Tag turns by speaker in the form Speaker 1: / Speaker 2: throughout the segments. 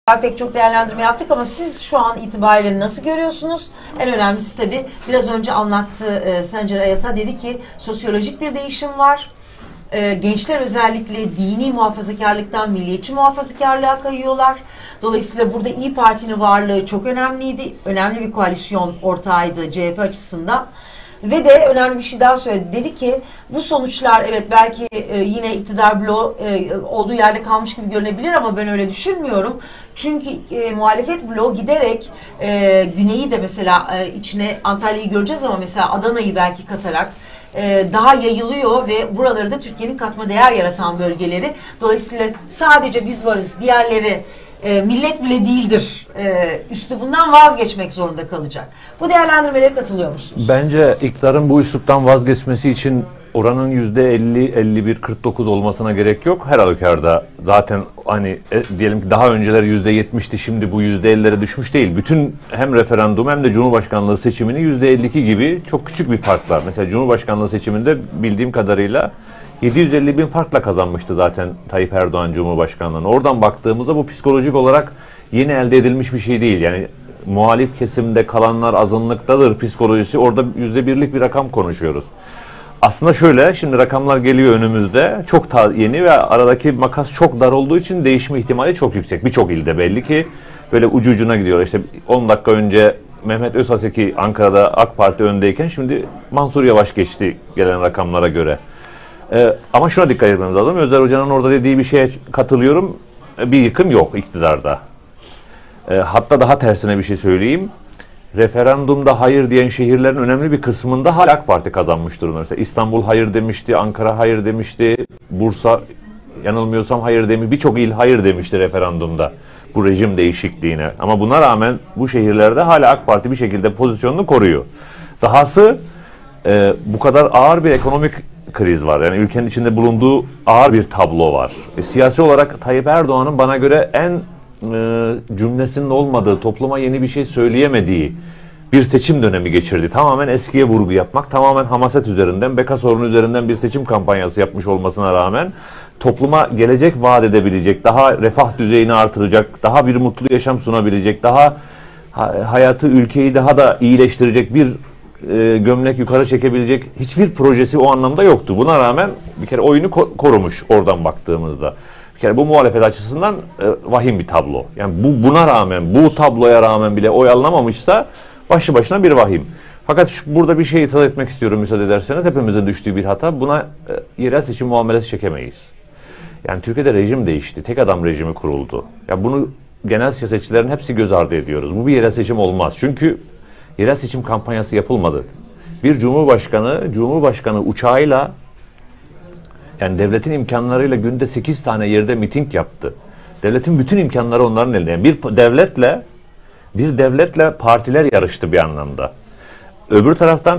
Speaker 1: Pek çok değerlendirme yaptık ama siz şu an itibariyle nasıl görüyorsunuz? En önemlisi tabii biraz önce anlattı Sencer Ayata, dedi ki sosyolojik bir değişim var. Gençler özellikle dini muhafazakarlıktan milliyetçi muhafazakarlığa kayıyorlar. Dolayısıyla burada İYİ Parti'nin varlığı çok önemliydi. Önemli bir koalisyon ortağıydı CHP açısından. Ve de önemli bir şey daha söyledi. Dedi ki bu sonuçlar evet belki yine iktidar bloğu olduğu yerde kalmış gibi görünebilir ama ben öyle düşünmüyorum. Çünkü muhalefet bloğu giderek güneyi de mesela içine Antalya'yı göreceğiz ama mesela Adana'yı belki katarak daha yayılıyor ve buraları da Türkiye'nin katma değer yaratan bölgeleri. Dolayısıyla sadece biz varız, diğerleri millet bile değildir üslubundan vazgeçmek zorunda kalacak. Bu değerlendirmelere katılıyor musunuz?
Speaker 2: Bence iktidarın bu üsluptan vazgeçmesi için oranın %50, 51, 49 olmasına gerek yok. Her halükarda zaten hani diyelim ki daha önceleri %70'ti, şimdi bu %50'lere düşmüş değil. Bütün hem referandum hem de Cumhurbaşkanlığı seçimini %52 gibi çok küçük bir fark var. Mesela Cumhurbaşkanlığı seçiminde bildiğim kadarıyla 750 bin farkla kazanmıştı zaten Tayyip Erdoğan Cumhurbaşkanlığı'nı. Oradan baktığımızda bu psikolojik olarak yeni elde edilmiş bir şey değil. Yani muhalif kesimde kalanlar azınlıktadır psikolojisi, orada %1'lik bir rakam konuşuyoruz. Aslında şöyle, şimdi rakamlar geliyor önümüzde, çok yeni ve aradaki makas çok dar olduğu için değişme ihtimali çok yüksek. Birçok ilde belli ki böyle ucu ucuna gidiyor. İşte 10 dakika önce Mehmet Özhaseki Ankara'da AK Parti öndeyken şimdi Mansur Yavaş geçti gelen rakamlara göre. Ama şuna dikkat etmemiz lazım. Özer Hoca'nın orada dediği bir şeye katılıyorum. Bir yıkım yok iktidarda. Hatta daha tersine bir şey söyleyeyim. Referandumda hayır diyen şehirlerin önemli bir kısmında hala AK Parti kazanmış durumda. Mesela İstanbul hayır demişti, Ankara hayır demişti, Bursa yanılmıyorsam hayır demiş, birçok il hayır demişti referandumda bu rejim değişikliğine. Ama buna rağmen bu şehirlerde hala AK Parti bir şekilde pozisyonunu koruyor. Dahası bu kadar ağır bir ekonomik kriz var. Yani ülkenin içinde bulunduğu ağır bir tablo var. Siyasi olarak Tayyip Erdoğan'ın bana göre en cümlesinin olmadığı, topluma yeni bir şey söyleyemediği bir seçim dönemi geçirdi. Tamamen eskiye vurgu yapmak, tamamen hamaset üzerinden, beka sorunu üzerinden bir seçim kampanyası yapmış olmasına rağmen topluma gelecek vaat edebilecek, daha refah düzeyini artıracak, daha bir mutlu yaşam sunabilecek, daha hayatı, ülkeyi daha da iyileştirecek bir gömlek yukarı çekebilecek hiçbir projesi o anlamda yoktu. Buna rağmen bir kere oyunu korumuş oradan baktığımızda. Bir kere bu muhalefet açısından vahim bir tablo. Yani buna rağmen, bu tabloya rağmen bile oy alınamamışsa başlı başına bir vahim. Fakat burada bir şey ithal etmek istiyorum müsaade ederseniz. Hepimizin düştüğü bir hata. Buna yerel seçim muamelesi çekemeyiz. Yani Türkiye'de rejim değişti. Tek adam rejimi kuruldu. Ya bunu genel siyasetçilerin hepsi göz ardı ediyoruz. Bu bir yerel seçim olmaz. Çünkü yerel seçim kampanyası yapılmadı. Bir Cumhurbaşkanı uçağıyla, yani devletin imkanlarıyla günde 8 tane yerde miting yaptı. Devletin bütün imkanları onların elinde. Yani bir devletle partiler yarıştı bir anlamda. Öbür taraftan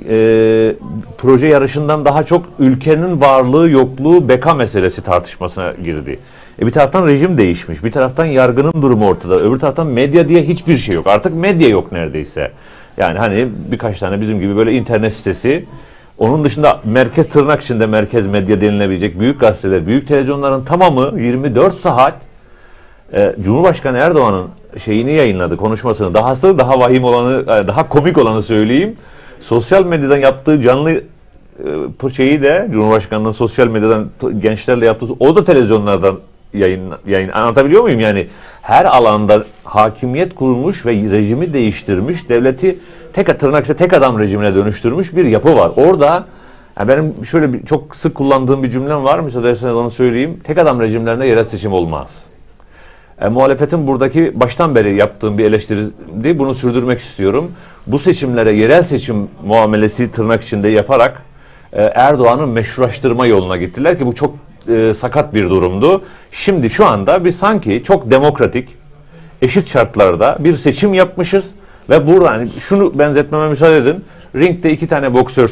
Speaker 2: proje yarışından daha çok ülkenin varlığı, yokluğu, beka meselesi tartışmasına girdi. Bir taraftan rejim değişmiş, bir taraftan yargının durumu ortada, öbür taraftan medya diye hiçbir şey yok. Artık medya yok neredeyse. Yani hani birkaç tane bizim gibi böyle internet sitesi, onun dışında merkez, tırnak içinde merkez medya denilebilecek büyük gazeteler, büyük televizyonların tamamı 24 saat Cumhurbaşkanı Erdoğan'ın şeyini yayınladı, konuşmasını. Dahası daha vahim olanı, daha komik olanı söyleyeyim. Sosyal medyadan yaptığı canlı şeyi de, Cumhurbaşkanı'nın sosyal medyadan gençlerle yaptığı, o da televizyonlardan yayın. Anlatabiliyor muyum? Yani her alanda hakimiyet kurmuş ve rejimi değiştirmiş, devleti tek adam rejimine dönüştürmüş bir yapı var. Orada yani benim şöyle çok sık kullandığım bir cümlem var. Müsaade ederseniz onu söyleyeyim. Tek adam rejimlerinde yerel seçim olmaz. Muhalefetin buradaki baştan beri yaptığım bir eleştiriydi. Bunu sürdürmek istiyorum. Bu seçimlere yerel seçim muamelesi tırnak içinde yaparak Erdoğan'ı meşrulaştırma yoluna gittiler ki bu çok sakat bir durumdu. Şimdi şu anda biz sanki çok demokratik, eşit şartlarda bir seçim yapmışız ve burada hani şunu benzetmeme müsaade edin. Ringde 2 tane boksör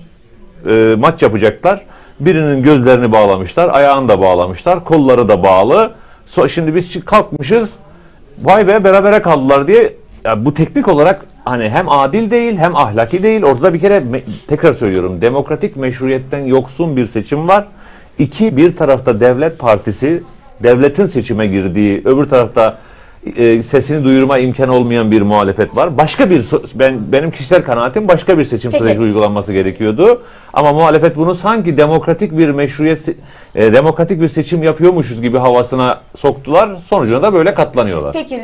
Speaker 2: maç yapacaklar. Birinin gözlerini bağlamışlar, ayağını da bağlamışlar, kolları da bağlı. Şimdi biz kalkmışız, vay be berabere kaldılar diye. Ya bu teknik olarak hani hem adil değil hem ahlaki değil. Orada bir kere tekrar söylüyorum, demokratik meşruiyetten yoksun bir seçim var. Bir tarafta devlet partisi, devletin seçime girdiği, öbür tarafta sesini duyurma imkanı olmayan bir muhalefet var. Başka bir benim kişisel kanaatim başka bir seçim süreci uygulanması gerekiyordu. Ama muhalefet bunu sanki demokratik bir demokratik bir seçim yapıyormuşuz gibi havasına soktular. Sonucunda da böyle katlanıyorlar.
Speaker 1: Peki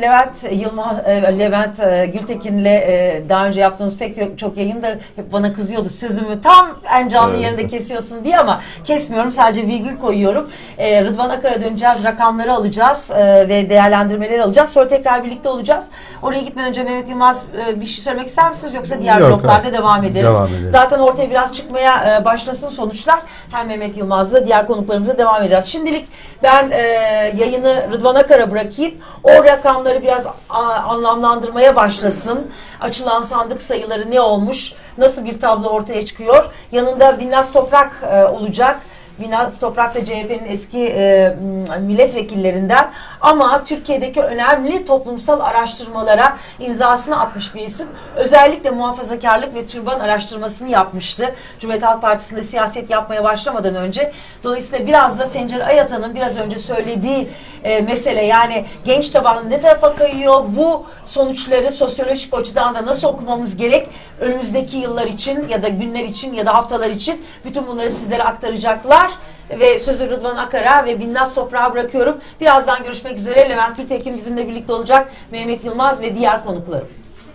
Speaker 1: Levent Gültekin'le daha önce yaptığımız pek çok yayında hep bana kızıyordu. Sözümü tam en canlı yerinde kesiyorsun diye, ama kesmiyorum. Sadece virgül koyuyorum. Rıdvan Akar'a döneceğiz. Rakamları alacağız ve değerlendirmeleri alacağız. Sonra tekrar birlikte olacağız. Oraya gitmeden önce Mehmet Yılmaz bir şey söylemek ister misiniz? Yoksa diğer bloklarda devam ederiz. Zaten ortaya biraz çıkmaya başlasın sonuçlar. Hem Mehmet Yılmaz'la diğer konuklarımıza devam edeceğiz. Şimdilik ben yayını Rıdvan Akar'a bırakayım. O rakamları biraz anlamlandırmaya başlasın. Açılan sandık sayıları ne olmuş? Nasıl bir tablo ortaya çıkıyor? Yanında Binnaz Toprak olacak. Binnaz Toprak da CHP'nin eski milletvekillerinden, ama Türkiye'deki önemli toplumsal araştırmalara imzasını atmış bir isim. Özellikle muhafazakarlık ve türban araştırmasını yapmıştı Cumhuriyet Halk Partisi'nde siyaset yapmaya başlamadan önce. Dolayısıyla biraz da Sencer Ayatan'ın biraz önce söylediği mesele, yani genç taban ne tarafa kayıyor, bu sonuçları sosyolojik açıdan da nasıl okumamız gerek, önümüzdeki yıllar için ya da günler için ya da haftalar için bütün bunları sizlere aktaracaklar. Ve sözü Rıdvan Akar'a ve Binnaz Toprak'a bırakıyorum. Birazdan görüşmek üzere. Levent Gültekin bizimle birlikte olacak. Mehmet Yılmaz ve diğer konuklarım.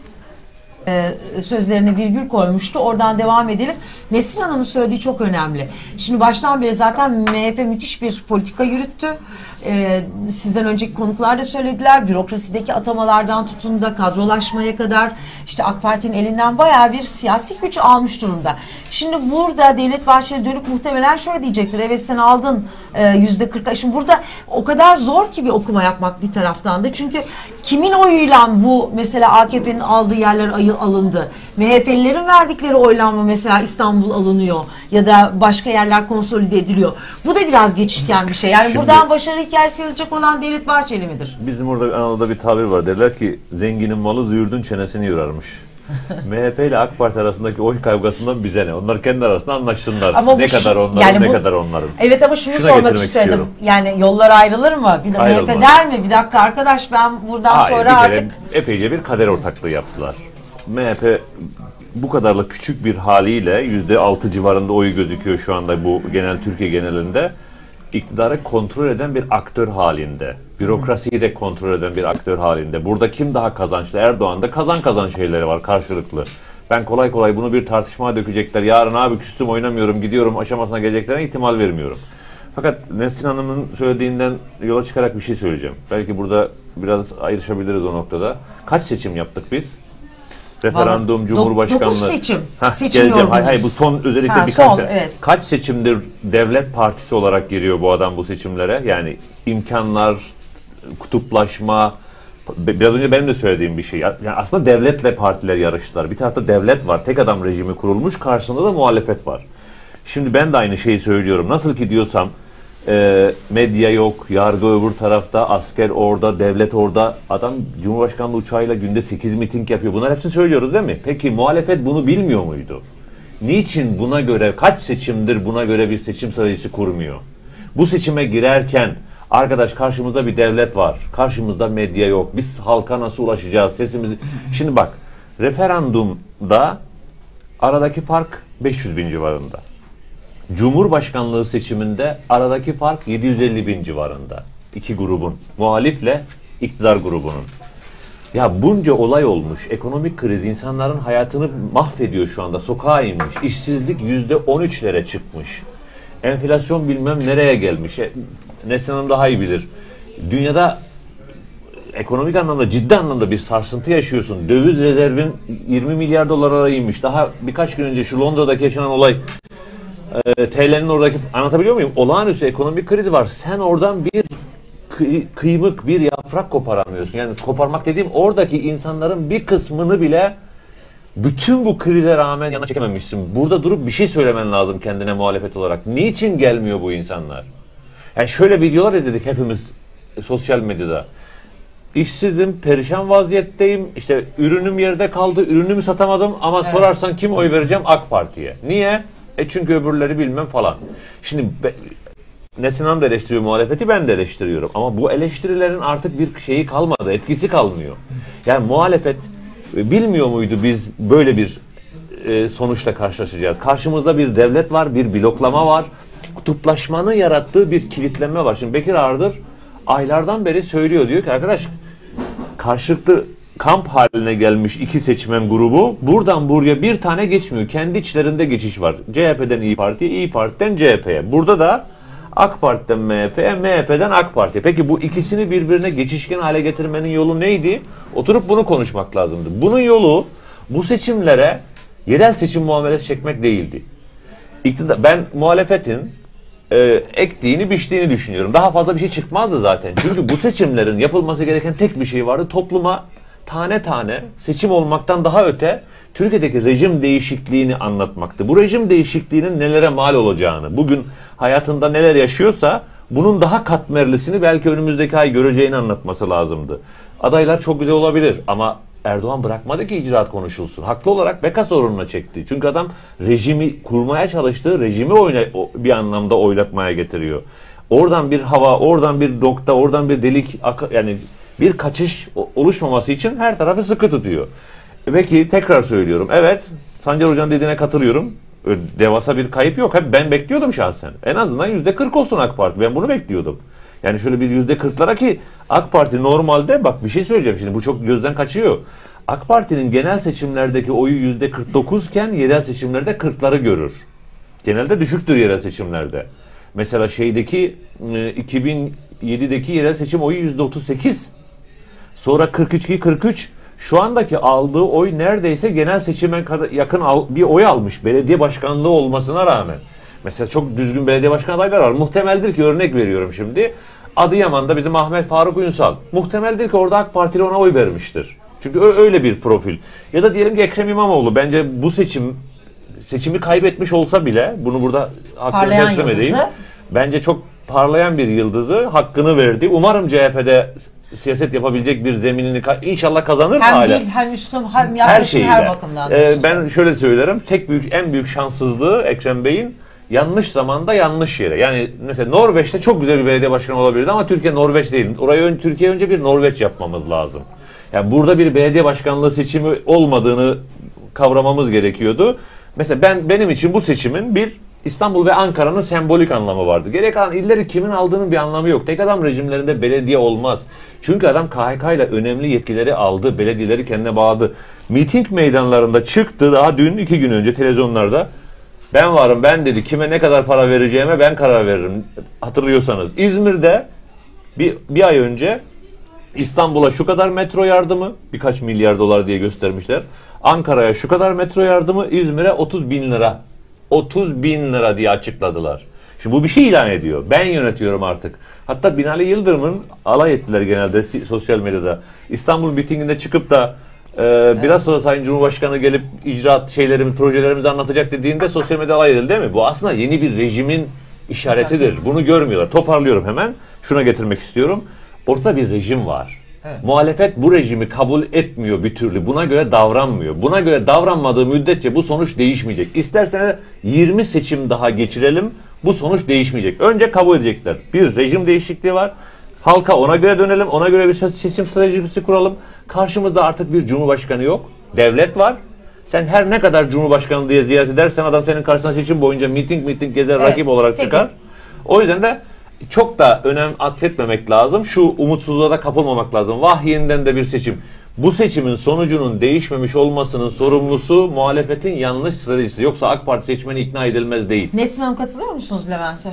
Speaker 1: Sözlerine virgül koymuştu. Oradan devam edelim. Nesrin Hanım'ın söylediği çok önemli. Şimdi baştan beri zaten MHP müthiş bir politika yürüttü. Sizden önceki konuklar da söylediler. Bürokrasideki atamalardan tutun da kadrolaşmaya kadar işte AK Parti'nin elinden bayağı bir siyasi güç almış durumda. Şimdi burada Devlet Bahçeli dönüp muhtemelen şöyle diyecektir. Evet, sen aldın %40'a. Şimdi burada o kadar zor ki bir okuma yapmak bir taraftan da. Çünkü kimin oyuyla bu mesela AKP'nin aldığı yerler alındı? MHP'lilerin verdikleri oyla mı mesela İstanbul alınıyor ya da başka yerler konsolide ediliyor? Bu da biraz geçişken bir şey. Yani şimdi, buradan başarı hikayesi yazacak olan Devlet Bahçeli midir?
Speaker 2: Bizim orada Anadolu'da bir tabir var. Derler ki zenginin malı züğürdün çenesini yorarmış. MHP ile AK Parti arasındaki oy kavgasından bize ne? Onlar kendi arasında anlaşsınlar. Ama ne kadar onların, yani ne kadar onların.
Speaker 1: Evet, ama şunu sormak istedim. Yani yollar ayrılır mı? Bir de MHP der mi? Bir dakika arkadaş, ben buradan sonra artık...
Speaker 2: Epeyce bir kader ortaklığı yaptılar. MHP bu kadarla küçük bir haliyle %6 civarında oy gözüküyor şu anda bu genel Türkiye genelinde. İktidarı kontrol eden bir aktör halinde. Bürokrasiyi de kontrol eden bir aktör halinde. Burada kim daha kazançlı? Erdoğan'da kazan şeyleri var karşılıklı. Ben kolay kolay bunu bir tartışmaya dökecekler. Yarın abi küstüm oynamıyorum gidiyorum aşamasına geleceklerine ihtimal vermiyorum. Fakat Nesrin Hanım'ın söylediğinden yola çıkarak bir şey söyleyeceğim. Belki burada biraz ayrışabiliriz o noktada. Kaç seçim yaptık biz? Referandum, Cumhurbaşkanlığı.
Speaker 1: 9 seçim.
Speaker 2: Geleceğim. Hayır, bu son özellikle birkaç evet. Kaç seçimdir Devlet Partisi olarak giriyor bu adam bu seçimlere? Yani imkanlar, kutuplaşma, biraz önce benim de söylediğim bir şey. Yani aslında devletle partiler yarıştılar. Bir tarafta devlet var, tek adam rejimi kurulmuş, karşısında da muhalefet var. Şimdi ben de aynı şeyi söylüyorum. Nasıl ki diyorsam medya yok, yargı öbür tarafta, asker orada, devlet orada. Adam Cumhurbaşkanlığı uçağıyla günde 8 miting yapıyor. Bunlar hepsini söylüyoruz değil mi? Peki muhalefet bunu bilmiyor muydu? Niçin buna göre, kaç seçimdir buna göre bir seçim stratejisi kurmuyor? Bu seçime girerken arkadaş karşımızda bir devlet var, karşımızda medya yok. Biz halka nasıl ulaşacağız, sesimizi... Şimdi bak, referandumda aradaki fark 500 bin civarında. Cumhurbaşkanlığı seçiminde aradaki fark 750 bin civarında. İki grubun, muhalifle iktidar grubunun. Ya bunca olay olmuş, ekonomik kriz insanların hayatını mahvediyor şu anda, sokağa inmiş, işsizlik %13'lere çıkmış. Enflasyon bilmem nereye gelmiş. Nesrin Hanım daha iyi bilir. Dünyada ekonomik anlamda ciddi anlamda bir sarsıntı yaşıyorsun. Döviz rezervin 20 milyar dolara inmiş. Daha birkaç gün önce şu Londra'daki yaşanan olay TL'nin oradaki, anlatabiliyor muyum? Olağanüstü ekonomik krizi var. Sen oradan bir kıymık, bir yaprak koparamıyorsun. Yani koparmak dediğim oradaki insanların bir kısmını bile bütün bu krize rağmen yana çekememişsin. Burada durup bir şey söylemen lazım kendine muhalefet olarak. Niçin gelmiyor bu insanlar? Yani şöyle videolar izledik hepimiz sosyal medyada. İşsizim, perişan vaziyetteyim, işte ürünüm yerde kaldı, ürünümü satamadım ama evet. Sorarsan kim oy vereceğim? AK Parti'ye. Niye? Çünkü öbürleri bilmem falan. Şimdi Nesin Hanım da eleştiriyor muhalefeti, ben de eleştiriyorum. Ama bu eleştirilerin artık bir şeyi kalmadı, etkisi kalmıyor. Yani muhalefet bilmiyor muydu biz böyle bir sonuçla karşılaşacağız? Karşımızda bir devlet var, bir bloklama var, kutuplaşmanın yarattığı bir kilitlenme var. Şimdi Bekir Ağırdır aylardan beri söylüyor, diyor ki arkadaş, karşılıklı kamp haline gelmiş iki seçmen grubu buradan buraya bir tane geçmiyor. Kendi içlerinde geçiş var. CHP'den İYİ Parti'ye, İYİ Parti'den CHP'ye. Burada da AK Parti'den MHP'ye, MHP'den AK Parti'ye. Peki bu ikisini birbirine geçişken hale getirmenin yolu neydi? Oturup bunu konuşmak lazımdı. Bunun yolu bu seçimlere yerel seçim muamelesi çekmek değildi. Ben muhalefetin ektiğini biçtiğini düşünüyorum. Daha fazla bir şey çıkmazdı zaten. Çünkü bu seçimlerin yapılması gereken tek bir şey vardı. Topluma tane tane seçim olmaktan daha öte Türkiye'deki rejim değişikliğini anlatmaktı. Bu rejim değişikliğinin nelere mal olacağını, bugün hayatında neler yaşıyorsa bunun daha katmerlisini belki önümüzdeki ay göreceğini anlatması lazımdı. Adaylar çok güzel olabilir ama Erdoğan bırakmadı ki icraat konuşulsun. Haklı olarak beka sorununa çekti. Çünkü adam rejimi kurmaya çalıştığı rejimi bir anlamda oylatmaya getiriyor. Oradan bir hava, oradan bir nokta, oradan bir delik, yani bir kaçış oluşmaması için her tarafı sıkı tutuyor. Peki tekrar söylüyorum. Evet, Sancar Hoca'nın dediğine katılıyorum. Devasa bir kayıp yok. Hep ben bekliyordum şahsen. En azından %40 olsun AK Parti. Ben bunu bekliyordum. Yani şöyle bir %40'lara, ki AK Parti normalde, bak bir şey söyleyeceğim şimdi, bu çok gözden kaçıyor. AK Parti'nin genel seçimlerdeki oyu %49 iken yerel seçimlerde 40'ları görür. Genelde düşüktür yerel seçimlerde. Mesela 2007'deki yerel seçim oyu %38. Sonra 43. Şu andaki aldığı oy neredeyse genel seçime yakın bir oy almış. Belediye başkanlığı olmasına rağmen. Mesela çok düzgün belediye başkan adayları var. Muhtemeldir ki, örnek veriyorum şimdi, Adıyaman'da bizim Ahmet Faruk Ünsal. Muhtemeldir ki orada AK Partili ona oy vermiştir. Çünkü öyle bir profil. Ya da diyelim ki Ekrem İmamoğlu. Bence bu seçimi kaybetmiş olsa bile, bunu burada hakkını teslim edeyim. Bence çok parlayan bir yıldızı, hakkını verdi. Umarım CHP'de siyaset yapabilecek bir zeminini inşallah kazanır
Speaker 1: hem
Speaker 2: hala.
Speaker 1: Hem dil, hem üslum, hem yaklaşım, her bakımdan.
Speaker 2: Ben şöyle söylerim. En büyük şanssızlığı Ekrem Bey'in yanlış zamanda yanlış yere. Yani mesela Norveç'te çok güzel bir belediye başkanı olabilirdi ama Türkiye Norveç değil. Türkiye önce bir Norveç yapmamız lazım. Yani burada bir belediye başkanlığı seçimi olmadığını kavramamız gerekiyordu. Mesela benim için bu seçimin bir İstanbul ve Ankara'nın sembolik anlamı vardı. Gerek kalan illeri kimin aldığının bir anlamı yok. Tek adam rejimlerinde belediye olmaz. Çünkü adam KHK ile önemli yetkileri aldı. Belediyeleri kendine bağladı. Miting meydanlarında çıktı daha dün 2 gün önce televizyonlarda. Ben varım, ben dedi, kime ne kadar para vereceğime ben karar veririm. Hatırlıyorsanız İzmir'de bir ay önce İstanbul'a şu kadar metro yardımı, birkaç milyar dolar diye göstermişler. Ankara'ya şu kadar metro yardımı, İzmir'e 30 bin lira. 30 bin lira diye açıkladılar. Şimdi bu bir şey ilan ediyor. Ben yönetiyorum artık. Hatta Binali Yıldırım'ın alay ettiler genelde sosyal medyada. İstanbul mitinginde çıkıp da biraz sonra Sayın Cumhurbaşkanı gelip icraat projelerimizi anlatacak dediğinde sosyal medyada alay edildi, değil mi? Bu aslında yeni bir rejimin işaretidir. Bunu görmüyorlar. Toparlıyorum hemen. Şuna getirmek istiyorum. Ortada bir rejim var. Evet. Muhalefet bu rejimi kabul etmiyor bir türlü. Buna göre davranmıyor. Buna göre davranmadığı müddetçe bu sonuç değişmeyecek. İsterseniz 20 seçim daha geçirelim. Bu sonuç değişmeyecek. Önce kabul edecekler. Bir rejim değişikliği var. Halka ona göre dönelim. Ona göre bir seçim stratejisi kuralım. Karşımızda artık bir cumhurbaşkanı yok. Devlet var. Sen her ne kadar cumhurbaşkanı diye ziyaret edersen adam senin karşısına seçim boyunca miting gezer, rakip olarak çıkar. O yüzden de çok da önem atfetmemek lazım. Şu umutsuzluğa da kapılmamak lazım. Vah yeniden de bir seçim. Bu seçimin sonucunun değişmemiş olmasının sorumlusu muhalefetin yanlış stratejisi. Yoksa AK Parti seçmeni ikna edilmez değil.
Speaker 1: Nesin Hanım, katılıyor musunuz Levent'e?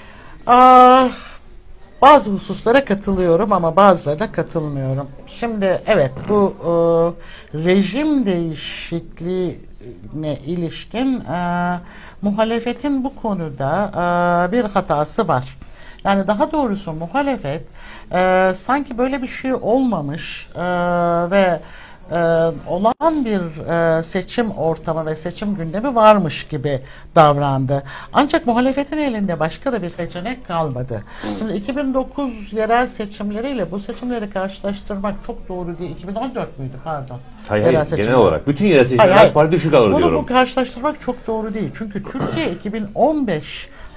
Speaker 3: Bazı hususlara katılıyorum ama bazılarına katılmıyorum. Şimdi evet, bu rejim değişikliğine ilişkin muhalefetin bu konuda bir hatası var. Yani daha doğrusu muhalefet sanki böyle bir şey olmamış ve olan bir seçim ortamı ve seçim gündemi varmış gibi davrandı. Ancak muhalefetin elinde başka da bir seçenek kalmadı. Şimdi 2009 yerel seçimleriyle bu seçimleri karşılaştırmak çok doğru değil. 2014 müydü, pardon?
Speaker 2: Hayır, genel olarak. Bütün yerel seçimler AK Parti düşük alır diyorum.
Speaker 3: Bunu karşılaştırmak çok doğru değil. Çünkü Türkiye 2015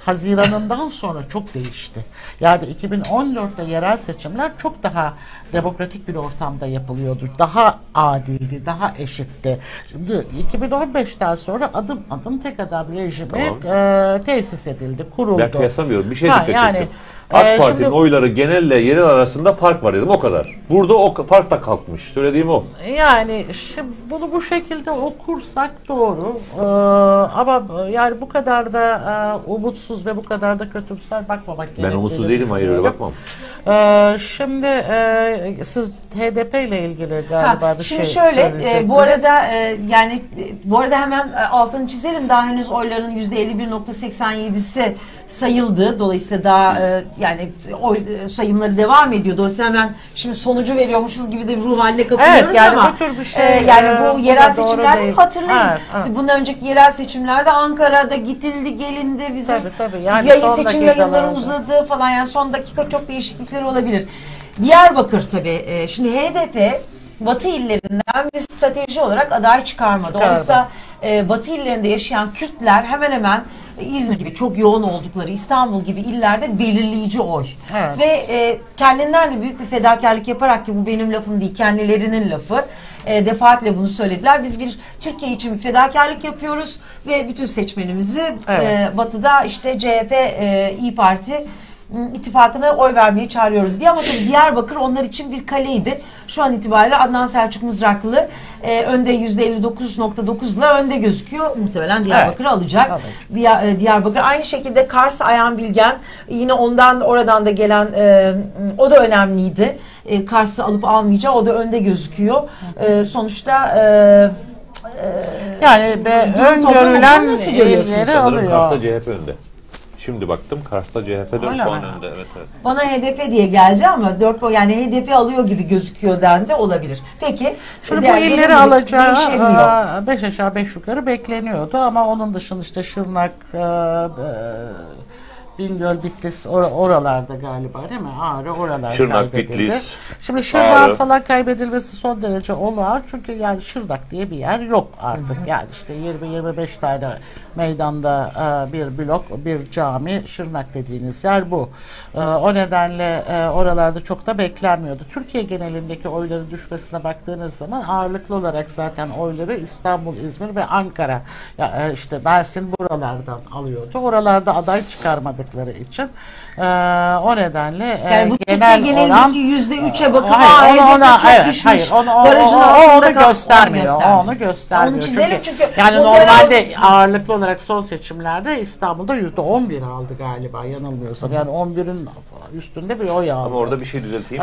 Speaker 3: Haziran'ından sonra çok değişti. Yani 2014'te yerel seçimler çok daha demokratik bir ortamda yapılıyordu. Daha adildi, daha eşitti. Şimdi 2015'ten sonra adım adım tek adam rejimi tesis edildi, kuruldu.
Speaker 2: Ben kıyaslamıyorum. Bir şey
Speaker 3: Ha,
Speaker 2: dikkat
Speaker 3: yani,
Speaker 2: çektim. AK Parti'nin oyları genelle yerel arasında fark var dedim, o kadar. Burada o fark da kalkmış. Söylediğim o.
Speaker 3: Yani şimdi bunu bu şekilde okursak doğru. Ama yani bu kadar da umutsuz ve bu kadar da kötümser bakmamak gerekiyor.
Speaker 2: Ben umutsuz değilim, hayır öyle bakmam.
Speaker 3: Şimdi siz HDP ile ilgili galiba bir
Speaker 1: şimdi
Speaker 3: şey
Speaker 1: şöyle
Speaker 3: söyleyecektiniz.
Speaker 1: bu arada yani bu arada hemen altını çizelim, daha henüz oyların %51.87'si sayıldı. Dolayısıyla daha yani oy sayımları devam ediyor. Dolayısıyla hemen şimdi sonucu veriyormuşuz gibi de bir ruh haline kapılıyoruz,
Speaker 3: Evet, yani
Speaker 1: ama
Speaker 3: bu tür bir şey,
Speaker 1: yani bu yerel
Speaker 3: doğru
Speaker 1: seçimlerde
Speaker 3: değil.
Speaker 1: hatırlayın.
Speaker 3: Evet, evet.
Speaker 1: Bundan önceki yerel seçimlerde Ankara'da gitildi, gelindi, bizim
Speaker 3: Tabii, yani
Speaker 1: yayın
Speaker 3: son
Speaker 1: seçim yayınları
Speaker 3: dakikalarda
Speaker 1: uzadı falan, yani son dakika çok değişiklikler olabilir. Diyarbakır tabii şimdi HDP Batı illerinden bir strateji olarak aday çıkarmadı. Oysa Batı illerinde yaşayan Kürtler hemen hemen İzmir gibi çok yoğun oldukları İstanbul gibi illerde belirleyici oy.
Speaker 3: Evet.
Speaker 1: Ve kendinden de büyük bir fedakarlık yaparak, ki bu benim lafım değil, kendilerinin lafı, defaatle bunu söylediler. Biz bir Türkiye için bir fedakarlık yapıyoruz ve bütün seçmenimizi Batı'da işte CHP, İYİ Parti ittifakına oy vermeye çağırıyoruz diye. Ama tabii Diyarbakır onlar için bir kaleydi. Şu an itibariyle Adnan Selçuk Mızraklı önde %59.9'la önde gözüküyor. Muhtemelen Diyarbakır'ı alacak. Diyarbakır. Aynı şekilde Kars, Ayhan Bilgen, yine oradan da gelen o da önemliydi. Kars'ı alıp almayacağı, o da önde gözüküyor. Sonuçta
Speaker 3: yani öngörülen
Speaker 1: nasıl görüyorsunuz?
Speaker 3: yeri alıyor.
Speaker 2: Kars'ta CHP önde. Şimdi baktım, Kars'ta CHP 4 puan önde. Evet.
Speaker 1: Bana HDP diye geldi ama 4 puan, yani HDP alıyor gibi gözüküyor dendi, olabilir. Peki.
Speaker 3: Şimdi bu illeri alacağı 5 aşağı 5 yukarı bekleniyordu ama onun dışında işte Şırnak, Bingöl, Bitlis oralarda galiba değil mi? Ağrı oralarda
Speaker 2: Şırnak,
Speaker 3: kaybedildi.
Speaker 2: Bitlis,
Speaker 3: Şimdi Şırnak falan kaybedilmesi son derece olağan, çünkü yani Şırnak diye bir yer yok artık. Yani işte 20-25 tane meydanda bir blok, bir cami, Şırnak dediğiniz yer bu. O nedenle oralarda çok da beklenmiyordu. Türkiye genelindeki oyların düşmesine baktığınız zaman ağırlıklı olarak zaten oyları İstanbul, İzmir ve Ankara, işte Mersin buralardan alıyordu. Oralarda aday çıkarmadıkları için o nedenle
Speaker 1: yani bu
Speaker 3: genel
Speaker 1: Türkiye
Speaker 3: oran
Speaker 1: genelindeki %3'e bakıp
Speaker 3: HDP
Speaker 1: çok düşmüş.
Speaker 3: Barajın altında göstermiyor. Onu göstermiyor.
Speaker 1: Onu çizelim çünkü
Speaker 3: yani normalde ağırlıklı olarak son seçimlerde İstanbul'da %11 aldı galiba, yanılmıyorsam. Yani 11'in üstünde bir oy aldı.
Speaker 2: Ama orada bir şey düzelteyim.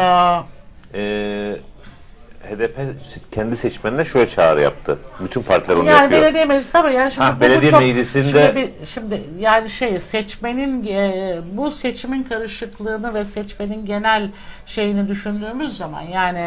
Speaker 2: HDP kendi seçmenine şöyle çağrı yaptı. Bütün partiler onu
Speaker 3: yani
Speaker 2: yapıyor.
Speaker 3: belediye meclisi tabii, yani şimdi
Speaker 2: belediye meclisinde
Speaker 3: şimdi yani seçmenin bu seçimin karışıklığını ve seçmenin genel şeyini düşündüğümüz zaman, yani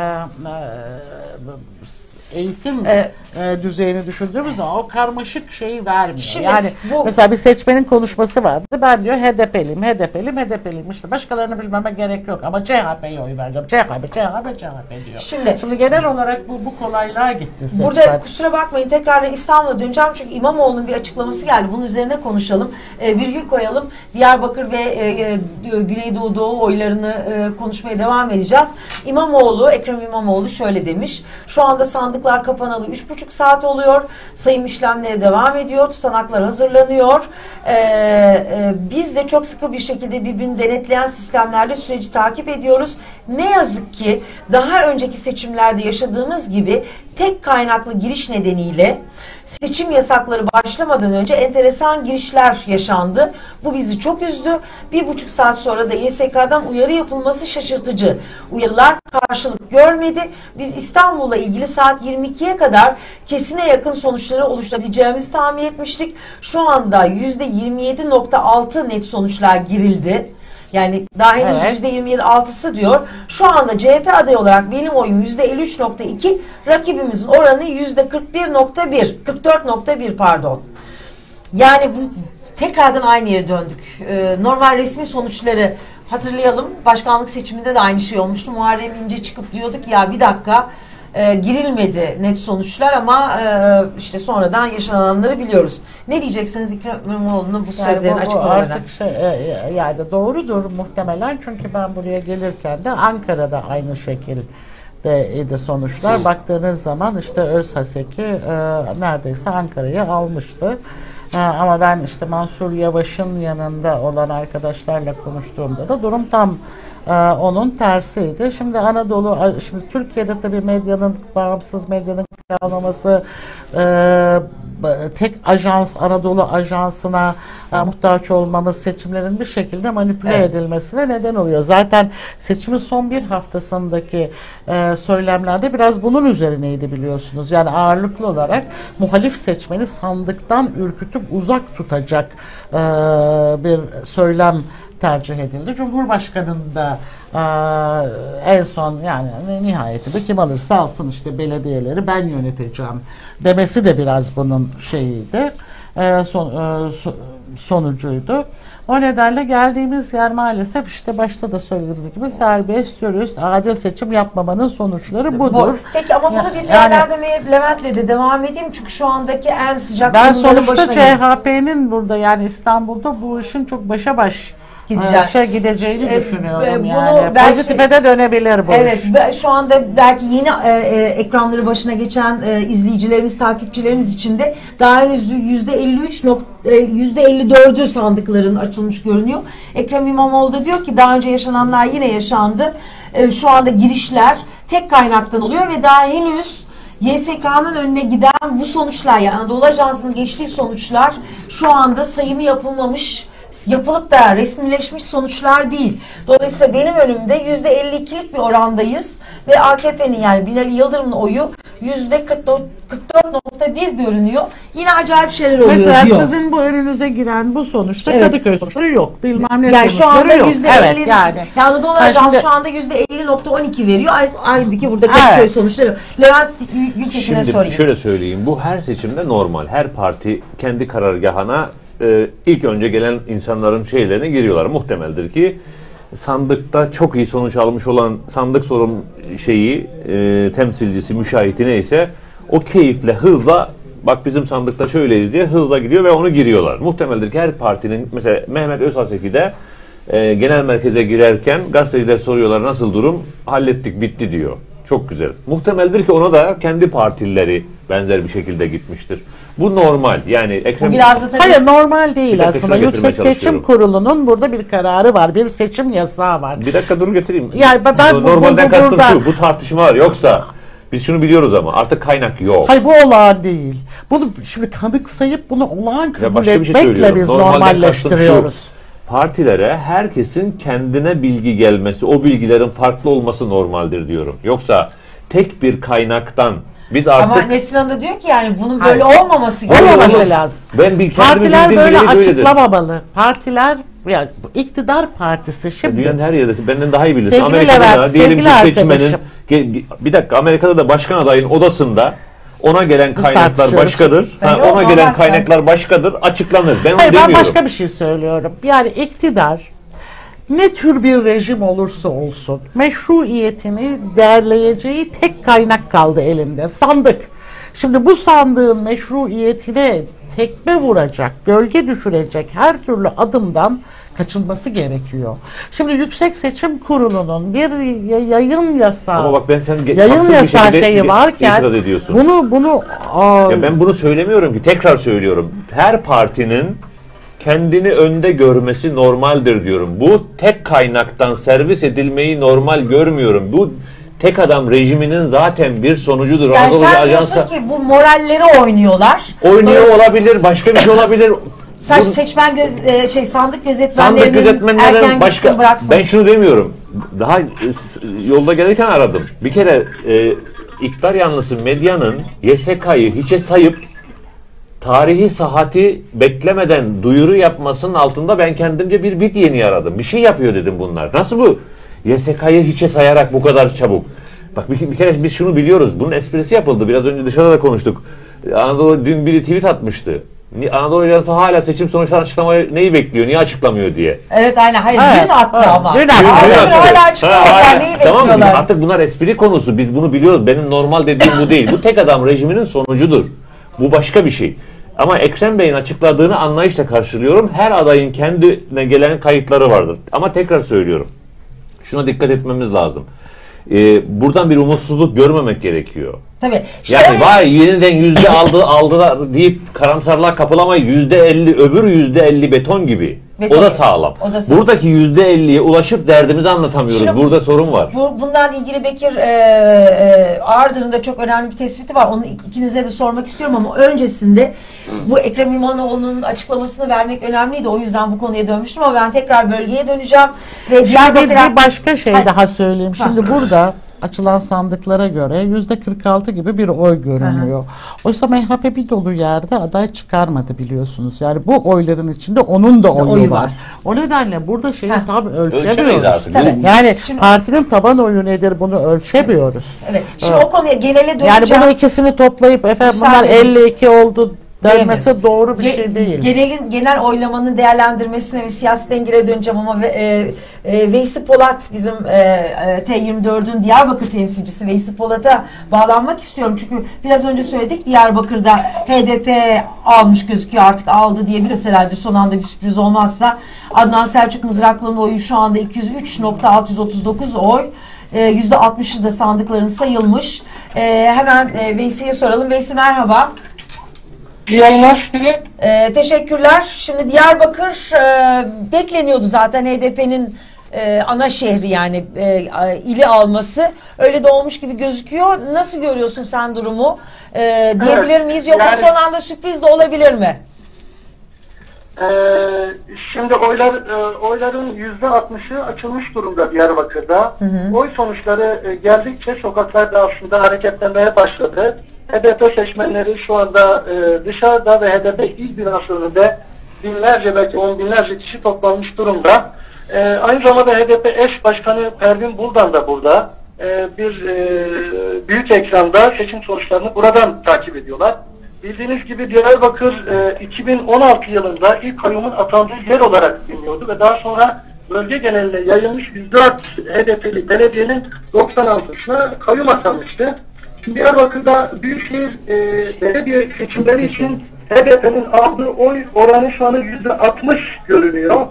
Speaker 3: eğitim düzeyini düşündüğümüz zaman o karmaşık şeyi vermiyor.
Speaker 1: Şimdi
Speaker 3: yani mesela bir seçmenin konuşması vardı. Ben diyor HDP'liyim. İşte başkalarını bilmeme gerek yok ama CHP'ye oy vereceğim. CHP diyor. Şimdi genel olarak bu kolaylığa gitti seçmen.
Speaker 1: Burada kusura bakmayın, tekrar İstanbul'a döneceğim çünkü İmamoğlu'nun bir açıklaması geldi. Bunun üzerine konuşalım. Virgül koyalım. Diyarbakır ve Güneydoğu Doğu oylarını konuşmaya devam edeceğiz. Ekrem İmamoğlu şöyle demiş. Şu anda sandıklar kapanalı 3,5 saat oluyor. Sayım işlemleri devam ediyor. Tutanaklar hazırlanıyor. Biz de çok sıkı bir şekilde birbirini denetleyen sistemlerle süreci takip ediyoruz. Ne yazık ki daha önceki seçimlerde yaşadığımız gibi tek kaynaklı giriş nedeniyle seçim yasakları başlamadan önce enteresan girişler yaşandı. Bu bizi çok üzdü. 1,5 saat sonra da YSK'dan uyarı yapılması şaşırtıcı. Uyarılar karşılık görmedi. Biz İstanbul'la ilgili saat 22'ye kadar kesine yakın sonuçları oluşturabileceğimizi tahmin etmiştik. Şu anda %27.6 net sonuçlar girildi. Yani daha henüz %27.6'sı diyor. Şu anda CHP adayı olarak benim oyum %53.2, rakibimizin oranı %41.1, 44.1 pardon. Yani bu tekrardan aynı yere döndük. Normal resmi sonuçları hatırlayalım. Başkanlık seçiminde de aynı şey olmuştu. Muharrem İnce çıkıp diyorduk ya bir dakika, girilmedi net sonuçlar ama işte sonradan yaşananları biliyoruz. Ne diyeceksiniz Ekrem İmamoğlu'nun bu sözlerin açıklamalarına?
Speaker 3: Artık yani doğrudur muhtemelen, çünkü ben buraya gelirken de Ankara'da aynı şekilde sonuçlar. Baktığınız zaman işte Özhaseki neredeyse Ankara'yı almıştı. Ama ben işte Mansur Yavaş'ın yanında olan arkadaşlarla konuştuğumda da durum tam onun tersiydi. Şimdi şimdi Türkiye'de tabii medyanın, bağımsız medyanın kalmaması, tek ajans, Anadolu Ajansı'na muhtaç olmamız, seçimlerin bir şekilde manipüle edilmesine neden oluyor. Zaten seçimin son bir haftasındaki söylemlerde biraz bunun üzerineydi biliyorsunuz. Yani ağırlıklı olarak muhalif seçmeni sandıktan ürkütüp uzak tutacak bir söylem tercih edildi. Cumhurbaşkanı'nın da en son yani nihayetinde kim alırsa alsın işte belediyeleri ben yöneteceğim demesi de biraz bunun şeyiydi. Sonucuydu. O nedenle geldiğimiz yer maalesef işte başta da söylediğimiz gibi serbest, dürüst, adil seçim yapmamanın sonuçları budur.
Speaker 1: Peki ama bunu bir değerlendirmeye Levent'le de devam edeyim çünkü şu andaki en sıcak
Speaker 3: ben sonuçta CHP'nin burada yani İstanbul'da bu işin çok başa baş gideceğini düşünüyorum. Yani pozitife de dönebilir bu iş.
Speaker 1: Şu anda belki yeni ekranları başına geçen izleyicilerimiz, takipçilerimiz için de daha henüz %54'ü sandıkların açılmış görünüyor. Ekrem İmamoğlu da diyor ki daha önce yaşananlar yine yaşandı. Şu anda girişler tek kaynaktan oluyor ve daha henüz YSK'nın önüne giden bu sonuçlar, yani Anadolu Ajansı'nın geçtiği sonuçlar şu anda sayımı yapılıp da resmileşmiş sonuçlar değil. Dolayısıyla benim önümde %52'lik bir orandayız ve AKP'nin yani Binali Yıldırım'ın oyu %44.1 görünüyor. Yine acayip şeyler oluyor
Speaker 3: mesela
Speaker 1: diyor.
Speaker 3: Sizin bu önünüze giren bu sonuçta Kadıköy sonuçları yok. Bilmem ne
Speaker 1: yani
Speaker 3: sonuçları yok.
Speaker 1: %50, yani Anadolu Ajansı şu anda %50.12 veriyor. Halbuki burada Kadıköy sonuçları yok. Levent Gültekin'e sorayım.
Speaker 2: Şimdi şöyle söyleyeyim. Bu her seçimde normal. Her parti kendi karargahına ilk önce gelen insanların şeylerine giriyorlar. Muhtemeldir ki sandıkta çok iyi sonuç almış olan sandık sorun temsilcisi, müşahiti neyse o keyifle, hızla bak bizim sandıkta şöyleyiz diye hızla gidiyor ve onu giriyorlar. Muhtemeldir ki her partinin, mesela Mehmet Özhaseki'de genel merkeze girerken gazeteciler soruyorlar nasıl durum? Hallettik, bitti diyor. Çok güzel. Muhtemeldir ki ona da kendi partilileri benzer bir şekilde gitmiştir. Bu normal. Yani Ekrem...
Speaker 1: Biraz da tabii...
Speaker 3: Hayır, normal değil aslında. Yüksek Seçim Kurulu'nun burada bir kararı var. Bir seçim yasağı var.
Speaker 2: Bir dakika dur getireyim.
Speaker 3: Yani
Speaker 2: normalden kastım şu. Bu tartışma var. Yoksa biz şunu biliyoruz ama artık kaynak yok.
Speaker 3: Hayır, bu olağan değil. Bunu şimdi kanıksayıp bunu olağan kabul etmekle biz normalleştiriyoruz.
Speaker 2: Partilere herkesin kendine bilgi gelmesi, o bilgilerin farklı olması normaldir diyorum. Yoksa tek bir kaynaktan biz artık...
Speaker 1: Ama Nesrin Hanım da diyor ki yani bunun böyle olmaması gerekiyor.
Speaker 3: Olmaması lazım.
Speaker 2: Partiler
Speaker 3: böyle açıklamamalı. Partiler, yani iktidar partisi şimdi...
Speaker 2: Dünyanın her yerde benden daha iyi bilirsin.
Speaker 3: Sevgili
Speaker 2: Amerika'da
Speaker 3: Levent,
Speaker 2: da, diyelim
Speaker 3: sevgili
Speaker 2: seçmenin... Bir dakika, Amerika'da da başkan adayın odasında ona gelen kaynaklar başkadır. Ona gelen kaynaklar başkadır. Açıklanır. Ben onu demiyorum.
Speaker 3: Ben başka bir şey söylüyorum. Yani iktidar ne tür bir rejim olursa olsun meşruiyetini değerleyeceği tek kaynak kaldı elinde. Sandık. Şimdi bu sandığın meşruiyetine tekme vuracak, gölge düşürecek her türlü adımdan kaçınması gerekiyor. Şimdi Yüksek Seçim Kurulu'nun bir yayın yasağı,
Speaker 2: ama bak ben
Speaker 3: yayın yasağı şeyi varken bunu
Speaker 2: ya ben bunu söylemiyorum ki, tekrar söylüyorum. Her partinin kendini önde görmesi normaldir diyorum. Bu tek kaynaktan servis edilmeyi normal görmüyorum. Bu tek adam rejiminin zaten bir sonucudur.
Speaker 1: Yani sen diyorsun ki bu moralleri oynuyorlar.
Speaker 2: Oynuyor olabilir, başka bir şey olabilir.
Speaker 1: Seçmen sandık gözetmenlerinin erken gitsin bıraksın.
Speaker 2: Ben şunu demiyorum. Daha yolda gelirken aradım. Bir kere iktidar yanlısı medyanın YSK'yı hiçe sayıp tarihi sahati beklemeden duyuru yapmasının altında ben kendimce bir bit yeni aradım. Bir şey yapıyor dedim bunlar. Nasıl bu? YSK'yı hiçe sayarak bu kadar çabuk. Bak bir kere biz şunu biliyoruz. Bunun esprisi yapıldı. Biraz önce dışarıda da konuştuk. Anadolu dün biri tweet atmıştı. Anadolu Ajansı hala seçim sonuçlarını açıklamayı neyi bekliyor, niye açıklamıyor diye.
Speaker 1: Evet aynen. Hayır,
Speaker 3: Evet,
Speaker 1: dün attı ama.
Speaker 3: Dün attı.
Speaker 1: Hala açıklamadılar. Neyi
Speaker 2: Tamam,
Speaker 1: bekliyorlar?
Speaker 2: artık bunlar espri konusu. Biz bunu biliyoruz. Benim normal dediğim bu değil. Bu tek adam rejiminin sonucudur. Bu başka bir şey. Ama Ekrem Bey'in açıkladığını anlayışla karşılıyorum. Her adayın kendine gelen kayıtları vardır. Ama tekrar söylüyorum. Şuna dikkat etmemiz lazım. Buradan bir umutsuzluk görmemek gerekiyor.
Speaker 1: Tabii. İşte
Speaker 2: Yani
Speaker 1: öyle-
Speaker 2: vay yeniden yüzde aldılar deyip karamsarlığa kapılamayı, %50 öbür %50 beton gibi.
Speaker 1: Beton
Speaker 2: O da
Speaker 1: gibi.
Speaker 2: sağlam.
Speaker 1: O da sağlam.
Speaker 2: Buradaki %50'ye ulaşıp derdimizi anlatamıyoruz.
Speaker 1: Şimdi-
Speaker 2: Burada sorun var.
Speaker 1: Bundan ilgili Bekir Ardır'ın da çok önemli bir tespiti var. Onu ikinize de sormak istiyorum ama öncesinde bu Ekrem İmamoğlu'nun açıklamasını vermek önemliydi. O yüzden bu konuya dönmüştüm ama ben tekrar bölgeye döneceğim. Ve
Speaker 3: Bir başka şey
Speaker 1: Hayır.
Speaker 3: daha söyleyeyim. Şimdi burada açılan sandıklara göre %46 gibi bir oy görünüyor. Oysa MHP bir dolu yerde aday çıkarmadı biliyorsunuz. Yani bu oyların içinde onun da oyu var. O nedenle burada şeyi tam
Speaker 2: Ölçemeyiz
Speaker 3: ölçemiyoruz.
Speaker 2: artık.
Speaker 1: Tabii.
Speaker 3: Yani
Speaker 1: Şimdi-
Speaker 3: partinin taban oyu nedir bunu ölçemiyoruz.
Speaker 1: Evet. Şimdi o konuya genele döneceğim.
Speaker 3: Yani bunu ikisini toplayıp efendim bunlar
Speaker 1: Müsaade edin.
Speaker 3: 52 oldu denmesi
Speaker 1: Diyemem.
Speaker 3: doğru bir şey değil.
Speaker 1: Genel oylamanın değerlendirmesine ve siyasi dengeye döneceğim ama Veysi Polat bizim T24'ün Diyarbakır temsilcisi Veysi Polat'a bağlanmak istiyorum. Çünkü biraz önce söyledik Diyarbakır'da HDP almış gözüküyor, artık aldı diyebiliriz herhalde son anda bir sürpriz olmazsa. Adnan Selçuk Mızraklı'nın oyu şu anda 203.639 oy. %60'ı da sandıkların sayılmış. Hemen Veysi'ye soralım. Veysi merhaba.
Speaker 4: İyi yayınlar size.
Speaker 1: Teşekkürler. Şimdi Diyarbakır bekleniyordu zaten HDP'nin ana şehri yani ili alması. Öyle de olmuş gibi gözüküyor. Nasıl görüyorsun sen durumu? Diyebilir miyiz? Yoksa
Speaker 4: yani-
Speaker 1: son anda sürpriz de olabilir mi?
Speaker 4: Şimdi oyların %60'ı açılmış durumda Diyarbakır'da. Oy sonuçları geldikçe sokaklarda aslında hareketlenmeye başladı. HDP seçmenleri şu anda dışarıda ve HDP il binası önünde binlerce belki on binlerce kişi toplanmış durumda. Aynı zamanda HDP eş başkanı Pervin Buldan da burada. Büyük ekranda seçim sonuçlarını buradan takip ediyorlar. Bildiğiniz gibi Diyarbakır 2016 yılında ilk kayyumun atandığı yer olarak biliniyordu ve daha sonra bölge geneline yayılmış 104 HDP'li belediyenin 96'sına kayyum atanmıştı. Şimdi Diyarbakır'da Büyükşehir belediye seçimleri için HDP'nin aldığı oy oranı şu anda %60 görünüyor.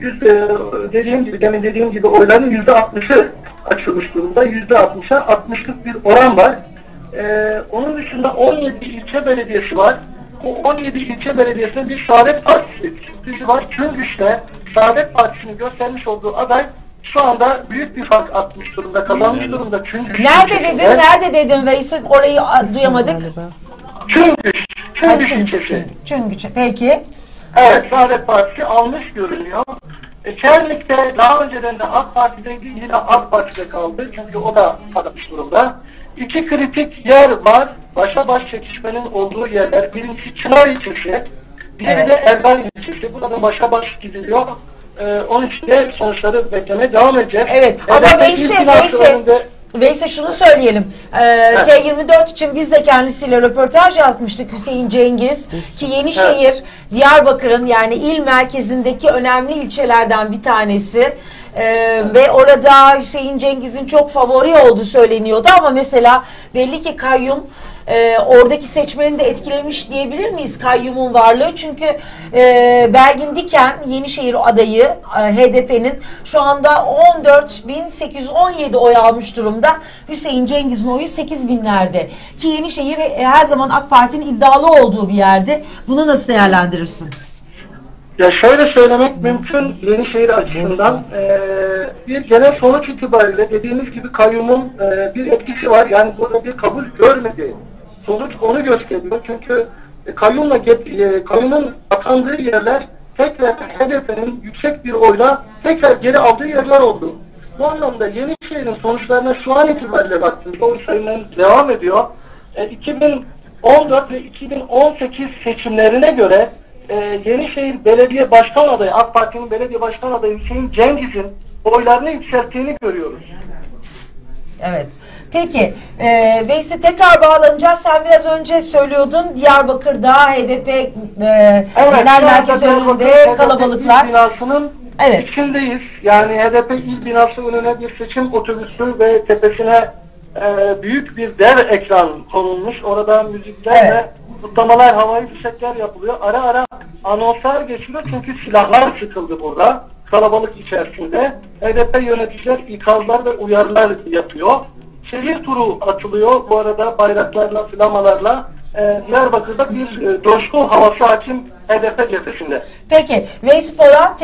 Speaker 4: Demin dediğim gibi oyların %60'ı açılmış durumda. %60'a 60'lık bir oran var. Onun dışında 17 ilçe belediyesi var. O 17 ilçe belediyesinin bir Saadet Partisi sürprizi var. Tüm güçle Saadet Partisi'nin göstermiş olduğu aday şu anda büyük bir fark atmış durumda, kazanmış durumda. Tüm güç
Speaker 1: Nerede dedin Veysi? Orayı duyamadık.
Speaker 4: Tüm güç ilçesi.
Speaker 1: Çünkü peki.
Speaker 4: Evet, Saadet Partisi almış görünüyor. Çernik'te daha önceden de AK Parti'deydi, yine AK Parti'de kaldı. Çünkü o da atmış durumda. İki kritik yer var. Başa baş çekişmenin olduğu yerler. Birincisi Çınar ilçesi. Diğeri de Erdan ilçesi. Burada başa baş gidiliyor. Onun için de sonuçları beklemeye devam edeceğiz.
Speaker 1: Evet ama Veysi şunu söyleyelim. T24 için biz de kendisiyle röportaj yapmıştık, Hüseyin Cengiz ki Yenişehir Diyarbakır'ın yani il merkezindeki önemli ilçelerden bir tanesi. Ve orada Hüseyin Cengiz'in çok favori olduğu söyleniyordu ama mesela belli ki kayyum oradaki seçmeni de etkilemiş diyebilir miyiz kayyumun varlığı? Çünkü Belgin Diken Yenişehir adayı HDP'nin şu anda 14.817 oy almış durumda. Hüseyin Cengiz'in oyu 8.000'lerde. Ki Yenişehir her zaman AK Parti'nin iddialı olduğu bir yerde. Bunu nasıl değerlendirirsin?
Speaker 4: Ya şöyle söylemek mümkün Yenişehir açısından bir genel sonuç itibariyle dediğimiz gibi kayyumun bir etkisi var. Yani burada bir kabul görmedi. Sonuç onu gösteriyor. Çünkü kayyumun atandığı yerler tekrar HDP'nin yüksek bir oyla tekrar geri aldığı yerler oldu. Bu anlamda Yenişehir'in sonuçlarına şu an itibariyle baktığımızda oy sayımları devam ediyor. 2014 ve 2018 seçimlerine göre Yenişehir Belediye Başkan adayı, AK Parti'nin belediye başkan adayı Hüseyin Cengiz'in oylarını yükselttiğini görüyoruz.
Speaker 1: Evet. Peki, Veysi tekrar bağlanacağız. Sen biraz önce söylüyordun, Diyarbakır'da HDP genel merkez önünde kalabalıklar.
Speaker 4: Binasının
Speaker 1: Evet.
Speaker 4: içindeyiz. Yani HDP il binası önüne bir seçim otobüsü ve tepesine büyük bir dev ekran konulmuş. Orada müzikler ve kutlamalar, havai fişekler yapılıyor. Ara ara anonslar geçiyor çünkü silahlar sıkıldı burada. Kalabalık içerisinde. HDP yöneticiler ikazlar ve uyarılar yapıyor. Şehir turu atılıyor. Bu arada bayraklarla, flamalarla Diyarbakır'da bir coşku havası hakim HDP cephesinde.
Speaker 1: Peki, Veysi Polat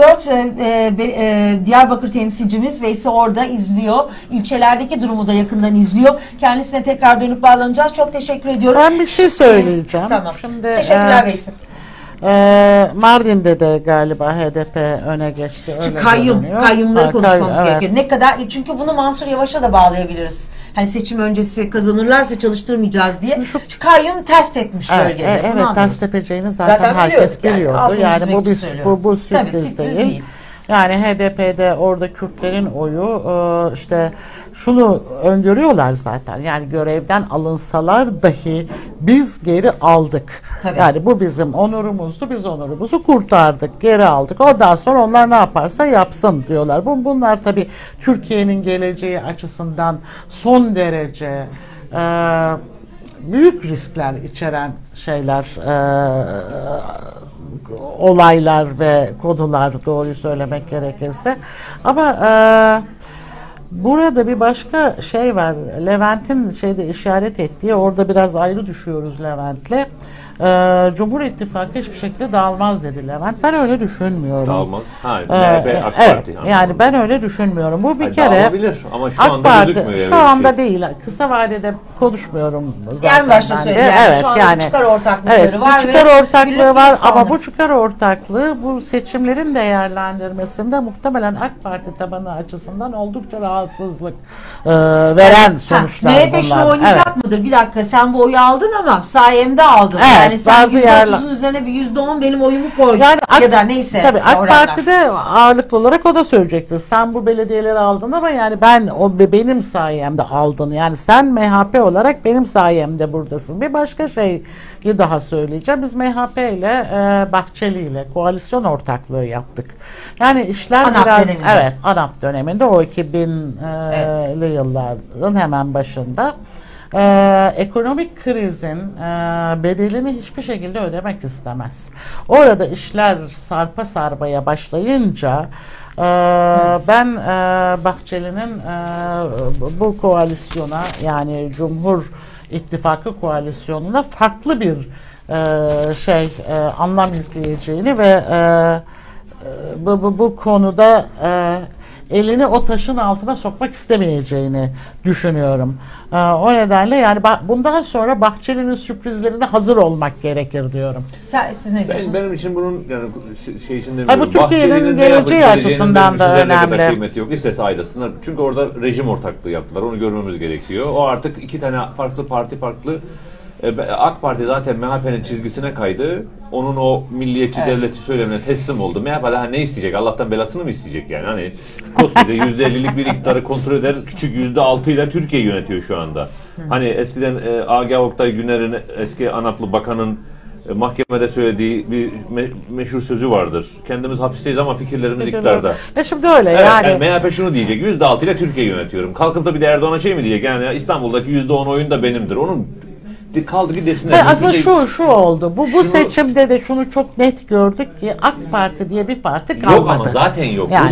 Speaker 1: T24 Diyarbakır temsilcimiz. Veysi orada izliyor. İlçelerdeki durumu da yakından izliyor. Kendisine tekrar dönüp bağlanacağız. Çok teşekkür ediyorum.
Speaker 3: Ben bir şey söyleyeceğim.
Speaker 1: Tamam.
Speaker 3: Şimdi,
Speaker 1: Teşekkürler Veysi.
Speaker 3: Mardin'de de galiba HDP öne geçti. Öyle
Speaker 1: Kayyumları konuşmamız
Speaker 3: evet.
Speaker 1: gerekiyor. Ne kadar, çünkü bunu Mansur Yavaş'a da bağlayabiliriz. Hani seçim öncesi kazanırlarsa çalıştırmayacağız diye. Kayyum ters tepmiş bölgede.
Speaker 3: Evet, ters tepeceğini zaten herkes biliyordu. Yani bu sürpriz değil. Yani HDP'de orada Kürtlerin oyu işte şunu öngörüyorlar zaten. Yani görevden alınsalar dahi biz geri aldık.
Speaker 1: Tabii.
Speaker 3: Yani bu bizim onurumuzdu. Biz onurumuzu kurtardık. Geri aldık. Ondan sonra onlar ne yaparsa yapsın diyorlar. Bunlar tabii Türkiye'nin geleceği açısından son derece büyük riskler içeren şeyler, olaylar ve konular, doğruyu söylemek gerekirse. Ama burada bir başka şey var. Levent'in işaret ettiği, orada biraz ayrı düşüyoruz Levent'le. Cumhur İttifakı hiçbir şekilde dağılmaz dedi Levent. Ben öyle düşünmüyorum.
Speaker 2: Dağılmaz. MHP, AK
Speaker 3: evet,
Speaker 2: Parti.
Speaker 3: Yani ben öyle düşünmüyorum. Bu bir kere
Speaker 2: dağılabilir ama şu
Speaker 3: AK
Speaker 2: anda
Speaker 3: Parti,
Speaker 2: gözükmüyor.
Speaker 3: Şu anda değil. Kısa vadede konuşmuyorum zaten.
Speaker 1: En başta söyledi. Yani şu anda çıkar ortaklıkları var.
Speaker 3: Çıkar ortaklığı var ama bu çıkar ortaklığı bu seçimlerin değerlendirmesinde muhtemelen AK Parti tabanı açısından oldukça rahatsızlık veren sonuçlar bunlar.
Speaker 1: MHP şunu oynayacak mıdır? Bir dakika, sen bu oyu aldın ama sayemde aldın.
Speaker 3: Evet,
Speaker 1: yani sen
Speaker 3: bazı
Speaker 1: %30'un üzerine bir %10 benim oyumu koy.
Speaker 3: Yani
Speaker 1: ya da neyse.
Speaker 3: Tabii AK Parti'de ağırlıklı olarak o da söyleyecektir. Sen bu belediyeleri aldın ama yani benim sayemde aldın. Yani sen MHP olarak benim sayemde buradasın. Bir başka şeyi daha söyleyeceğim. Biz MHP ile Bahçeli ile koalisyon ortaklığı yaptık. Yani işler
Speaker 1: ANAP
Speaker 3: biraz
Speaker 1: döneminde.
Speaker 3: ANAP döneminde o 2000'li yılların hemen başında. Ekonomik krizin bedelini hiçbir şekilde ödemek istemez. Orada işler sarpa sarmaya başlayınca ben Bahçeli'nin bu koalisyona, yani Cumhur İttifakı koalisyonuna farklı bir anlam yükleyeceğini ve bu konuda elini o taşın altına sokmak istemeyeceğini düşünüyorum. O nedenle yani bundan sonra Bahçeli'nin sürprizlerine hazır olmak gerekir diyorum.
Speaker 1: Siz ne diyorsunuz?
Speaker 2: Benim için bunun yani şey için demiyorum.
Speaker 3: Bu Türkiye'nin geleceği açısından da önemli.
Speaker 2: Kıymeti yok. İstese ayrılsınlar. Çünkü orada rejim ortaklığı yaptılar. Onu görmemiz gerekiyor. O artık iki tane farklı parti AK Parti zaten MHP'nin çizgisine kaydı. Onun o milliyetçi devletçi söylemine teslim oldu. MHP daha ne isteyecek? Allah'tan belasını mı isteyecek yani? Hani koskoca %50'lik bir iktidarı kontrol eder. Küçük %6 ile Türkiye yönetiyor şu anda. Hani eskiden Agah Oktay Güner'in, eski ANAP'lı bakanın mahkemede söylediği bir meşhur sözü vardır. Kendimiz hapisteyiz ama fikirlerimiz iktidarda.
Speaker 3: Şimdi öyle
Speaker 2: evet,
Speaker 3: yani.
Speaker 2: MHP şunu diyecek. %6 ile Türkiye yönetiyorum. Kalkıp da bir de Erdoğan'a şey mi diyecek? Yani İstanbul'daki %10 oyun da benimdir. Onun kaldı ki desinler.
Speaker 3: Aslında şu oldu. Bu seçimde de şunu çok net gördük ki AK Parti diye bir parti kalmadı.
Speaker 2: Yok ama zaten yok.
Speaker 3: Yani,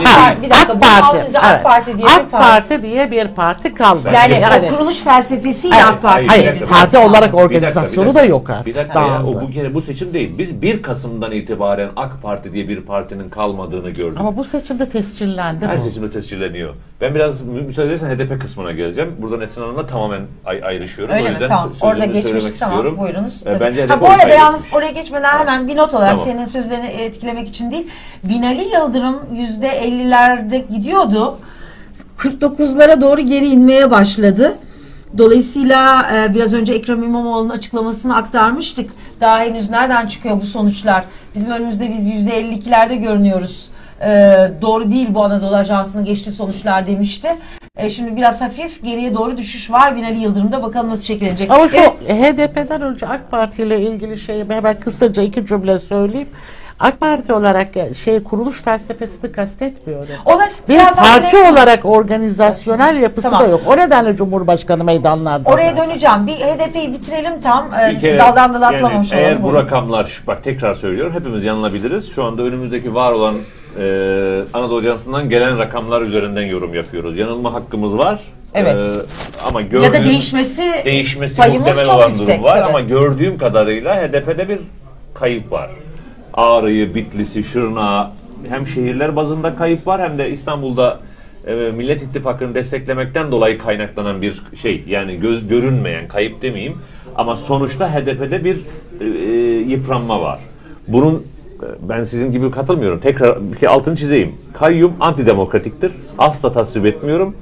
Speaker 1: AK Parti diye
Speaker 3: AK Parti diye bir parti kalmadı.
Speaker 1: Yani o kuruluş felsefesiyle AK Parti diye bir parti.
Speaker 3: Parti olarak organizasyonu da yok artık.
Speaker 2: Bir dakika ya, bu seçim değil. Biz 1 Kasım'dan itibaren AK Parti diye bir partinin kalmadığını gördük.
Speaker 3: Ama bu seçimde tescillendi.
Speaker 2: Her seçimde tescilleniyor. Ben biraz müsaade edersen HDP kısmına geleceğim. Buradan Esra Hanım'la tamamen ayrışıyorum.
Speaker 1: Öyle
Speaker 2: o yüzden
Speaker 1: mi? Tamam. Orada geçmiştik, tamam.
Speaker 2: Istiyorum.
Speaker 1: Buyurunuz.
Speaker 2: Bence
Speaker 1: bu arada yalnız oraya geçmeden hemen bir not olarak senin sözlerini etkilemek için değil. Binali Yıldırım %50'lerde gidiyordu. 49'lara doğru geri inmeye başladı. Dolayısıyla biraz önce Ekrem İmamoğlu'nun açıklamasını aktarmıştık. Daha henüz nereden çıkıyor bu sonuçlar? Bizim önümüzde biz %52'lerde görünüyoruz. Doğru değil bu, Anadolu Ajansı'nın geçtiği sonuçlar demişti. Şimdi biraz hafif geriye doğru düşüş var. Binali Yıldırım'da bakalım nasıl şekillenecek.
Speaker 3: Ama şu HDP'den önce AK Parti ile ilgili şeyi hemen kısaca 2 cümle söyleyeyim. AK Parti olarak kuruluş felsefesini kastetmiyorum.
Speaker 1: Ona
Speaker 3: Bir parti olarak organizasyonel yapısı da yok. O nedenle Cumhurbaşkanı meydanlarda.
Speaker 1: Oraya döneceğim. Bir HDP'yi bitirelim tam.
Speaker 2: Bir kere,
Speaker 1: daldan dala atlamamış olalım.
Speaker 2: Eğer bu rakamlar, bak tekrar söylüyorum, hepimiz yanılabiliriz. Şu anda önümüzdeki var olan Anadolu Ajansı'ndan gelen rakamlar üzerinden yorum yapıyoruz. Yanılma hakkımız var.
Speaker 1: Evet.
Speaker 2: Ama
Speaker 1: ya da değişmesi
Speaker 2: muhtemel olan
Speaker 1: yüksek,
Speaker 2: durum var.
Speaker 1: tabii.
Speaker 2: Ama gördüğüm kadarıyla HDP'de bir kayıp var. Ağrı'yı, Bitlis'i, Şırnak'ı hem şehirler bazında kayıp var hem de İstanbul'da Millet İttifakı'nı desteklemekten dolayı kaynaklanan bir şey. Yani göz görünmeyen, kayıp demeyeyim. Ama sonuçta HDP'de bir yıpranma var. Bunun ben sizin gibi katılmıyorum. Tekrar bir altını çizeyim. Kayyum antidemokratiktir. Asla tasvip etmiyorum.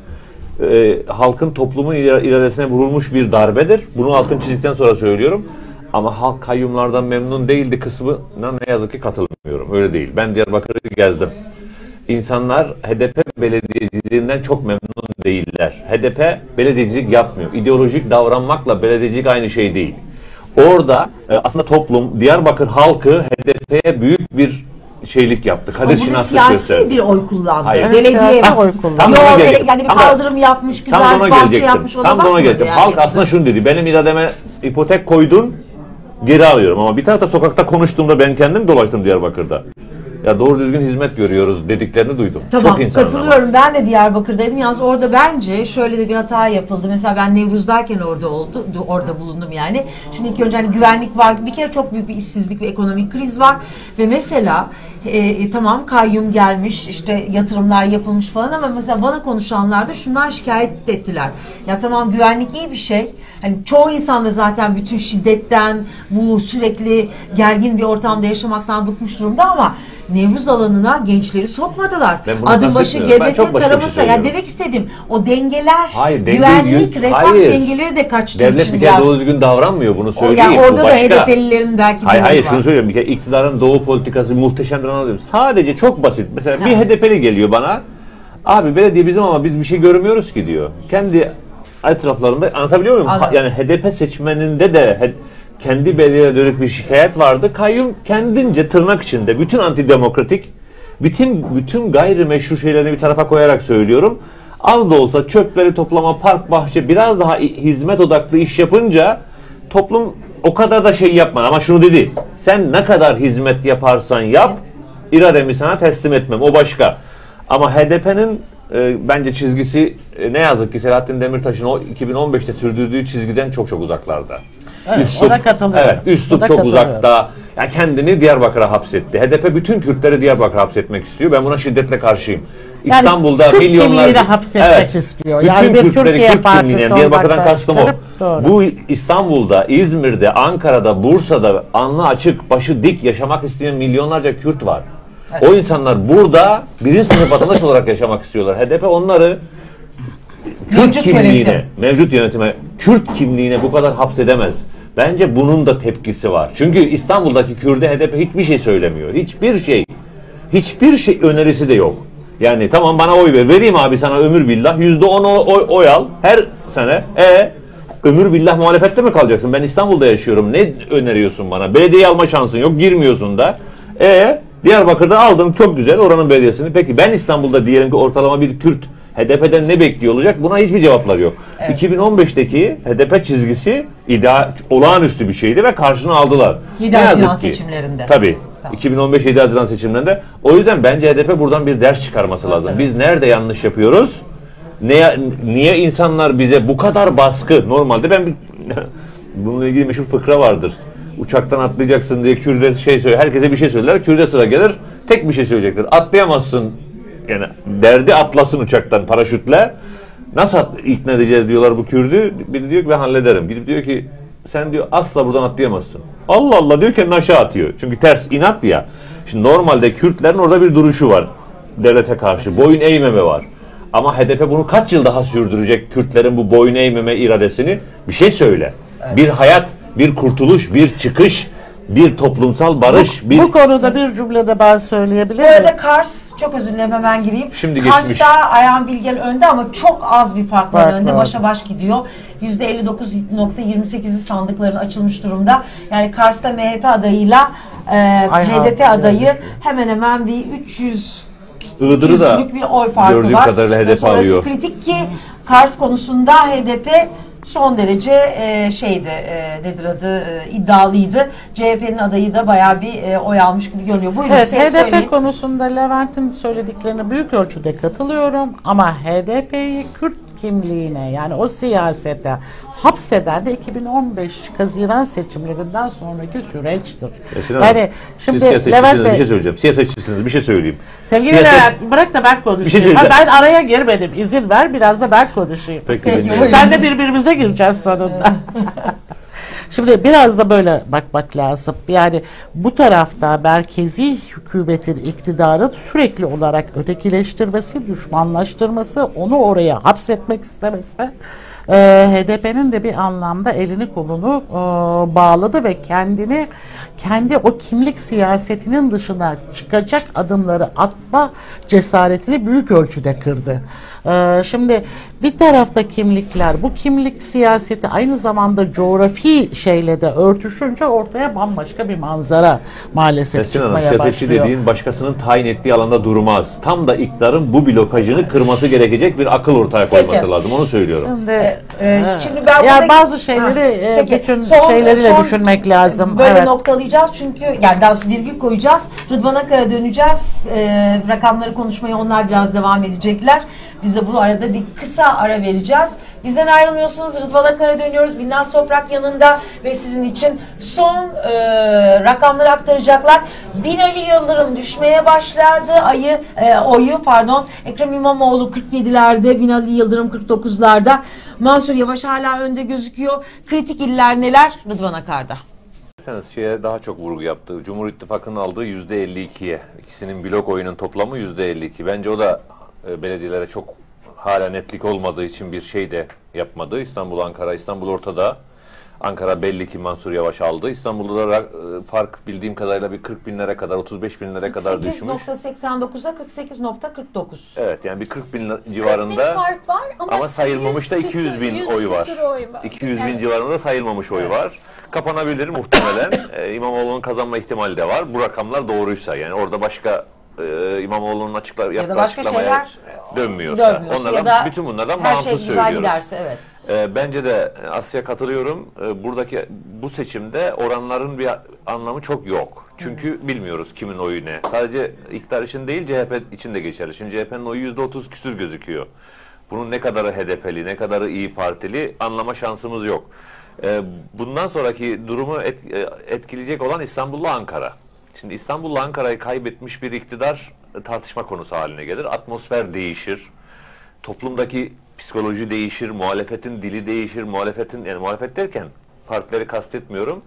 Speaker 2: Halkın toplumun iradesine vurulmuş bir darbedir. Bunu altını çizdikten sonra söylüyorum. Ama halk kayyumlardan memnun değildi kısmına ne yazık ki katılmıyorum. Öyle değil. Ben Diyarbakır'ı gezdim. İnsanlar HDP belediyeciliğinden çok memnun değiller. HDP belediyecilik yapmıyor. İdeolojik davranmakla belediyecilik aynı şey değil. Orada aslında toplum, Diyarbakır halkı HDP'ye büyük bir şeylik yaptı. Kadir Şinaslık
Speaker 1: siyasi
Speaker 2: gösterdi.
Speaker 1: bir oy kullandı.
Speaker 2: Hayır.
Speaker 1: Belediye
Speaker 3: oy kullandı.
Speaker 1: Yani bir kaldırım yapmış, güzel bir bahçe yapmış, ona
Speaker 2: Tam da ona
Speaker 1: bakmadı
Speaker 2: gelecektim.
Speaker 1: yani.
Speaker 2: Halk aslında şunu dedi. Benim irademe ipotek koydun, geri alıyorum. Ama bir tarafta sokakta konuştuğumda ben kendim dolaştım Diyarbakır'da. Ya doğru düzgün hizmet görüyoruz dediklerini duydum.
Speaker 1: Tamam,
Speaker 2: çok
Speaker 1: katılıyorum.
Speaker 2: Ama.
Speaker 1: Ben de Diyarbakır'daydım. Yalnız orada bence şöyle de bir hata yapıldı. Mesela ben Nevruz'dayken orada bulundum yani. Şimdi ilk önce hani güvenlik var. Bir kere çok büyük bir işsizlik ve ekonomik kriz var. Ve mesela tamam kayyum gelmiş, işte yatırımlar yapılmış falan ama mesela bana konuşanlar da şundan şikayet ettiler. Ya tamam güvenlik iyi bir şey. Hani çoğu insan da zaten bütün şiddetten, bu sürekli gergin bir ortamda yaşamaktan bıkmış durumda ama Nevruz alanına gençleri sokmadılar. Adım başı GBT taraması. Yani demek istedim o dengeler, güvenlik, refah dengeleri de kaçtığı
Speaker 2: devlet
Speaker 1: için
Speaker 2: bir kere doğru düzgün davranmıyor. Bunu söyleyeyim.
Speaker 1: Yani orada da HDP'lilerin belki
Speaker 2: hayır şunu söylüyorum. Bir kere iktidarın doğu politikası muhteşemdir anlatıyorum. Sadece çok basit. Mesela bir HDP'li geliyor bana. Abi belediye bizim ama biz bir şey görmüyoruz ki diyor. Kendi etraflarında anlatabiliyor muyum? Yani HDP seçmeninde de kendi belediyeye dönük bir şikayet vardı. Kayyum kendince tırnak içinde bütün antidemokratik, bütün gayrimeşru şeylerini bir tarafa koyarak söylüyorum. Az da olsa çöpleri toplama, park, bahçe biraz daha hizmet odaklı iş yapınca toplum o kadar da şey yapmadı. Ama şunu dedi, sen ne kadar hizmet yaparsan yap, irademi sana teslim etmem. O başka. Ama HDP'nin bence çizgisi ne yazık ki Selahattin Demirtaş'ın o 2015'te sürdürdüğü çizgiden çok uzaklarda.
Speaker 3: Evet, ona katılıyorum.
Speaker 2: Evet, üslup çok uzakta. Yani kendini Diyarbakır'a hapsetti. HDP bütün Kürtleri Diyarbakır'a hapsetmek istiyor. Ben buna şiddetle karşıyım.
Speaker 3: Yani
Speaker 2: İstanbul'da
Speaker 3: Kürt
Speaker 2: milyonlarca
Speaker 3: hapsetmek istiyor.
Speaker 2: Bütün
Speaker 3: Yani
Speaker 2: Kürtleri Kürt kimliğine, Diyarbakır'dan kastım o.
Speaker 3: Doğru.
Speaker 2: Bu İstanbul'da, İzmir'de, Ankara'da, Bursa'da alnı açık, başı dik yaşamak isteyen milyonlarca Kürt var. Evet. O insanlar burada birinci sınıf vatandaş olarak yaşamak istiyorlar. HDP onları mevcut yönetime, Kürt kimliğine bu kadar hapsedemez. Bence bunun da tepkisi var. Çünkü İstanbul'daki Kürt'e HDP hiçbir şey söylemiyor. Hiçbir şey önerisi de yok. Yani tamam bana oy ver. Vereyim abi sana ömür billah. %10 oy al her sene. Ömür billah muhalefette mi kalacaksın? Ben İstanbul'da yaşıyorum. Ne öneriyorsun bana? Belediye alma şansın yok. Girmiyorsun da. Diyarbakır'da aldın çok güzel oranın belediyesini. Peki ben İstanbul'da diyelim ki ortalama bir Kürt HDP'den ne bekliyor olacak? Buna hiçbir cevaplar yok. Evet. 2015'teki HDP çizgisi olağanüstü bir şeydi ve karşına aldılar.
Speaker 1: 7 Haziran seçimlerinde.
Speaker 2: Tabii. Tamam. 2015 7 Haziran seçimlerinde. O yüzden bence HDP buradan bir ders çıkarması lazım. Biz nerede yanlış yapıyoruz? Niye insanlar bize bu kadar baskı? Normalde bununla ilgili meşhur fıkra vardır. Uçaktan atlayacaksın diye Kürt'e herkese bir şey söylerler. Kürt'e sıra gelir. Tek bir şey söyleyecektir. Atlayamazsın. Yani derdi atlasın uçaktan paraşütle. Nasıl ikna edeceğiz diyorlar bu Kürt'ü. Biri diyor ki ben hallederim. Biri diyor ki sen diyor asla buradan atlayamazsın. Allah Allah diyor kendini aşağı atıyor. Çünkü ters inat ya. Şimdi normalde Kürtlerin orada bir duruşu var. Devlete karşı. Boyun eğmeme var. Ama HDP bunu kaç yıl daha sürdürecek Kürtlerin bu boyun eğmeme iradesini? Bir şey söyle. Evet. Bir hayat, bir kurtuluş, bir çıkış. bir toplumsal barış,
Speaker 3: Bu konuda bir cümlede ben söyleyebilir
Speaker 1: Bu
Speaker 3: miyim?
Speaker 1: arada Kars, çok özür dilerim hemen gireyim.
Speaker 2: Şimdi
Speaker 1: Kars'ta
Speaker 2: geçmiş.
Speaker 1: Ayhan Bilgen önde ama çok az bir farkla
Speaker 3: Fark
Speaker 1: önde.
Speaker 3: var.
Speaker 1: Başa baş gidiyor. %59.28'i sandıkların açılmış durumda. Yani Kars'ta MHP adayıyla HDP adayı hemen hemen bir 300
Speaker 2: Iğdır'ı da
Speaker 1: küslük bir oy farkı
Speaker 2: gördüğüm
Speaker 1: var.
Speaker 2: kadarıyla HDP
Speaker 1: Sonrası
Speaker 2: alıyor.
Speaker 1: kritik ki Kars konusunda HDP son derece nedir adı, iddialıydı. CHP'nin adayı da bayağı bir oy almış gibi görünüyor. Buyurun
Speaker 3: Evet,
Speaker 1: siz
Speaker 3: HDP
Speaker 1: söyleyin.
Speaker 3: konusunda Levent'in söylediklerine büyük ölçüde katılıyorum ama HDP'yi Kürt kimliğine, yani o siyasete hapseden de 2015 Haziran seçimlerinden sonraki süreçtir. Yani şimdi Levent
Speaker 2: bir
Speaker 3: Bey,
Speaker 2: şey söyleyeceğim. Siyasetçisiniz, bir şey söyleyeyim.
Speaker 3: sevgili
Speaker 2: Siyaset-
Speaker 3: Levent, bırak da ben konuşayım.
Speaker 2: Bir şey söyleyeceğim.
Speaker 3: Ben araya girmedim. İzin ver, biraz da ben konuşayım.
Speaker 2: Peki,
Speaker 1: Peki,
Speaker 2: dinliyorum.
Speaker 1: buyurun.
Speaker 3: Sen de birbirimize gireceğiz sonunda. Şimdi biraz da böyle bakmak lazım. Yani bu tarafta merkezi hükümetin, iktidarın sürekli olarak ötekileştirmesi, düşmanlaştırması, onu oraya hapsetmek istemesi HDP'nin de bir anlamda elini kolunu bağladı ve kendi o kimlik siyasetinin dışına çıkacak adımları atma cesaretini büyük ölçüde kırdı. Şimdi bir tarafta kimlikler, bu kimlik siyaseti aynı zamanda coğrafi şeyle de örtüşünce ortaya bambaşka bir manzara maalesef
Speaker 2: Nesrin Hanım,
Speaker 3: çıkmaya
Speaker 2: siyasetçi
Speaker 3: başlıyor.
Speaker 2: dediğin başkasının tayin ettiği alanda durmaz. Tam da iktidarın bu blokajını kırması gerekecek bir akıl ortaya koyması
Speaker 1: Peki.
Speaker 2: lazım. Onu söylüyorum.
Speaker 1: Şimdi ben
Speaker 3: Ya
Speaker 1: burada-
Speaker 3: bazı şeyleri
Speaker 1: Peki,
Speaker 3: bütün
Speaker 1: son-
Speaker 3: şeyleriyle
Speaker 1: son
Speaker 3: düşünmek lazım.
Speaker 1: Böyle
Speaker 3: Evet.
Speaker 1: noktalayacağız çünkü yani daha sonra virgül koyacağız. Rıdvan Akar'a döneceğiz. Rakamları konuşmaya onlar biraz devam edecekler. Biz de bu arada bir kısa ara vereceğiz. Bizden ayrılmıyorsunuz. Rıdvan Akar'a dönüyoruz. Binnaz Toprak yanında ve sizin için son rakamları aktaracaklar. Binali Yıldırım düşmeye başladı. Oyu Ekrem İmamoğlu 47'lerde, Binali Yıldırım 49'larda. Mansur Yavaş hala önde gözüküyor. Kritik iller neler? Rıdvan Akar'da.
Speaker 2: Şeye daha çok vurgu yaptı. Cumhur İttifakı'nın aldığı %52'ye. İkisinin blok oyunun toplamı %52. Bence o da belediyelere çok hala netlik olmadığı için bir şey de yapmadı. İstanbul, Ankara, İstanbul ortada. Ankara belli ki Mansur Yavaş aldı. İstanbul'da da fark bildiğim kadarıyla bir 40 binlere kadar, 35 binlere kadar düşmüş.
Speaker 1: 48.89'a 48.49.
Speaker 2: Evet, yani bir 40 bin
Speaker 5: 40 bin
Speaker 2: civarında
Speaker 5: fark var
Speaker 2: ama sayılmamış da 200 bin oy var. 200 bin
Speaker 5: Evet.
Speaker 2: civarında sayılmamış oy var. Kapanabilir muhtemelen. İmamoğlu'nun kazanma ihtimali de var. Bu rakamlar doğruysa, yani orada başka İmamoğlu'nun
Speaker 1: Ya da başka
Speaker 2: açıklamaya
Speaker 1: şeyler
Speaker 2: dönmüyorsa.
Speaker 1: dönmüyorsa
Speaker 2: Onlardan,
Speaker 1: ya da
Speaker 2: bütün bunlardan
Speaker 1: her
Speaker 2: bağımsız
Speaker 1: şey güzel
Speaker 2: söylüyoruz.
Speaker 1: giderse evet.
Speaker 2: Bence de Asya katılıyorum. Buradaki bu seçimde oranların bir anlamı çok yok. Çünkü bilmiyoruz kimin oyu ne. Sadece iktidar için değil, CHP için de geçerli. Şimdi CHP'nin oyu %30 küsür gözüküyor. Bunun ne kadarı HDP'li, ne kadarı İYİ Partili anlama şansımız yok. Bundan sonraki durumu etkileyecek olan İstanbul'la Ankara. Şimdi İstanbul'la Ankara'yı kaybetmiş bir iktidar tartışma konusu haline gelir. Atmosfer değişir. Toplumdaki psikoloji değişir, muhalefetin dili değişir, yani muhalefet derken partileri kastetmiyorum,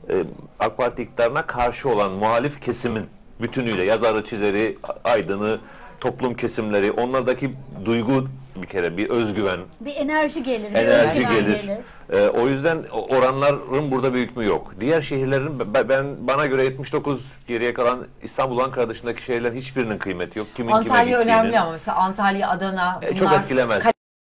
Speaker 2: AK Parti iktidarına karşı olan muhalif kesimin bütünüyle, yazarı, çizeri, aydını, toplum kesimleri, onlardaki duygu bir kere, bir özgüven,
Speaker 5: Bir enerji gelir, bir
Speaker 2: enerji
Speaker 5: özgüven
Speaker 2: gelir. O yüzden oranların burada bir hükmü yok. Diğer şehirlerin bana göre 79 geriye kalan İstanbul, Ankara dışındaki şehirlerin hiçbirinin kıymeti yok. Kimin
Speaker 1: Antalya
Speaker 2: kime
Speaker 1: önemli
Speaker 2: gittiğinin.
Speaker 1: ama mesela Antalya, Adana bunlar
Speaker 2: Çok etkilemez.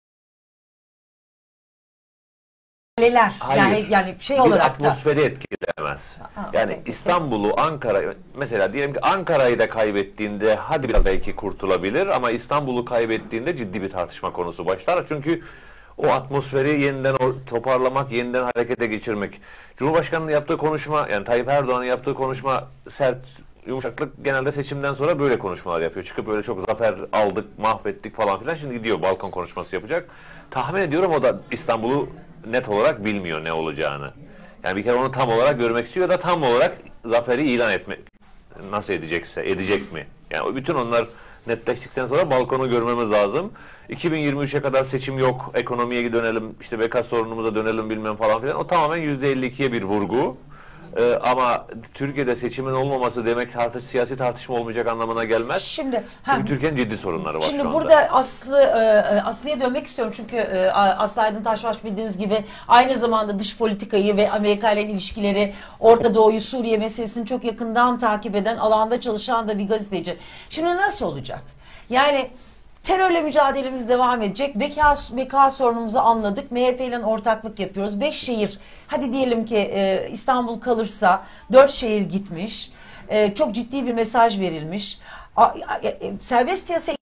Speaker 1: kaleler.
Speaker 2: Hayır.
Speaker 1: Yani şey
Speaker 2: Bir
Speaker 1: olarak da.
Speaker 2: atmosferi etkilemez. Yani
Speaker 1: okey.
Speaker 2: İstanbul'u, Ankara, mesela diyelim ki Ankara'yı da kaybettiğinde hadi biraz belki kurtulabilir ama İstanbul'u kaybettiğinde ciddi bir tartışma konusu başlar. Çünkü o atmosferi yeniden toparlamak, yeniden harekete geçirmek. Cumhurbaşkanı'nın yaptığı konuşma, yani Tayyip Erdoğan'ın yaptığı konuşma sert, yumuşaklık, genelde seçimden sonra böyle konuşmalar yapıyor. Çıkıp böyle çok zafer aldık, mahvettik falan filan. Şimdi gidiyor balkon konuşması yapacak. Tahmin ediyorum o da İstanbul'u net olarak bilmiyor ne olacağını. Yani bir kere onu tam olarak görmek istiyor da tam olarak zaferi ilan etmek nasıl edecekse, edecek mi? Yani bütün onlar netleştikten sonra balkonu görmemiz lazım. 2023'e kadar seçim yok, ekonomiye dönelim, işte beka sorunumuza dönelim bilmem falan filan. O tamamen %52'ye bir vurgu. Ama Türkiye'de seçimin olmaması demek siyasi tartışma olmayacak anlamına gelmez.
Speaker 1: Şimdi,
Speaker 2: Çünkü Türkiye'nin ciddi sorunları var şu anda.
Speaker 1: Şimdi burada Aslı'ya dönmek istiyorum çünkü Aslı Aydın Taşbaş bildiğiniz gibi aynı zamanda dış politikayı ve Amerika ile ilişkileri, Orta Doğu'yu, Suriye meselesini çok yakından takip eden, alanda çalışan da bir gazeteci. Şimdi nasıl olacak? Yani terörle mücadelemiz devam edecek. Beka sorunumuzu anladık. MHP ile ortaklık yapıyoruz. 5 şehir, hadi diyelim ki İstanbul kalırsa 4 şehir gitmiş. Çok ciddi bir mesaj verilmiş. Serbest piyasa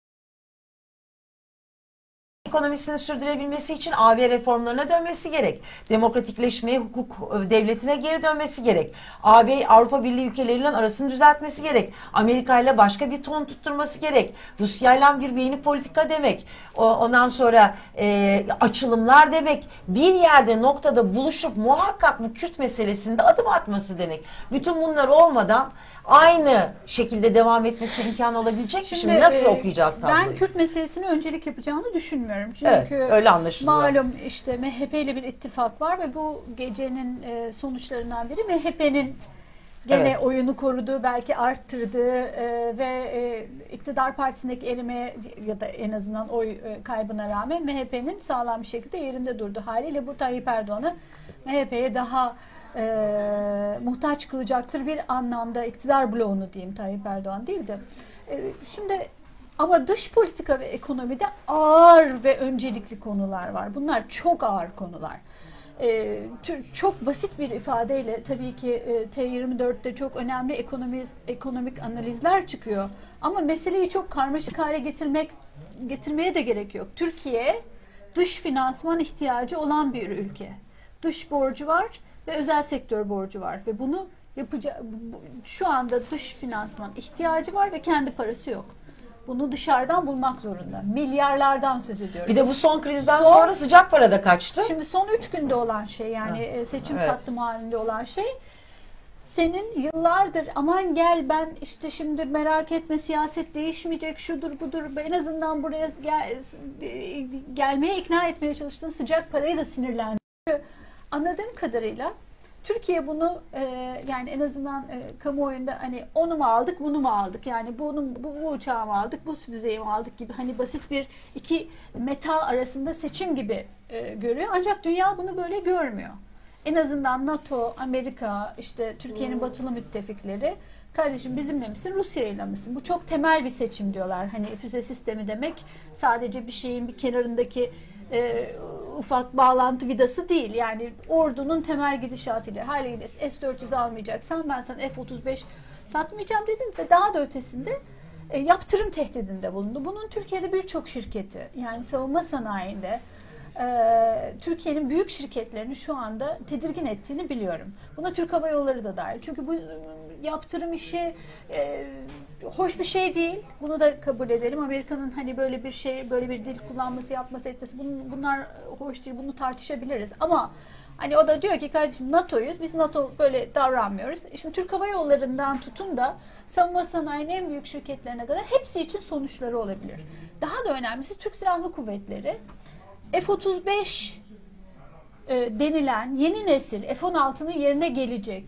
Speaker 1: ekonomisini sürdürebilmesi için AB reformlarına dönmesi gerek. Demokratikleşmeye, hukuk devletine geri dönmesi gerek. AB, Avrupa Birliği ülkeleriyle arasını düzeltmesi gerek. Amerika ile başka bir ton tutturması gerek. Rusya ile bir beğeni politika demek. Ondan sonra açılımlar demek. Bir yerde noktada buluşup muhakkak bu Kürt meselesinde adım atması demek. Bütün bunlar olmadan aynı şekilde devam etmesi imkanı olabilecek. Şimdi nasıl okuyacağız tabloyu?
Speaker 5: Ben Kürt meselesine öncelik yapacağını düşünmüyorum. Çünkü
Speaker 1: evet, öyle anlaşılıyor.
Speaker 5: Malum işte MHP ile bir ittifak var ve bu gecenin sonuçlarından biri MHP'nin gene oyunu koruduğu, belki arttırdığı ve iktidar partisindeki erime ya da en azından oy kaybına rağmen MHP'nin sağlam bir şekilde yerinde durduğu haliyle bu Tayyip Erdoğan'ı MHP'ye daha muhtaç kılacaktır bir anlamda, iktidar bloğunu diyeyim, Tayyip Erdoğan değil de. Şimdi ama dış politika ve ekonomide ağır ve öncelikli konular var. Bunlar çok ağır konular. Çok basit bir ifadeyle tabii ki T24'te çok önemli ekonomik analizler çıkıyor. Ama meseleyi çok karmaşık hale getirmeye de gerek yok. Türkiye dış finansman ihtiyacı olan bir ülke. Dış borcu var ve özel sektör borcu var ve bunu şu anda dış finansman ihtiyacı var ve kendi parası yok. Bunu dışarıdan bulmak zorunda. Milyarlardan söz ediyoruz.
Speaker 1: Bir de bu son krizden sonra sıcak para da kaçtı.
Speaker 5: Şimdi son 3 günde olan şey, yani seçim sattım halinde olan şey. Senin yıllardır aman gel ben işte şimdi merak etme siyaset değişmeyecek, şudur budur, en azından buraya gelmeye ikna etmeye çalıştığın sıcak parayı da sinirlendi. Anladığım kadarıyla Türkiye bunu yani en azından kamuoyunda hani onu mu aldık bunu mu aldık, yani bu uçağı mı aldık, bu füzeyi mi aldık gibi hani basit bir iki meta arasında seçim gibi görüyor. Ancak dünya bunu böyle görmüyor. En azından NATO, Amerika, işte Türkiye'nin batılı müttefikleri, kardeşim bizimle misin, Rusya ile misin? Bu çok temel bir seçim diyorlar. Hani füze sistemi demek sadece bir şeyin bir kenarındaki ufak bağlantı vidası değil. Yani ordunun temel gidişatıyla. Haliyle S-400 almayacaksan ben sana F-35 satmayacağım dedin ve daha da ötesinde yaptırım tehdidinde bulundu. Bunun Türkiye'de birçok şirketi, yani savunma sanayinde Türkiye'nin büyük şirketlerini şu anda tedirgin ettiğini biliyorum. Buna Türk Hava Yolları da dahil. Çünkü bu yaptırım işi hoş bir şey değil. Bunu da kabul edelim. Amerika'nın hani böyle bir şey, böyle bir dil kullanması, yapması, etmesi, bunlar hoş değil. Bunu tartışabiliriz. Ama hani o da diyor ki kardeşim NATO'yuz. Biz NATO böyle davranmıyoruz. Şimdi Türk Hava Yolları'ndan tutun da savunma sanayinin en büyük şirketlerine kadar hepsi için sonuçları olabilir. Daha da önemlisi Türk Silahlı Kuvvetleri F-35 denilen yeni nesil F-16'nın yerine gelecek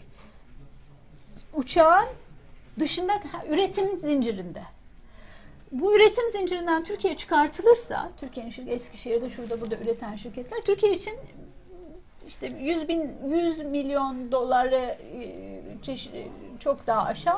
Speaker 5: uçağın dışında üretim zincirinde. Bu üretim zincirinden Türkiye çıkartılırsa, Türkiye'nin Eskişehir'de şurada burada üreten şirketler, Türkiye için işte 100 milyon doları çok daha aşan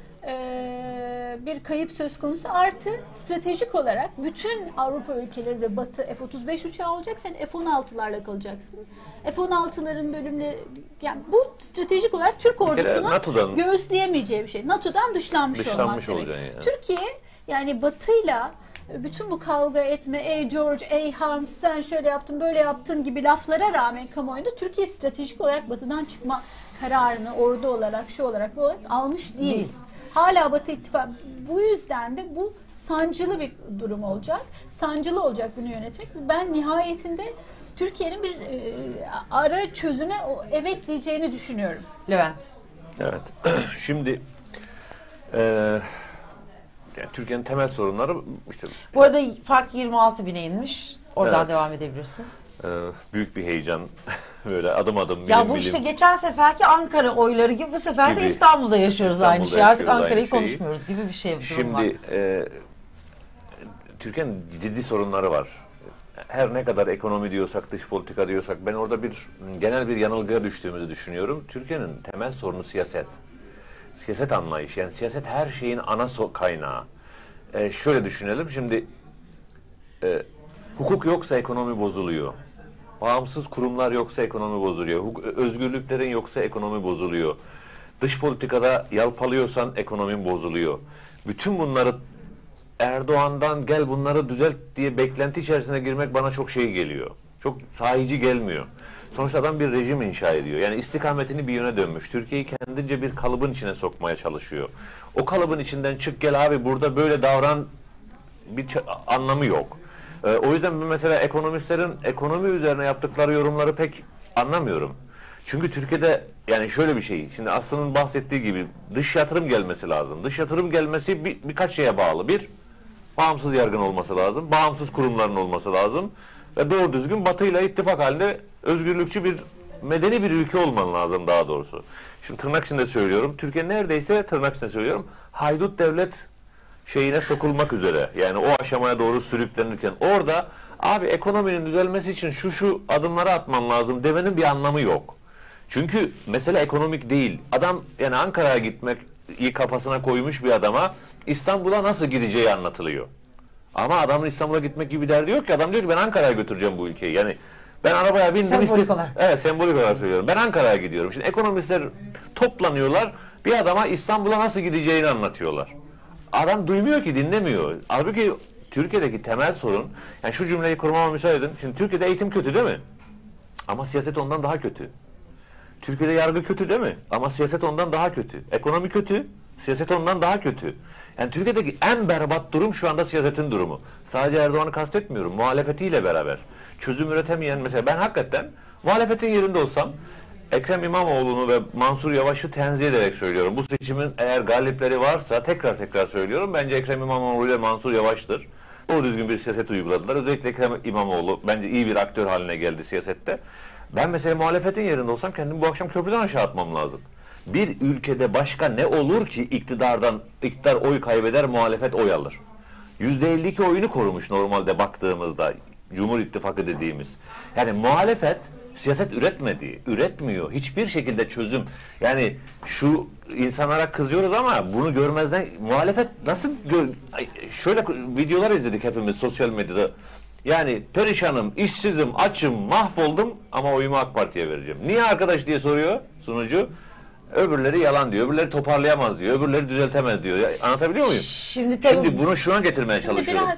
Speaker 5: bir kayıp söz konusu, artı stratejik olarak bütün Avrupa ülkeleri ve Batı F-35 uçağı olacak, sen F-16'larla kalacaksın. F-16'ların bölümleri, yani bu stratejik olarak Türk ordusuna göğüsleyemeyeceği bir şey. NATO'dan dışlanmış olmak demek. Yani. Türkiye yani Batı'yla bütün bu kavga etme, ey George, ey Hans, sen şöyle yaptın, böyle yaptın gibi laflara rağmen kamuoyunda Türkiye stratejik olarak Batı'dan çıkma kararını ordu olarak, şu olarak, bu olarak almış değil. Hala Batı İttifakı. Bu yüzden de bu sancılı bir durum olacak. Sancılı olacak bunu yönetmek. Ben nihayetinde Türkiye'nin bir ara çözüme evet diyeceğini düşünüyorum.
Speaker 1: Levent.
Speaker 2: Evet. Şimdi yani Türkiye'nin temel sorunları işte.
Speaker 1: Bu arada fark 26 bine inmiş. Oradan
Speaker 2: evet,
Speaker 1: devam edebilirsin.
Speaker 2: Büyük bir heyecan Böyle adım adım bilim
Speaker 1: Ya bu
Speaker 2: bilim.
Speaker 1: işte geçen seferki Ankara oyları gibi bu sefer de
Speaker 2: Gibi.
Speaker 1: İstanbul'da yaşıyoruz aynı
Speaker 2: İstanbul'da
Speaker 1: şeyi. Artık
Speaker 2: yaşıyoruz
Speaker 1: Ankara'yı
Speaker 2: aynı şeyi.
Speaker 1: konuşmuyoruz gibi bir şey. Bir durum var.
Speaker 2: Şimdi Türkiye'nin ciddi sorunları var. Her ne kadar ekonomi diyorsak, dış politika diyorsak ben orada genel bir yanılgıya düştüğümüzü düşünüyorum. Türkiye'nin temel sorunu siyaset. Siyaset anlayışı. Yani siyaset her şeyin ana kaynağı. Şöyle düşünelim şimdi hukuk yoksa ekonomi bozuluyor. Bağımsız kurumlar yoksa ekonomi bozuluyor. Özgürlüklerin yoksa ekonomi bozuluyor. Dış politikada yalpalıyorsan ekonomin bozuluyor. Bütün bunları Erdoğan'dan gel bunları düzelt diye beklenti içerisine girmek bana çok şey geliyor. Çok sahici gelmiyor. Sonuçta adam bir rejim inşa ediyor. Yani istikametini bir yöne dönmüş. Türkiye'yi kendince bir kalıbın içine sokmaya çalışıyor. O kalıbın içinden çık gel abi burada böyle davran bir anlamı yok. O yüzden ben mesela ekonomistlerin ekonomi üzerine yaptıkları yorumları pek anlamıyorum. Çünkü Türkiye'de yani şöyle bir şey. Şimdi Aslı'nın bahsettiği gibi dış yatırım gelmesi lazım. Dış yatırım gelmesi birkaç şeye bağlı. Bir, bağımsız yargın olması lazım. Bağımsız kurumların olması lazım. Ve doğru düzgün Batı'yla ittifak halinde özgürlükçü bir medeni bir ülke olman lazım daha doğrusu. Şimdi tırnak içinde söylüyorum. Türkiye neredeyse tırnak içinde söylüyorum. Haydut devlet şeyine sokulmak üzere. Yani o aşamaya doğru sürüklenirken orada abi ekonominin düzelmesi için şu adımları atman lazım demenin bir anlamı yok. Çünkü mesele ekonomik değil. Adam yani Ankara'ya gitmek kafasına koymuş bir adama İstanbul'a nasıl gideceği anlatılıyor. Ama adamın İstanbul'a gitmek gibi bir derdi yok ki. Adam diyor ki ben Ankara'ya götüreceğim bu ülkeyi. Yani ben arabaya bindim.
Speaker 1: Sembolik olarak.
Speaker 2: Evet, sembolik olarak söylüyorum. Ben Ankara'ya gidiyorum. Şimdi ekonomistler toplanıyorlar. Bir adama İstanbul'a nasıl gideceğini anlatıyorlar. Adam duymuyor ki, dinlemiyor. Halbuki Türkiye'deki temel sorun, yani şu cümleyi kurmama müsaade edin. Şimdi Türkiye'de eğitim kötü değil mi? Ama siyaset ondan daha kötü. Türkiye'de yargı kötü değil mi? Ama siyaset ondan daha kötü. Ekonomi kötü, siyaset ondan daha kötü. Yani Türkiye'deki en berbat durum şu anda siyasetin durumu. Sadece Erdoğan'ı kastetmiyorum, muhalefetiyle beraber. Çözüm üretemeyen, mesela ben hakikaten muhalefetin yerinde olsam Ekrem İmamoğlu'nu ve Mansur Yavaş'ı tenzih ederek söylüyorum. Bu seçimin eğer galipleri varsa tekrar söylüyorum. Bence Ekrem İmamoğlu ile Mansur Yavaş'tır. O düzgün bir siyaset uyguladılar. Özellikle Ekrem İmamoğlu bence iyi bir aktör haline geldi siyasette. Ben mesela muhalefetin yerinde olsam kendimi bu akşam köprüden aşağı atmam lazım. Bir ülkede başka ne olur ki iktidar oy kaybeder, muhalefet oy alır? %52 oyunu korumuş normalde baktığımızda Cumhur İttifakı dediğimiz. Yani muhalefet siyaset üretmiyor. Hiçbir şekilde çözüm. Yani şu insanlara kızıyoruz ama bunu görmezden muhalefet nasıl şöyle videolar izledik hepimiz sosyal medyada. Yani perişanım, işsizim, açım, mahvoldum ama oyumu AK Parti'ye vereceğim. Niye arkadaş diye soruyor sunucu. Öbürleri yalan diyor, öbürleri toparlayamaz diyor, öbürleri düzeltemez diyor. Anlatabiliyor muyum? Şimdi bunu şuna getirmeye çalışıyorum.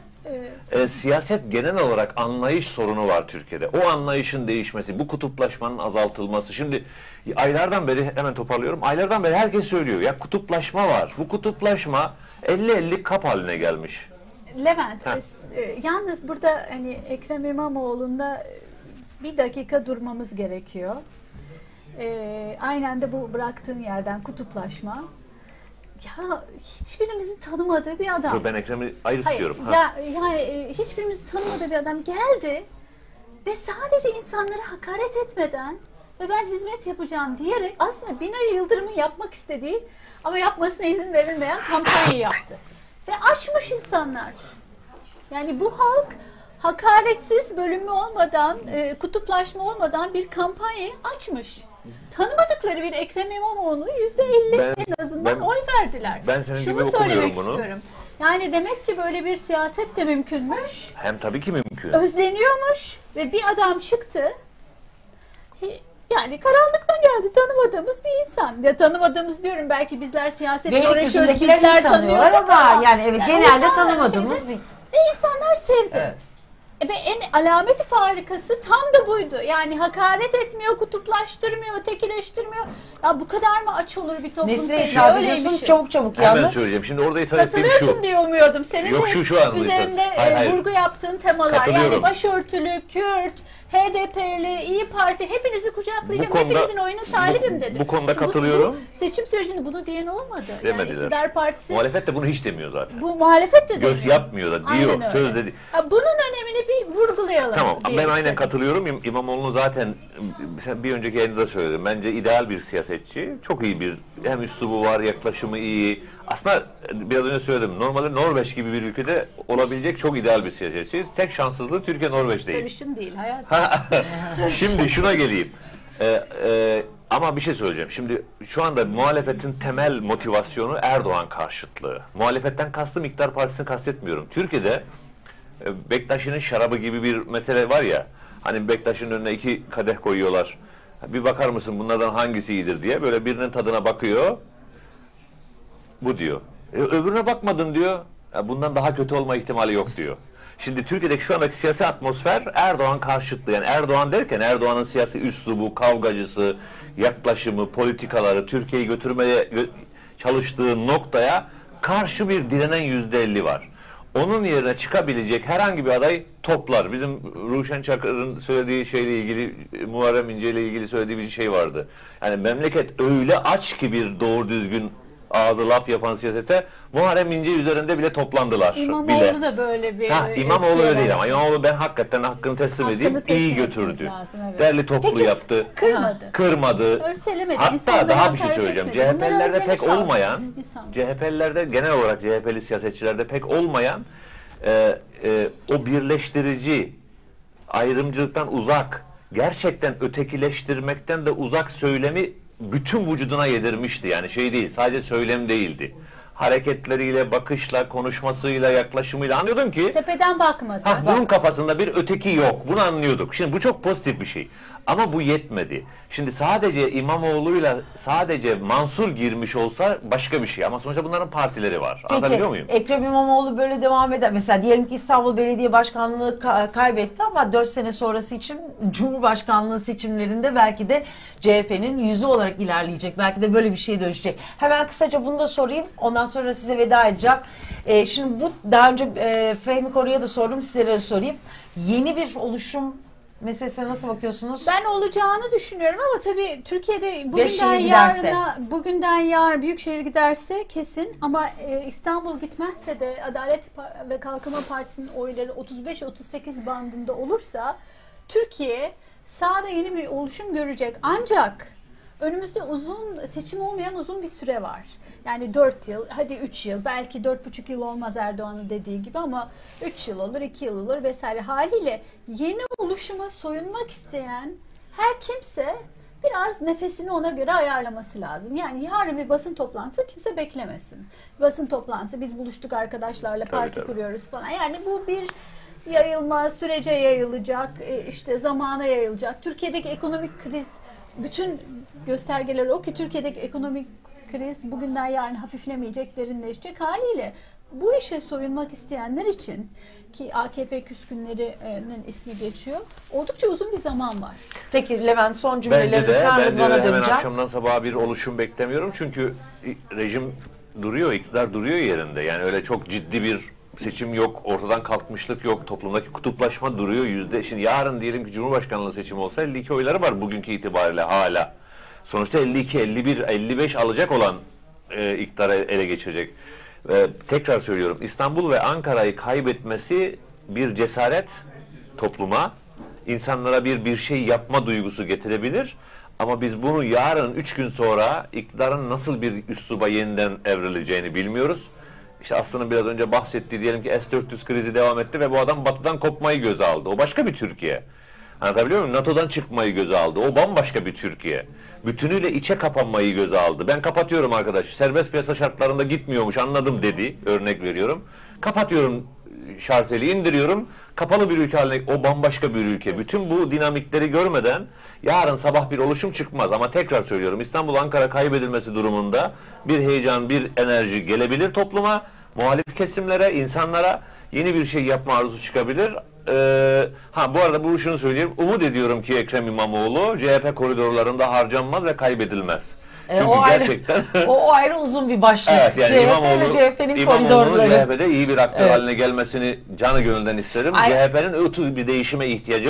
Speaker 2: Siyaset genel olarak anlayış sorunu var Türkiye'de. O anlayışın değişmesi, bu kutuplaşmanın azaltılması. Şimdi aylardan beri, hemen toparlıyorum, aylardan beri herkes söylüyor. Ya kutuplaşma var. Bu kutuplaşma 50-50 kap haline gelmiş.
Speaker 5: Levent, yalnız burada hani Ekrem İmamoğlu'nda bir dakika durmamız gerekiyor. Aynen de bu bıraktığın yerden kutuplaşma. Ya hiçbirimizin tanımadığı bir adam.
Speaker 2: Ben Ekrem'i ayrı tutuyorum.
Speaker 5: Yani hiçbirimizin tanımadığı bir adam geldi ve sadece insanlara hakaret etmeden ve ben hizmet yapacağım diyerek aslında Binali Yıldırım'ın yapmak istediği ama yapmasına izin verilmeyen kampanyayı yaptı. Ve açmış insanlar. Yani bu halk hakaretsiz, bölünme olmadan, kutuplaşma olmadan bir kampanyayı açmış. Tanımadıkları bir Ekrem İmamoğlu'nu %50 en azından oy verdiler.
Speaker 2: Ben senin
Speaker 5: Şunu
Speaker 2: gibi okumuyorum
Speaker 5: söylemek
Speaker 2: bunu.
Speaker 5: istiyorum. Yani demek ki böyle bir siyaset de mümkünmüş.
Speaker 2: Hem tabii ki mümkün.
Speaker 5: Özleniyormuş ve bir adam çıktı. Yani karanlıktan geldi, tanımadığımız bir insan. Ya tanımadığımız diyorum, belki bizler siyasetle uğraşıyoruz, bizler
Speaker 1: tanıyorlar ama yani evet, genelde tanımadığımız bir...
Speaker 5: Ve insanlar sevdi. Evet. Ve en alameti farikası tam da buydu. Yani hakaret etmiyor, kutuplaştırmıyor, ötekileştirmiyor. Ya bu kadar mı aç olur bir toplum?
Speaker 1: Nesine itiraz ediyorsun? Çabuk yalnız.
Speaker 2: Hemen söyleyeceğim. Şimdi orada itiraz ettiğim şu.
Speaker 5: Katılıyorsun diye umuyordum. Senin
Speaker 2: Yok,
Speaker 5: de
Speaker 2: şu
Speaker 5: üzerinde vurgu yaptığın temalar. Yani başörtülü, Kürt, HDP'li, İyi Parti hepinizi kucaklayacağım,
Speaker 2: Bu konuda-
Speaker 5: hepinizin oyunu talibim dedi.
Speaker 2: bu konuda
Speaker 5: Şimdi
Speaker 2: katılıyorum.
Speaker 5: Bu seçim sürecinde bunu diyen olmadı. Yani
Speaker 2: Demediler.
Speaker 5: iktidar partisi
Speaker 2: Muhalefet de bunu hiç demiyor zaten.
Speaker 5: bu muhalefet de
Speaker 2: Göz
Speaker 5: demiyor.
Speaker 2: yapmıyor da
Speaker 5: Aynen
Speaker 2: diyor.
Speaker 5: öyle.
Speaker 2: Sözde değil.
Speaker 5: Bunun önemini bir vurgulayalım.
Speaker 2: Tamam,
Speaker 5: diye
Speaker 2: ben aynen
Speaker 5: istedim.
Speaker 2: katılıyorum. İmamoğlu'nu zaten bir önceki yayında da söyledim. Bence ideal bir siyasetçi. Çok iyi bir, hem üslubu var, yaklaşımı iyi. Aslında biraz önce söyledim. Normalde Norveç gibi bir ülkede olabilecek çok ideal bir siyasetçi. Tek şanssızlığı Türkiye Norveç değil.
Speaker 5: Sarışın değil hayatım.
Speaker 2: Şimdi şuna geleyim. Ama bir şey söyleyeceğim. Şimdi şu anda muhalefetin temel motivasyonu Erdoğan karşıtlığı. Muhalefetten kastım iktidar partisini kastetmiyorum. Türkiye'de Bektaşi'nin şarabı gibi bir mesele var ya. Hani Bektaş'ın önüne 2 kadeh koyuyorlar. Bir bakar mısın bunlardan hangisi iyidir diye. Böyle birinin tadına bakıyor. Bu diyor. Öbürüne bakmadın diyor. Bundan daha kötü olma ihtimali yok diyor. Şimdi Türkiye'deki şu andaki siyasi atmosfer Erdoğan karşıtlığı. Yani Erdoğan derken Erdoğan'ın siyasi üslubu, kavgacısı, yaklaşımı, politikaları, Türkiye'yi götürmeye çalıştığı noktaya karşı bir direnen %50 var. Onun yerine çıkabilecek herhangi bir aday toplar. Bizim Ruşen Çakır'ın söylediği şeyle ilgili, Muharrem İnce ile ilgili söylediği bir şey vardı. Yani memleket öyle aç ki bir doğru düzgün ağzı laf yapan siyasete Muharrem İnce üzerinde bile toplandılar.
Speaker 5: İmamoğlu da böyle bir...
Speaker 2: İmamoğlu öyle değil ama İmamoğlu ben hakikaten hakkını teslim
Speaker 5: Hakkını
Speaker 2: edeyim.
Speaker 5: teslim
Speaker 2: İyi
Speaker 5: etmek
Speaker 2: götürdü.
Speaker 5: lazım, evet.
Speaker 2: Derli toplu
Speaker 5: Peki,
Speaker 2: yaptı.
Speaker 5: Kırmadı.
Speaker 2: Kırmadı.
Speaker 5: Örselemedi.
Speaker 2: Hatta
Speaker 5: İnsanları
Speaker 2: daha bir şey
Speaker 5: hakaret
Speaker 2: söyleyeceğim.
Speaker 5: etmedi. Bunları
Speaker 2: CHP'lerde
Speaker 5: özlemiş
Speaker 2: pek
Speaker 5: halk.
Speaker 2: olmayan,
Speaker 5: İnsan.
Speaker 2: CHP'lilerde genel olarak CHP'li siyasetçilerde pek olmayan o birleştirici, ayrımcılıktan uzak, gerçekten ötekileştirmekten de uzak söylemi bütün vücuduna yedirmişti. Yani şey değil, sadece söylem değildi. Hareketleriyle, bakışla, konuşmasıyla, yaklaşımıyla anlıyordum ki
Speaker 5: Tepeden bakmadı.
Speaker 2: bunun kafasında bir öteki yok. Bunu anlıyorduk. Şimdi bu çok pozitif bir şey. Ama bu yetmedi. Şimdi sadece İmamoğlu'yla sadece Mansur girmiş olsa başka bir şey. Ama sonuçta bunların partileri var. Anlatabiliyor muyum?
Speaker 1: Ekrem İmamoğlu böyle devam eder. Mesela diyelim ki İstanbul Belediye Başkanlığı kaybetti ama 4 sene sonrası için Cumhurbaşkanlığı seçimlerinde belki de CHP'nin yüzü olarak ilerleyecek. Belki de böyle bir şeye dönüşecek. Hemen kısaca bunu da sorayım. Ondan sonra size veda edeceğim. Şimdi bu daha önce Fehmi Koru'ya da sordum. Size de sorayım. Yeni bir oluşum meselesine nasıl bakıyorsunuz?
Speaker 5: Ben olacağını düşünüyorum ama tabii Türkiye'de bugünden yarına Büyükşehir giderse kesin ama İstanbul gitmezse de Adalet ve Kalkınma Partisi'nin oyları 35-38 bandında olursa Türkiye sağda yeni bir oluşum görecek. Ancak önümüzde seçim olmayan uzun bir süre var. Yani 4 yıl, hadi 3 yıl, belki 4,5 yıl olmaz Erdoğan'ın dediği gibi ama 3 yıl olur, 2 yıl olur vesaire. Haliyle yeni oluşuma soyunmak isteyen her kimse biraz nefesini ona göre ayarlaması lazım. Yani yarın bir basın toplantısı kimse beklemesin. Basın toplantısı, biz buluştuk arkadaşlarla, parti kuruyoruz falan. Yani bu bir yayılma, sürece yayılacak, işte zamana yayılacak. Türkiye'deki ekonomik kriz, bütün göstergeler o ki Türkiye'deki ekonomik kriz bugünden yarın hafiflemeyecek, derinleşecek. Haliyle bu işe soyunmak isteyenler için ki AKP küskünlerinin ismi geçiyor, oldukça uzun bir zaman var.
Speaker 1: Peki Levent, son cümleleri
Speaker 2: Bence de
Speaker 1: Rıdvan'a
Speaker 2: hemen
Speaker 1: döneceğim.
Speaker 2: akşamdan sabaha bir oluşum beklemiyorum. Çünkü rejim duruyor, iktidar duruyor yerinde. Yani öyle çok ciddi bir seçim yok, ortadan kalkmışlık yok, toplumdaki kutuplaşma duruyor . Şimdi yarın diyelim ki Cumhurbaşkanlığı seçimi olsa 52 oyları var bugünkü itibariyle hala. Sonuçta 52, 51, 55 alacak olan iktidarı ele geçirecek. Tekrar söylüyorum, İstanbul ve Ankara'yı kaybetmesi bir cesaret topluma, insanlara bir şey yapma duygusu getirebilir. Ama biz bunu yarın 3 gün sonra iktidarın nasıl bir üsluba yeniden evrileceğini bilmiyoruz. İşte Aslı'nın biraz önce bahsettiği diyelim ki S-400 krizi devam etti ve bu adam batıdan kopmayı göze aldı. O başka bir Türkiye. Anlatabiliyor muyum? NATO'dan çıkmayı göze aldı. O bambaşka bir Türkiye. Bütünüyle içe kapanmayı göze aldı. Ben kapatıyorum arkadaş. Serbest piyasa şartlarında gitmiyormuş anladım dedi. Örnek veriyorum. Kapatıyorum şarteli, indiriyorum. Kapalı bir ülke haline, o bambaşka bir ülke. Bütün bu dinamikleri görmeden yarın sabah bir oluşum çıkmaz. Ama tekrar söylüyorum, İstanbul Ankara kaybedilmesi durumunda bir heyecan, bir enerji gelebilir topluma, muhalif kesimlere, insanlara yeni bir şey yapma arzusu çıkabilir. Bu arada şunu söyleyeyim. Umut ediyorum ki Ekrem İmamoğlu CHP koridorlarında harcanmaz ve kaybedilmez. Çünkü
Speaker 1: o
Speaker 2: gerçekten
Speaker 1: o ayrı uzun bir başlık.
Speaker 2: evet, yani
Speaker 1: CHP ve CHP'nin koridorları.
Speaker 2: CHP'de iyi bir aktör haline gelmesini canı gönülden isterim. CHP'nin ötü bir değişime ihtiyacı var.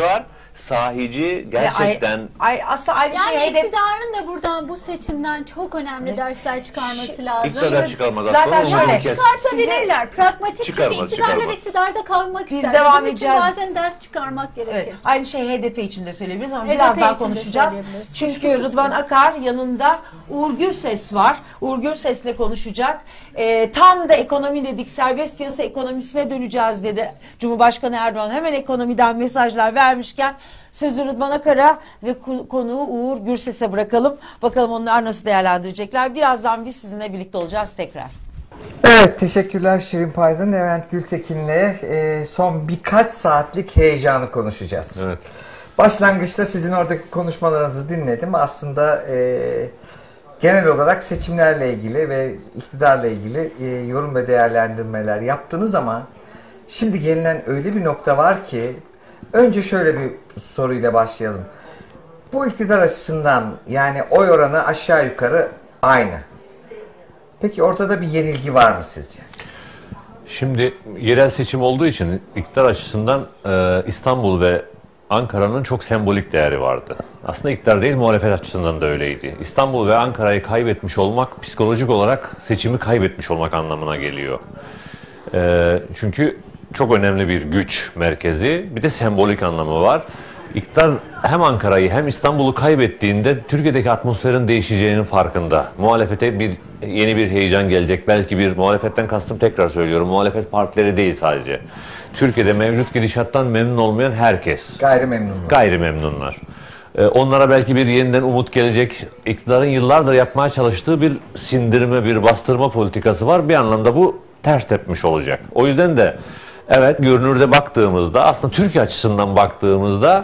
Speaker 2: sahici, gerçekten
Speaker 1: aslında aynı
Speaker 5: Yani
Speaker 1: şey hedef.
Speaker 5: iktidarın da buradan bu seçimden çok önemli dersler çıkarması lazım.
Speaker 2: iktidar çıkarmadan
Speaker 1: Zaten
Speaker 2: sonra
Speaker 1: şöyle,
Speaker 5: Çıkartabilirler. Pragmatik, çünkü
Speaker 2: Çıkarmaz,
Speaker 5: iktidarlar
Speaker 2: çıkarmaz.
Speaker 5: iktidarda kalmak
Speaker 1: Biz
Speaker 5: ister.
Speaker 1: devam
Speaker 5: Bunun için
Speaker 1: edeceğiz.
Speaker 5: bazen ders çıkarmak gerekir.
Speaker 1: Evet, aynı şeyi HDP için de söyleyebiliriz ama
Speaker 5: HDP
Speaker 1: biraz daha
Speaker 5: için de
Speaker 1: konuşacağız.
Speaker 5: söyleyebiliriz.
Speaker 1: Çünkü
Speaker 5: Kuşkusuz
Speaker 1: Rıdvan
Speaker 5: ki.
Speaker 1: Akar yanında Uğur Gürses var. Uğur Gürses'le konuşacak. Tam da ekonomi dedik, serbest piyasa ekonomisine döneceğiz dedi Cumhurbaşkanı Erdoğan. Hemen ekonomiden mesajlar vermişken sözü Rıdvan Akar'a ve konuğu Uğur Gürses'e bırakalım. Bakalım onlar nasıl değerlendirecekler. Birazdan biz sizinle birlikte olacağız tekrar.
Speaker 6: Evet, teşekkürler Şirin Payzan. Levent Gültekin'le son birkaç saatlik heyecanı konuşacağız.
Speaker 2: Evet.
Speaker 6: Başlangıçta sizin oradaki konuşmalarınızı dinledim. Aslında genel olarak seçimlerle ilgili ve iktidarla ilgili yorum ve değerlendirmeler yaptınız ama şimdi gelinen öyle bir nokta var ki önce şöyle bir soruyla başlayalım. Bu iktidar açısından yani oy oranı aşağı yukarı aynı. Peki ortada bir yenilgi var mı sizce?
Speaker 2: Şimdi yerel seçim olduğu için iktidar açısından İstanbul ve Ankara'nın çok sembolik değeri vardı. Aslında iktidar değil, muhalefet açısından da öyleydi. İstanbul ve Ankara'yı kaybetmiş olmak psikolojik olarak seçimi kaybetmiş olmak anlamına geliyor. Çünkü çok önemli bir güç merkezi, bir de sembolik anlamı var. İktidar hem Ankara'yı hem İstanbul'u kaybettiğinde Türkiye'deki atmosferin değişeceğinin farkında. Muhalefete yeni bir heyecan gelecek. Belki bir muhalefetten kastım, tekrar söylüyorum, muhalefet partileri değil sadece. Türkiye'de mevcut gidişattan memnun olmayan herkes. Gayrimemnunlar. Onlara belki bir yeniden umut gelecek. İktidarın yıllardır yapmaya çalıştığı bir sindirme, bir bastırma politikası var. Bir anlamda bu ters tepmiş olacak. O yüzden de evet, görünürde baktığımızda, aslında Türkiye açısından baktığımızda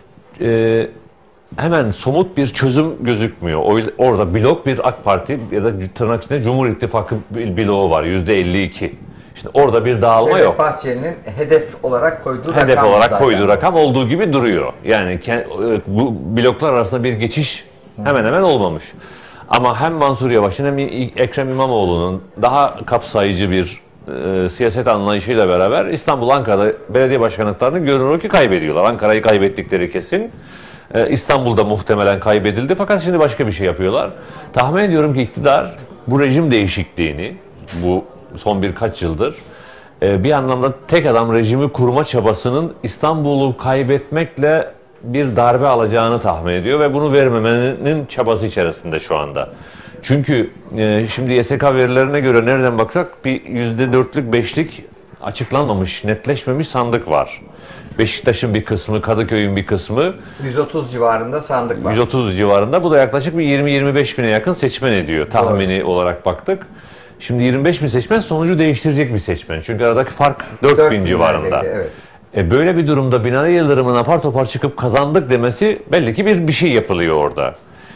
Speaker 2: hemen somut bir çözüm gözükmüyor. Orada blok bir AK Parti ya da tırnak içinde Cumhur İttifakı bloğu var. %52. İşte orada bir dağılma yok.
Speaker 6: Bahçeli'nin hedef olarak koyduğu
Speaker 2: rakam olduğu gibi duruyor. Yani bu bloklar arasında bir geçiş hemen hemen olmamış. Ama hem Mansur Yavaş'ın hem Ekrem İmamoğlu'nun daha kapsayıcı bir siyaset anlayışıyla beraber İstanbul, Ankara'da belediye başkanlıklarını görünüyor ki kaybediyorlar. Ankara'yı kaybettikleri kesin. İstanbul'da muhtemelen kaybedildi. Fakat şimdi başka bir şey yapıyorlar. Tahmin ediyorum ki iktidar bu rejim değişikliğini, bu son birkaç yıldır bir anlamda tek adam rejimi kurma çabasının İstanbul'u kaybetmekle bir darbe alacağını tahmin ediyor ve bunu vermemenin çabası içerisinde şu anda. Çünkü şimdi YSK verilerine göre nereden baksak bir %4'lük 5'lik açıklanmamış, netleşmemiş sandık var. Beşiktaş'ın bir kısmı, Kadıköy'ün bir kısmı.
Speaker 6: 130 civarında sandık var.
Speaker 2: 130 civarında. Bu da yaklaşık bir 20-25 bine yakın seçmen ediyor. Tahmini olarak baktık. Şimdi 25 bin seçmen sonucu değiştirecek bir seçmen. Çünkü aradaki fark 4 bin civarında.
Speaker 6: Evet.
Speaker 2: Böyle bir durumda Binali Yıldırım'ın apar topar çıkıp kazandık demesi, belli ki bir şey yapılıyor orada.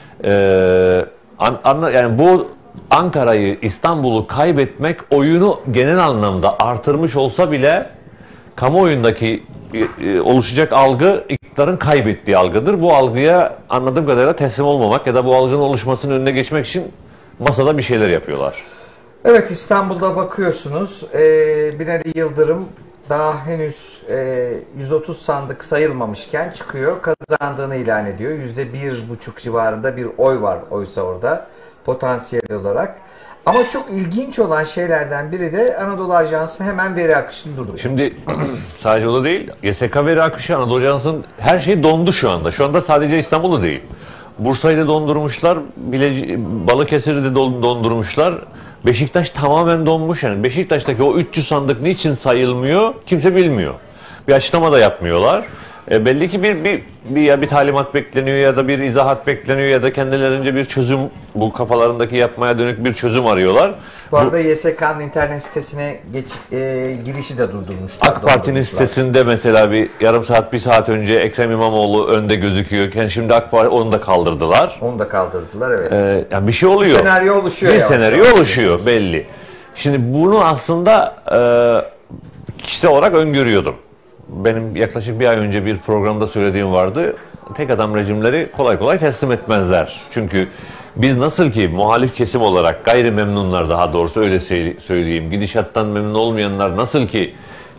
Speaker 2: Yani bu Ankara'yı, İstanbul'u kaybetmek oyunu genel anlamda artırmış olsa bile kamuoyundaki oluşacak algı iktidarın kaybettiği algıdır. Bu algıya anladığım kadarıyla teslim olmamak ya da bu algının oluşmasının önüne geçmek için masada bir şeyler yapıyorlar.
Speaker 6: Evet, İstanbul'da bakıyorsunuz Binali Yıldırım daha henüz 130 sandık sayılmamışken çıkıyor, kazandığını ilan ediyor. %1,5 civarında bir oy var oysa orada potansiyel olarak. Ama çok ilginç olan şeylerden biri de Anadolu Ajansı hemen veri akışını durduruyor.
Speaker 2: Şimdi sadece o da değil, YSK veri akışı, Anadolu Ajansı'nın her şeyi dondu şu anda. Şu anda sadece İstanbul'da değil. Bursa'yı da dondurmuşlar, Balıkesir'i de dondurmuşlar. Beşiktaş tamamen donmuş. Yani Beşiktaş'taki o 300 sandık niçin sayılmıyor kimse bilmiyor. Bir açıklama da yapmıyorlar. Belli ki bir talimat bekleniyor ya da bir izahat bekleniyor ya da kendilerince bir çözüm, bu kafalarındaki yapmaya dönük bir çözüm arıyorlar.
Speaker 6: Bu arada YSK'nın internet sitesine girişi de durdurmuşlar.
Speaker 2: AK Parti'nin sitesinde mesela bir yarım saat, bir saat önce Ekrem İmamoğlu önde gözüküyorken şimdi AK Parti onu da kaldırdılar.
Speaker 6: Onu da kaldırdılar, evet.
Speaker 2: Yani bir şey oluyor.
Speaker 6: Bir senaryo oluşuyor.
Speaker 2: Bir senaryo oluşuyor belli. Şimdi bunu aslında kişisel olarak öngörüyordum. Benim yaklaşık bir ay önce bir programda söylediğim vardı. Tek adam rejimleri kolay kolay teslim etmezler. Çünkü biz nasıl ki muhalif kesim olarak gayrimemnunlar, daha doğrusu öyle söyleyeyim, gidişattan memnun olmayanlar nasıl ki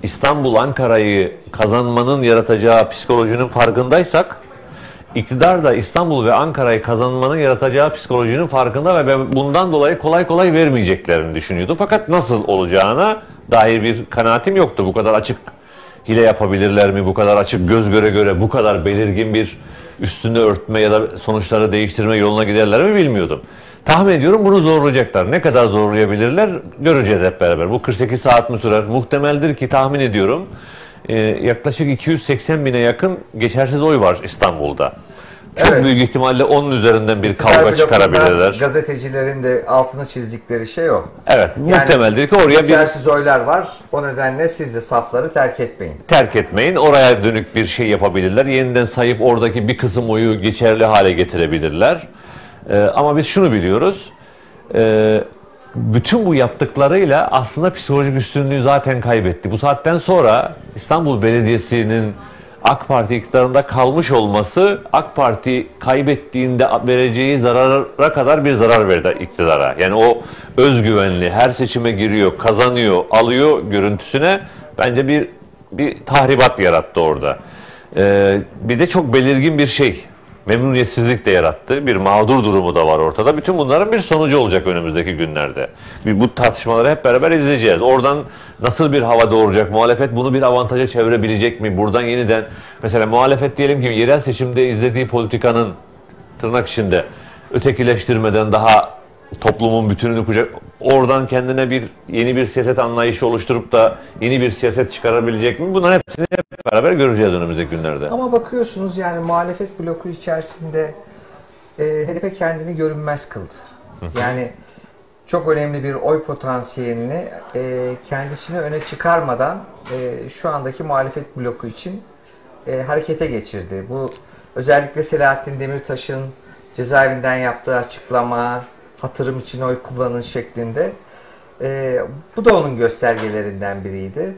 Speaker 2: İstanbul, Ankara'yı kazanmanın yaratacağı psikolojinin farkındaysak, iktidar da İstanbul ve Ankara'yı kazanmanın yaratacağı psikolojinin farkında ve bundan dolayı kolay kolay vermeyeceklerini düşünüyordu. Fakat nasıl olacağına dair bir kanaatim yoktu. Bu kadar açık hile yapabilirler mi? Bu kadar açık göz göre göre bu kadar belirgin bir üstünü örtme ya da sonuçları değiştirme yoluna giderler mi bilmiyordum. Tahmin ediyorum bunu zorlayacaklar. Ne kadar zorlayabilirler göreceğiz hep beraber. Bu 48 saat mi sürer? Muhtemeldir ki tahmin ediyorum yaklaşık 280 bine yakın geçersiz oy var İstanbul'da. Çok
Speaker 6: Evet.
Speaker 2: büyük ihtimalle onun üzerinden bir kavga çıkarabilirler.
Speaker 6: Gazetecilerin de altını çizdikleri şey o.
Speaker 2: Evet, muhtemeldir ki oraya bir
Speaker 6: geçersiz oylar var. O nedenle siz de safları terk etmeyin.
Speaker 2: terk etmeyin. Oraya dönük bir şey yapabilirler. Yeniden sayıp oradaki bir kısım oyu geçerli hale getirebilirler. Ama biz şunu biliyoruz. Bütün bu yaptıklarıyla aslında psikolojik üstünlüğü zaten kaybetti. Bu saatten sonra İstanbul Belediyesi'nin AK Parti iktidarında kalmış olması AK Parti kaybettiğinde vereceği zarara kadar bir zarar verdi iktidara. Yani o özgüvenli, her seçime giriyor, kazanıyor, alıyor görüntüsüne bence bir tahribat yarattı orada. Bir de çok belirgin bir şey. Memnuniyetsizlik de yarattı. Bir mağdur durumu da var ortada. Bütün bunların bir sonucu olacak önümüzdeki günlerde. Bu tartışmaları hep beraber izleyeceğiz. Oradan nasıl bir hava doğuracak? Muhalefet bunu bir avantaja çevirebilecek mi? Buradan yeniden mesela muhalefet diyelim ki yerel seçimde izlediği politikanın tırnak içinde ötekileştirmeden daha toplumun bütününü oradan kendine yeni bir siyaset anlayışı oluşturup da yeni bir siyaset çıkarabilecek mi? Bunların hepsini hep beraber göreceğiz önümüzdeki günlerde.
Speaker 6: Ama bakıyorsunuz yani muhalefet bloku içerisinde HDP kendini görünmez kıldı. Yani çok önemli bir oy potansiyelini kendisini öne çıkarmadan şu andaki muhalefet bloku için harekete geçirdi. Bu özellikle Selahattin Demirtaş'ın cezaevinden yaptığı açıklama, hatırım için oy kullanın şeklinde. Bu da onun göstergelerinden biriydi.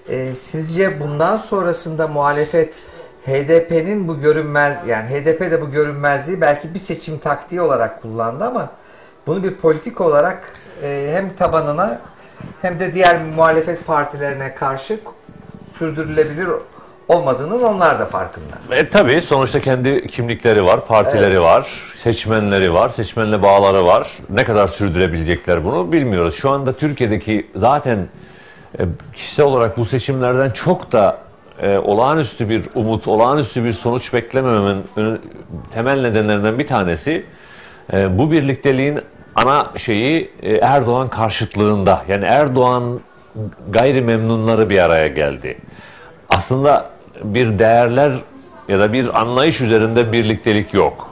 Speaker 6: Sizce bundan sonrasında muhalefet HDP'nin bu yani HDP de bu görünmezliği belki bir seçim taktiği olarak kullandı ama bunu bir politik olarak hem tabanına hem de diğer muhalefet partilerine karşı sürdürülebilir olmadığının onlar da farkında.
Speaker 2: Tabii sonuçta kendi kimlikleri var, partileri var, seçmenleri var, seçmenle bağları var. Ne kadar sürdürebilecekler bunu bilmiyoruz. Şu anda Türkiye'deki zaten kişisel olarak bu seçimlerden çok da olağanüstü bir umut, olağanüstü bir sonuç beklemememin temel nedenlerinden bir tanesi bu birlikteliğin ana şeyi Erdoğan karşıtlığında. Yani Erdoğan gayrimemnunları bir araya geldi. Aslında bir değerler ya da bir anlayış üzerinde birliktelik yok.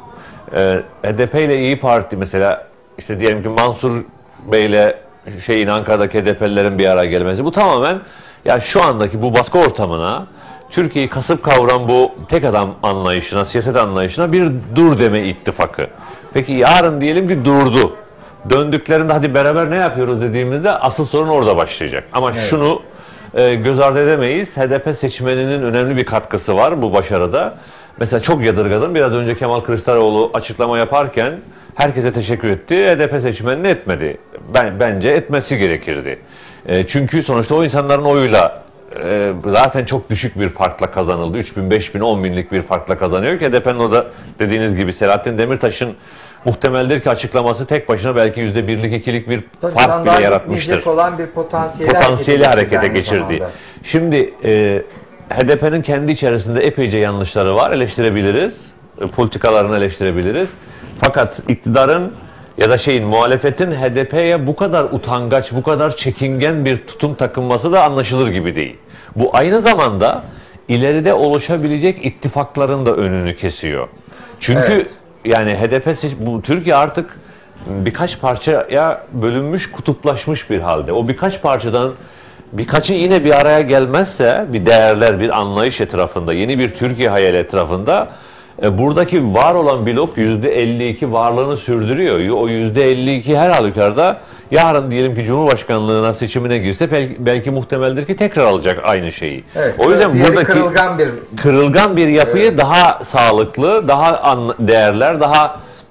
Speaker 2: HDP ile İYİ Parti mesela işte diyelim ki Mansur Bey ile Ankara'daki HDP'lilerin bir araya gelmesi bu tamamen ya şu andaki bu baskı ortamına Türkiye'yi kasıp kavuran bu tek adam anlayışına, siyaset anlayışına bir dur deme ittifakı. Peki yarın diyelim ki durdu. Döndüklerinde hadi beraber ne yapıyoruz dediğimizde asıl sorun orada başlayacak. Ama şunu göz ardı edemeyiz. HDP seçmeninin önemli bir katkısı var bu başarıda. Mesela çok yadırgadım. Biraz önce Kemal Kılıçdaroğlu açıklama yaparken herkese teşekkür etti. HDP seçmenini etmedi. Bence etmesi gerekirdi. Çünkü sonuçta o insanların oyuyla zaten çok düşük bir farkla kazanıldı. 3.000, 5.000, 10.000'lik bir farkla kazanıyor ki HDP'nin o da dediğiniz gibi Selahattin Demirtaş'ın muhtemeldir ki açıklaması tek başına belki %1'lik, 2'lik bir fark bile yaratmıştır.
Speaker 6: Olan bir potansiyeli
Speaker 2: harekete geçirdi. Şimdi HDP'nin kendi içerisinde epeyce yanlışları var. Eleştirebiliriz. Politikalarını eleştirebiliriz. Fakat iktidarın ya da muhalefetin HDP'ye bu kadar utangaç, bu kadar çekingen bir tutum takınması da anlaşılır gibi değil. Bu aynı zamanda ileride oluşabilecek ittifakların da önünü kesiyor. Çünkü yani bu Türkiye artık birkaç parçaya bölünmüş, kutuplaşmış bir halde. O birkaç parçadan birkaçı yine bir araya gelmezse bir değerler, bir anlayış etrafında, yeni bir Türkiye hayali etrafında buradaki var olan blok %52 varlığını sürdürüyor. O %52 her halükarda yarın diyelim ki Cumhurbaşkanlığına seçimine girse belki muhtemeldir ki tekrar alacak aynı şeyi.
Speaker 6: Evet,
Speaker 2: o yüzden buradaki
Speaker 6: kırılgan bir
Speaker 2: yapıyı daha sağlıklı, daha değerler, daha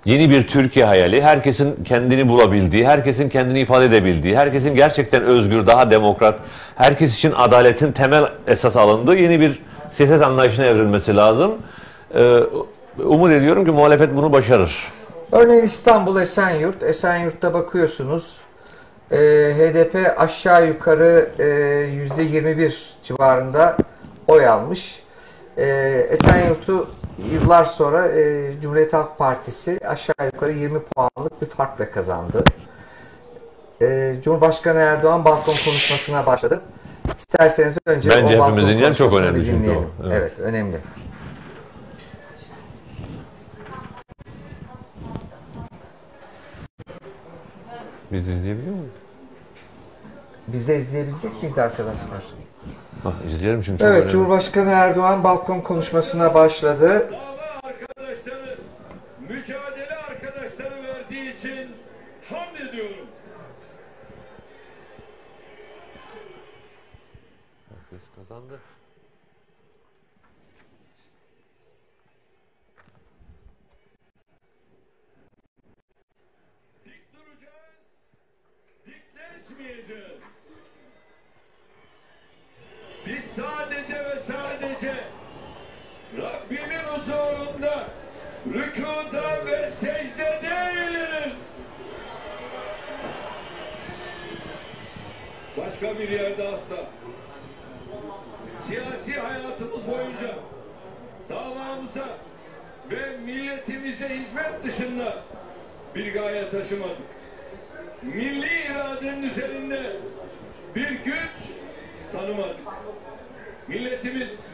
Speaker 2: Yeni bir Türkiye hayali, herkesin kendini bulabildiği, herkesin kendini ifade edebildiği, herkesin gerçekten özgür, daha demokrat, herkes için adaletin temel esas alındığı yeni bir siyaset anlayışına evrilmesi lazım. Umut ediyorum ki muhalefet bunu başarır.
Speaker 6: Örneğin İstanbul Esenyurt. Esenyurt'ta bakıyorsunuz HDP aşağı yukarı %21 civarında oy almış. Esenyurt'u yıllar sonra Cumhuriyet Halk Partisi aşağı yukarı 20 puanlık bir farkla kazandı. Cumhurbaşkanı Erdoğan balkon konuşmasına başladı. İsterseniz önce
Speaker 2: bence
Speaker 6: o
Speaker 2: hepimiz dinleyelim, çok önemli çünkü o.
Speaker 6: Evet, önemli.
Speaker 2: Biz de izleyebiliyor muyuz?
Speaker 6: Biz de izleyebilecek miyiz arkadaşlar?
Speaker 2: İzleyelim çünkü.
Speaker 6: Evet, Cumhurbaşkanı Erdoğan balkon konuşmasına başladı.
Speaker 7: Dava arkadaşları, mücadele arkadaşları verdiği için hamd ediyorum.
Speaker 2: Herkes kazandı.
Speaker 7: Dik duracağız, dikleşmeyeceğiz. Biz sadece ve sadece Rabbimin huzurunda rükuda ve secdede eğiliriz. Başka bir yerde asla. Siyasi hayatımız boyunca davamıza ve milletimize hizmet dışında bir gaye taşımadık. Milli iradenin üzerinde bir güç tanımadık. Milletimiz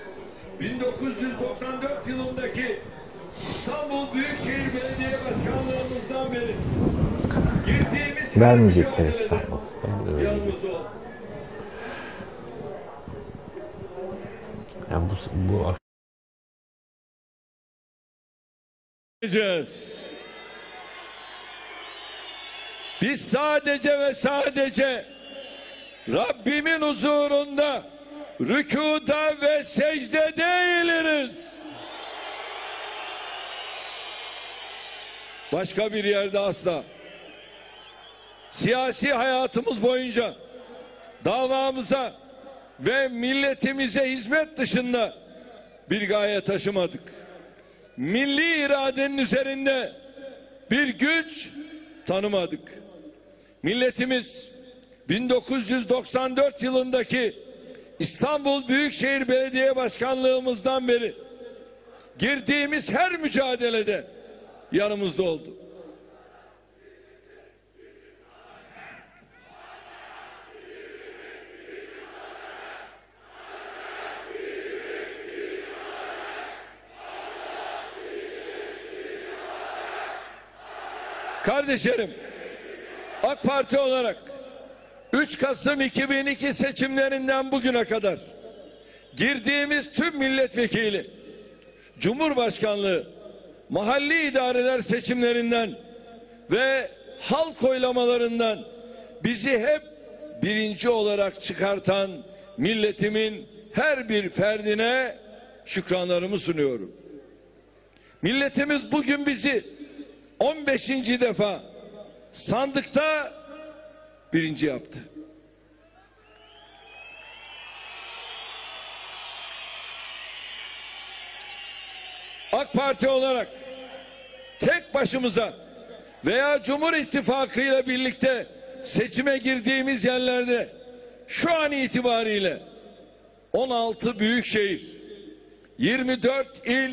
Speaker 7: 1994 yılındaki İstanbul Büyükşehir Belediye Başkanlığımızdan beri girdiğimiz
Speaker 6: Vermeyecekler İstanbul.
Speaker 7: yanımızda oldu.
Speaker 2: Yani bu
Speaker 7: Biz sadece ve sadece Rabbimin huzurunda rükuda ve secdede eğiliriz. Başka bir yerde asla. Siyasi hayatımız boyunca davamıza ve milletimize hizmet dışında bir gaye taşımadık. Milli iradenin üzerinde bir güç tanımadık. Milletimiz 1994 yılındaki İstanbul Büyükşehir Belediye Başkanlığımızdan beri girdiğimiz her mücadelede yanımızda oldu. Kardeşlerim, AK Parti olarak 3 Kasım 2002 seçimlerinden bugüne kadar girdiğimiz tüm milletvekili, Cumhurbaşkanlığı, mahalli idareler seçimlerinden ve halk oylamalarından bizi hep birinci olarak çıkartan milletimin her bir ferdine şükranlarımı sunuyorum. Milletimiz bugün bizi 15. defa sandıkta birinci yaptı. AK Parti olarak tek başımıza veya Cumhur İttifakı ile birlikte seçime girdiğimiz yerlerde şu an itibariyle 16 büyükşehir, 24 il,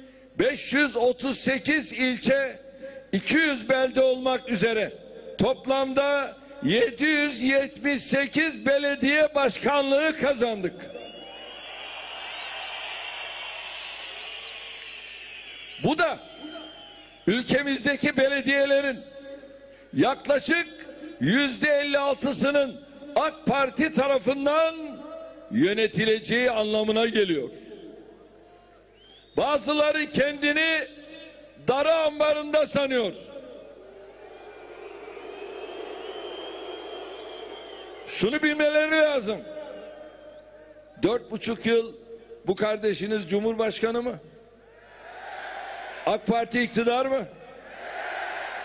Speaker 7: 538 ilçe, 200 belde olmak üzere toplamda 778 belediye başkanlığı kazandık. Bu da ülkemizdeki belediyelerin yaklaşık %56'sının AK Parti tarafından yönetileceği anlamına geliyor. Bazıları kendini darı ambarında sanıyor. Şunu bilmeleri lazım. 4,5 yıl bu kardeşiniz Cumhurbaşkanı mı? AK Parti iktidar mı?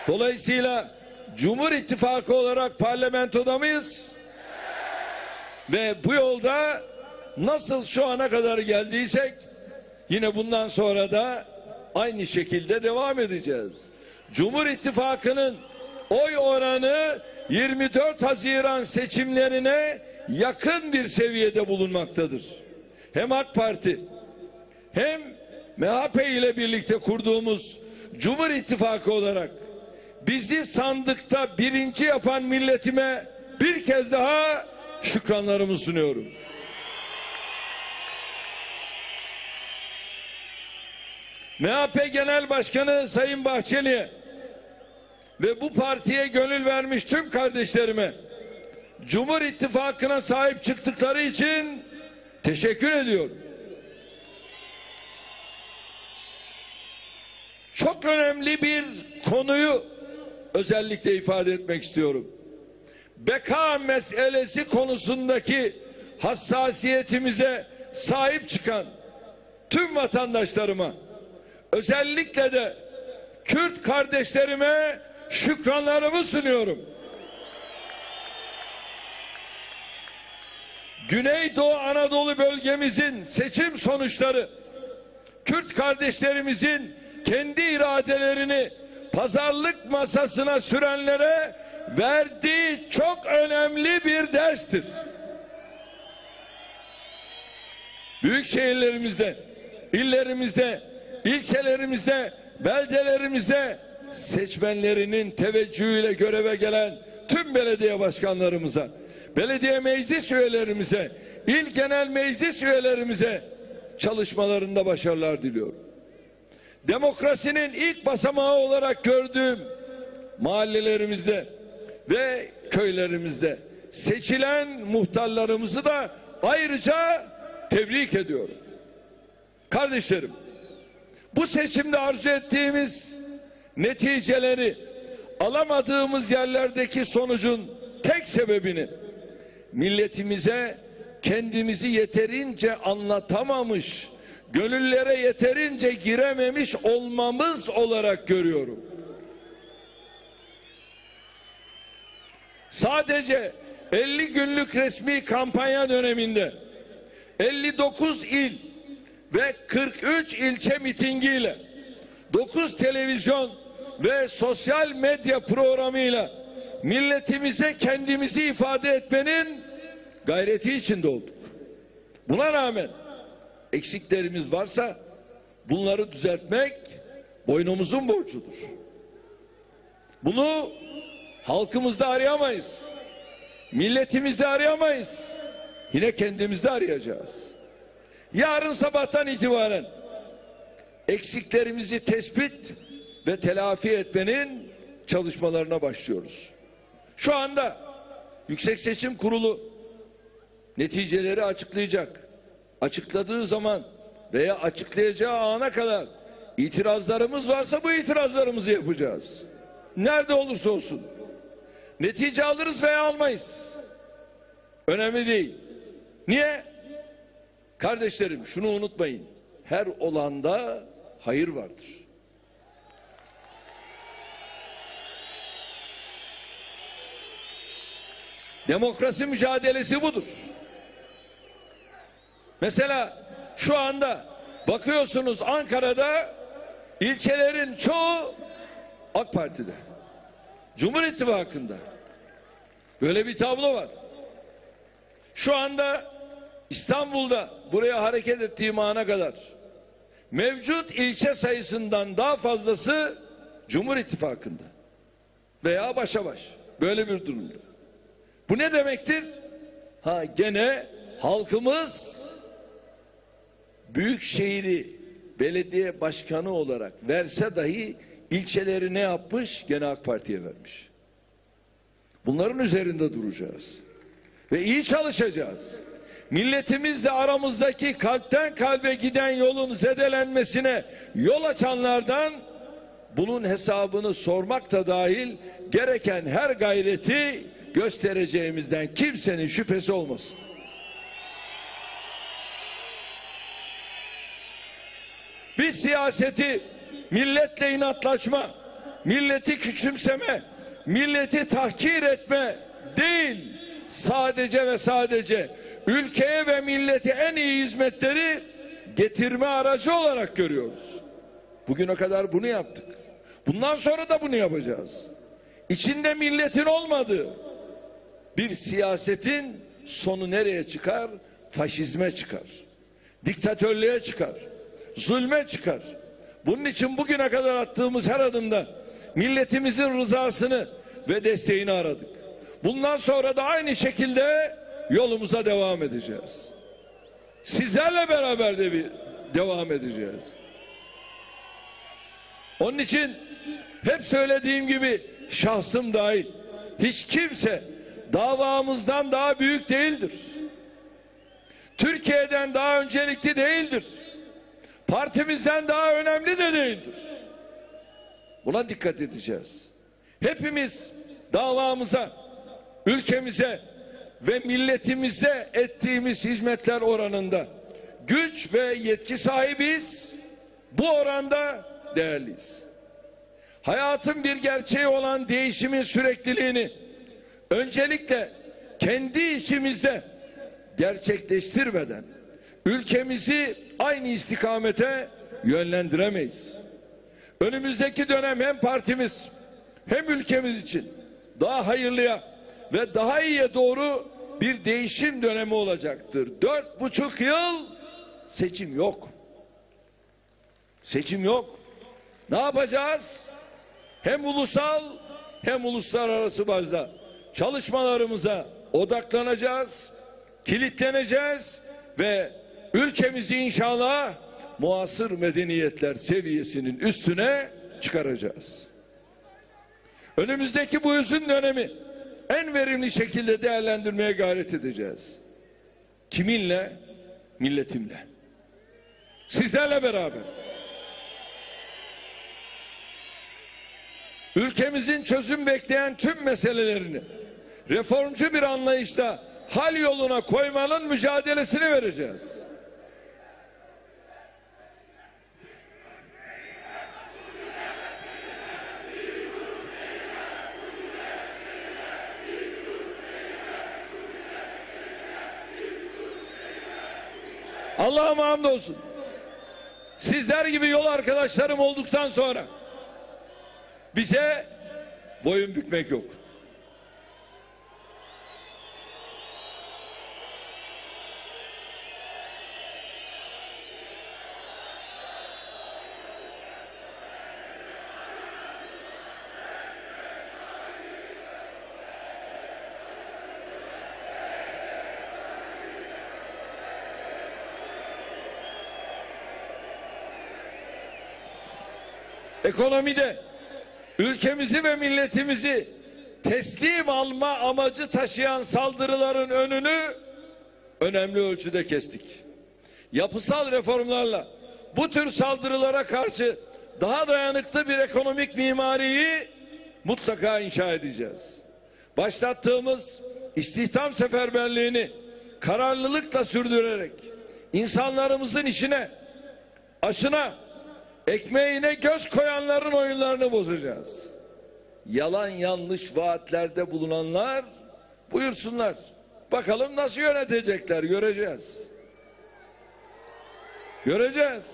Speaker 7: Dolayısıyla Cumhur İttifakı olarak parlamentoda mıyız? Ve bu yolda nasıl şu ana kadar geldiysek yine bundan sonra da aynı şekilde devam edeceğiz. Cumhur İttifakı'nın oy oranı 24 Haziran seçimlerine yakın bir seviyede bulunmaktadır. Hem AK Parti hem MHP ile birlikte kurduğumuz Cumhur İttifakı olarak bizi sandıkta birinci yapan milletime bir kez daha şükranlarımı sunuyorum. MHP Genel Başkanı Sayın Bahçeli'ye ve bu partiye gönül vermiş tüm kardeşlerime Cumhur İttifakı'na sahip çıktıkları için teşekkür ediyorum. Çok önemli bir konuyu özellikle ifade etmek istiyorum. Beka meselesi konusundaki hassasiyetimize sahip çıkan tüm vatandaşlarıma, özellikle de Kürt kardeşlerime şükranlarımı sunuyorum. Güneydoğu Anadolu bölgemizin seçim sonuçları, Kürt kardeşlerimizin kendi iradelerini pazarlık masasına sürenlere verdiği çok önemli bir derstir. Büyük şehirlerimizde, illerimizde, ilçelerimizde, beldelerimizde seçmenlerinin teveccühüyle göreve gelen tüm belediye başkanlarımıza, belediye meclis üyelerimize, il genel meclis üyelerimize çalışmalarında başarılar diliyorum. Demokrasinin ilk basamağı olarak gördüğüm mahallelerimizde ve köylerimizde seçilen muhtarlarımızı da ayrıca tebrik ediyorum. Kardeşlerim, bu seçimde arzu ettiğimiz neticeleri alamadığımız yerlerdeki sonucun tek sebebini milletimize kendimizi yeterince anlatamamış, gönüllere yeterince girememiş olmamız olarak görüyorum. Sadece 50 günlük resmi kampanya döneminde 59 il ve 43 ilçe mitingiyle 9 televizyon ve sosyal medya programıyla milletimize kendimizi ifade etmenin gayreti içinde olduk. Buna rağmen eksiklerimiz varsa bunları düzeltmek boynumuzun borcudur. Bunu halkımızda arayamayız. Milletimizde arayamayız. Yine kendimizde arayacağız. Yarın sabahtan itibaren eksiklerimizi tespit ve telafi etmenin çalışmalarına başlıyoruz. Şu anda Yüksek Seçim Kurulu neticeleri açıklayacak. Açıkladığı zaman veya açıklayacağı ana kadar itirazlarımız varsa bu itirazlarımızı yapacağız. Nerede olursa olsun. Netice alırız veya almayız. Önemli değil. Niye? Kardeşlerim şunu unutmayın. Her olanda hayır vardır. Demokrasi mücadelesi budur. Mesela şu anda bakıyorsunuz Ankara'da ilçelerin çoğu AK Parti'de. Cumhur İttifakı'nda. Böyle bir tablo var. Şu anda İstanbul'da buraya hareket ettiğim ana kadar mevcut ilçe sayısından daha fazlası Cumhur İttifakı'nda veya başa baş. Böyle bir durumda. Bu ne demektir? Gene halkımız büyükşehiri belediye başkanı olarak verse dahi ilçeleri ne yapmış? Gene AK Parti'ye vermiş. Bunların üzerinde duracağız. Ve iyi çalışacağız. Milletimizle aramızdaki kalpten kalbe giden yolun zedelenmesine yol açanlardan bunun hesabını sormak da dahil gereken her gayreti göstereceğimizden kimsenin şüphesi olmasın. Biz siyaseti milletle inatlaşma, milleti küçümseme, milleti tahkir etme değil, sadece ve sadece ülkeye ve millete en iyi hizmetleri getirme aracı olarak görüyoruz. Bugüne kadar bunu yaptık. Bundan sonra da bunu yapacağız. İçinde milletin olmadığı bir siyasetin sonu nereye çıkar? Faşizme çıkar. Diktatörlüğe çıkar. Zulme çıkar. Bunun için bugüne kadar attığımız her adımda milletimizin rızasını ve desteğini aradık. Bundan sonra da aynı şekilde yolumuza devam edeceğiz. Sizlerle beraber de devam edeceğiz. Onun için hep söylediğim gibi şahsım dahil hiç kimse davamızdan daha büyük değildir. Türkiye'den daha öncelikli değildir. Partimizden daha önemli de değildir. Buna dikkat edeceğiz. Hepimiz davamıza, ülkemize ve milletimize ettiğimiz hizmetler oranında güç ve yetki sahibiyiz. Bu oranda değerliyiz. Hayatın bir gerçeği olan değişimin sürekliliğini öncelikle kendi içimizde gerçekleştirmeden ülkemizi aynı istikamete yönlendiremeyiz. Önümüzdeki dönem hem partimiz hem ülkemiz için daha hayırlıya ve daha iyiye doğru bir değişim dönemi olacaktır. 4,5 yıl seçim yok. Seçim yok. Ne yapacağız? Hem ulusal hem uluslararası bazda çalışmalarımıza odaklanacağız, kilitleneceğiz ve ülkemizi inşallah muasır medeniyetler seviyesinin üstüne çıkaracağız. Önümüzdeki bu uzun dönemi en verimli şekilde değerlendirmeye gayret edeceğiz. Kiminle? Milletimle. Sizlerle beraber. Ülkemizin çözüm bekleyen tüm meselelerini reformcu bir anlayışla hal yoluna koymanın mücadelesini vereceğiz. Allah'ıma hamdolsun. Sizler gibi yol arkadaşlarım olduktan sonra bize boyun bükmek yok. Ekonomide ülkemizi ve milletimizi teslim alma amacı taşıyan saldırıların önünü önemli ölçüde kestik. Yapısal reformlarla bu tür saldırılara karşı daha dayanıklı bir ekonomik mimariyi mutlaka inşa edeceğiz. Başlattığımız istihdam seferberliğini kararlılıkla sürdürerek insanlarımızın işine, aşına, ekmeğine göz koyanların oyunlarını bozacağız. Yalan yanlış vaatlerde bulunanlar buyursunlar. Bakalım nasıl yönetecekler, göreceğiz. Göreceğiz.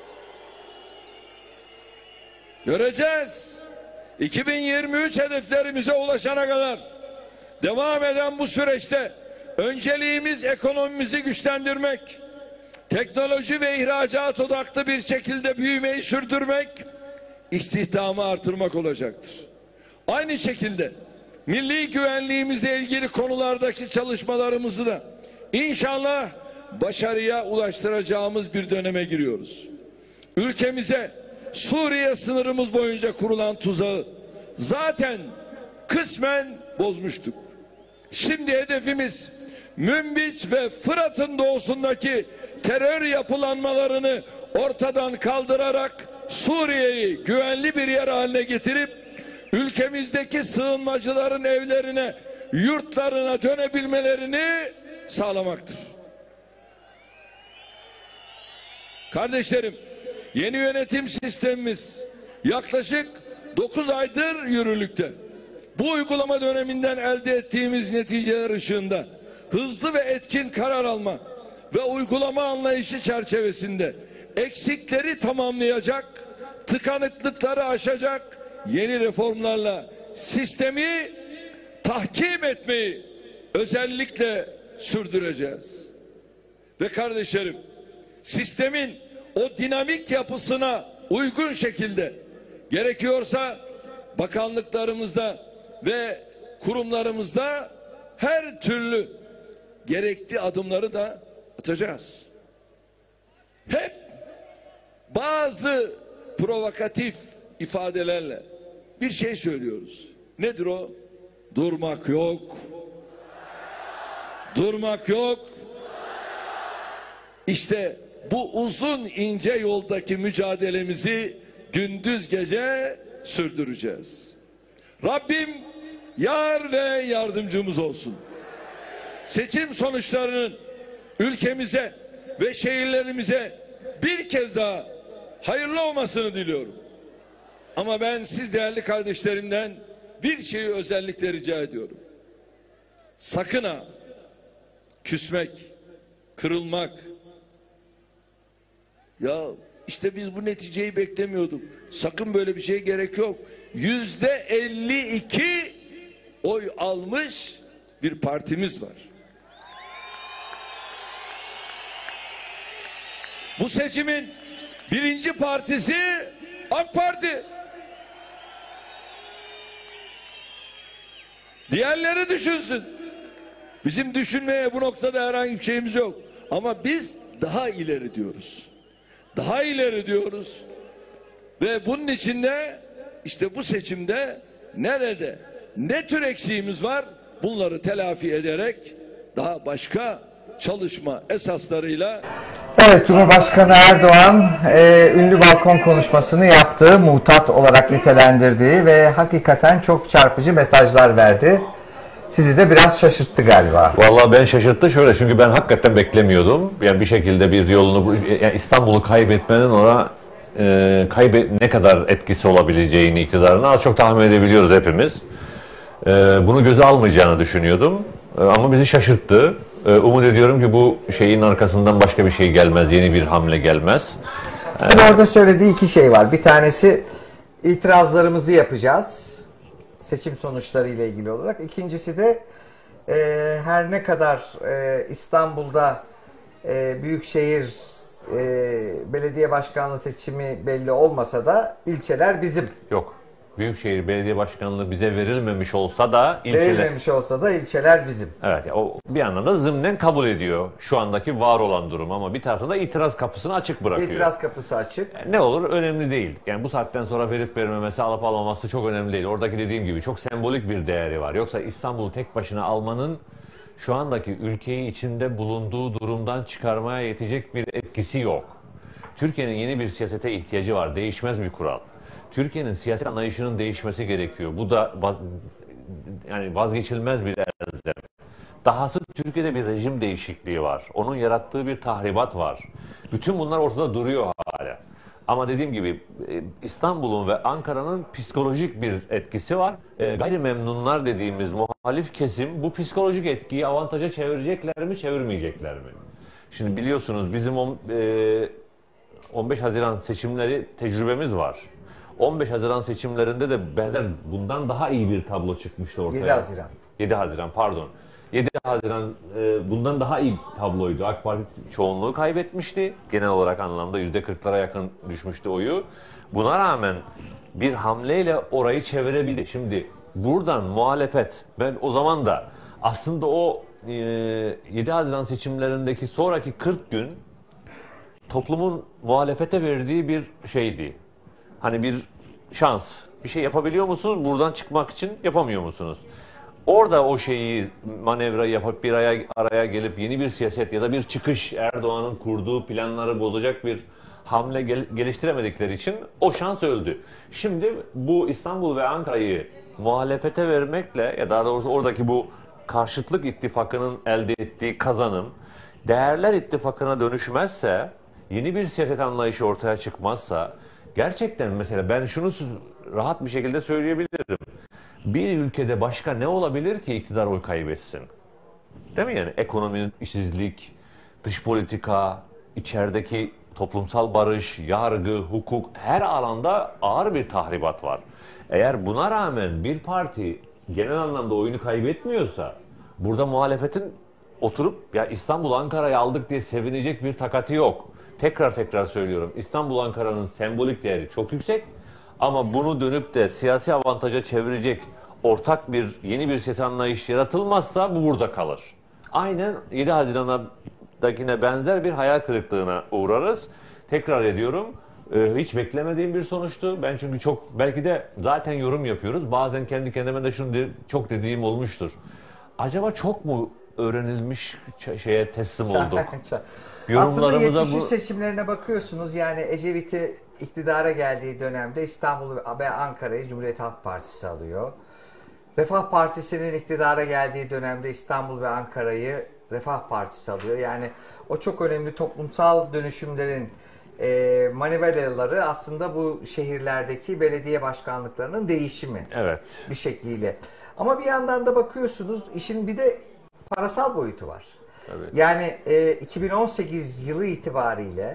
Speaker 7: Göreceğiz. 2023 hedeflerimize ulaşana kadar devam eden bu süreçte önceliğimiz ekonomimizi güçlendirmek, teknoloji ve ihracat odaklı bir şekilde büyümeyi sürdürmek, istihdamı artırmak olacaktır. Aynı şekilde milli güvenliğimizle ilgili konulardaki çalışmalarımızı da inşallah başarıya ulaştıracağımız bir döneme giriyoruz. Ülkemize Suriye sınırımız boyunca kurulan tuzağı zaten kısmen bozmuştuk. Şimdi hedefimiz Münbiç ve Fırat'ın doğusundaki terör yapılanmalarını ortadan kaldırarak Suriye'yi güvenli bir yer haline getirip ülkemizdeki sığınmacıların evlerine, yurtlarına dönebilmelerini sağlamaktır. Kardeşlerim, yeni yönetim sistemimiz yaklaşık 9 aydır yürürlükte. Bu uygulama döneminden elde ettiğimiz neticeler ışığında hızlı ve etkin karar alma ve uygulama anlayışı çerçevesinde eksikleri tamamlayacak, tıkanıklıkları aşacak yeni reformlarla sistemi tahkim etmeyi özellikle sürdüreceğiz. Ve kardeşlerim, sistemin o dinamik yapısına uygun şekilde gerekiyorsa bakanlıklarımızda ve kurumlarımızda her türlü gerekli adımları da atacağız. Hep bazı provokatif ifadelerle bir şey söylüyoruz. Nedir o? Durmak yok. Durmak yok. İşte bu uzun ince yoldaki mücadelemizi gündüz gece sürdüreceğiz. Rabbim yar ve yardımcımız olsun. Seçim sonuçlarının ülkemize ve şehirlerimize bir kez daha hayırlı olmasını diliyorum. Ama ben siz değerli kardeşlerimden bir şeyi özellikle rica ediyorum. Sakın ha küsmek, kırılmak. Ya işte biz bu neticeyi beklemiyorduk. Sakın böyle bir şeye gerek yok. %52 oy almış bir partimiz var. Bu seçimin birinci partisi AK Parti. Diğerleri düşünsün. Bizim düşünmeye bu noktada herhangi bir şeyimiz yok. Ama biz daha ileri diyoruz. Daha ileri diyoruz. Ve bunun içinde işte bu seçimde nerede ne tür eksiğimiz var bunları telafi ederek daha başka çalışma esaslarıyla.
Speaker 6: Evet, Cumhurbaşkanı Erdoğan ünlü balkon konuşmasını yaptı. Mutat olarak nitelendirdiği ve hakikaten çok çarpıcı mesajlar verdi. Sizi de biraz şaşırttı galiba.
Speaker 2: Vallahi ben şaşırttı şöyle, çünkü ben hakikaten beklemiyordum. Yani bir şekilde bir yolunu, yani İstanbul'u kaybetmenin ona ne kadar etkisi olabileceğini, iktidarına az çok tahmin edebiliyoruz hepimiz. Bunu göze almayacağını düşünüyordum. Ama bizi şaşırttı. Umut ediyorum ki bu şeyin arkasından başka bir şey gelmez, yeni bir hamle gelmez.
Speaker 6: Tabii orada söylediği iki şey var. Bir tanesi itirazlarımızı yapacağız. Seçim sonuçları ile ilgili olarak. İkincisi de her ne kadar İstanbul'da Büyükşehir belediye başkanlığı seçimi belli olmasa da ilçeler bizim.
Speaker 2: Yok. Büyükşehir Belediye Başkanlığı bize verilmemiş olsa da
Speaker 6: ilçeler bizim.
Speaker 2: Evet, o bir anlamda zımnen kabul ediyor şu andaki var olan durum, ama bir tarafta da itiraz kapısını açık bırakıyor.
Speaker 6: İtiraz kapısı açık.
Speaker 2: Ne olur önemli değil. Yani bu saatten sonra verip vermemesi, alıp almaması çok önemli değil. Oradaki dediğim gibi çok sembolik bir değeri var. Yoksa İstanbul'u tek başına almanın şu andaki ülkeyi içinde bulunduğu durumdan çıkarmaya yetecek bir etkisi yok. Türkiye'nin yeni bir siyasete ihtiyacı var. Değişmez bir kural. Türkiye'nin siyaset anlayışının değişmesi gerekiyor. Bu da yani vazgeçilmez bir elzem. Dahası Türkiye'de bir rejim değişikliği var. Onun yarattığı bir tahribat var. Bütün bunlar ortada duruyor hala. Ama dediğim gibi İstanbul'un ve Ankara'nın psikolojik bir etkisi var. Gayrimemnunlar dediğimiz muhalif kesim bu psikolojik etkiyi avantaja çevirecekler mi, çevirmeyecekler mi? Şimdi biliyorsunuz bizim 15 Haziran seçimleri tecrübemiz var. 15 Haziran seçimlerinde de benzer bundan daha iyi bir tablo çıkmıştı ortaya.
Speaker 6: 7 Haziran.
Speaker 2: 7 Haziran pardon. 7 Haziran bundan daha iyi tabloydu. AK Parti çoğunluğu kaybetmişti. Genel olarak anlamda %40'lara yakın düşmüştü oyu. Buna rağmen bir hamleyle orayı çevirebildi. Şimdi buradan muhalefet, ben o zaman da aslında o 7 Haziran seçimlerindeki sonraki 40 gün toplumun muhalefete verdiği bir şeydi. Hani bir şans. Bir şey yapabiliyor musunuz? Buradan çıkmak için yapamıyor musunuz? Orada o şeyi, manevrayı yapıp bir araya gelip yeni bir siyaset ya da bir çıkış, Erdoğan'ın kurduğu planları bozacak bir hamle geliştiremedikleri için o şans öldü. Şimdi bu İstanbul ve Ankara'yı muhalefete vermekle, ya daha doğrusu oradaki bu karşıtlık ittifakının elde ettiği kazanım, değerler ittifakına dönüşmezse, yeni bir siyaset anlayışı ortaya çıkmazsa, Gerçekten mesela ben şunu rahat bir şekilde söyleyebilirim. Bir ülkede başka ne olabilir ki iktidar oy kaybetsin? Değil mi yani? Ekonominin işsizlik, dış politika, içerideki toplumsal barış, yargı, hukuk her alanda ağır bir tahribat var. Eğer buna rağmen bir parti genel anlamda oyunu kaybetmiyorsa burada muhalefetin oturup ya İstanbul Ankara'yı aldık diye sevinecek bir takati yok. Tekrar söylüyorum. İstanbul Ankara'nın sembolik değeri çok yüksek ama bunu dönüp de siyasi avantaja çevirecek ortak bir yeni bir siyasi anlayış yaratılmazsa bu burada kalır. Aynen 7 Haziran'dakine benzer bir hayal kırıklığına uğrarız. Tekrar ediyorum. Hiç beklemediğim bir sonuçtu. Ben çünkü çok belki de zaten yorum yapıyoruz. Bazen kendi kendime de şunu çok dediğim olmuştur. Acaba çok mu öğrenilmiş şeye teslim olduk?
Speaker 6: Aslında 73 seçimlerine bakıyorsunuz. Yani Ecevit'i iktidara geldiği dönemde İstanbul ve Ankara'yı Cumhuriyet Halk Partisi alıyor. Refah Partisi'nin iktidara geldiği dönemde İstanbul ve Ankara'yı Refah Partisi alıyor. Yani o çok önemli toplumsal dönüşümlerin manivelaları aslında bu şehirlerdeki belediye başkanlıklarının değişimi.
Speaker 2: Evet.
Speaker 6: Bir şekliyle. Ama bir yandan da bakıyorsunuz işin bir de parasal boyutu var.
Speaker 2: Evet.
Speaker 6: Yani 2018 yılı itibariyle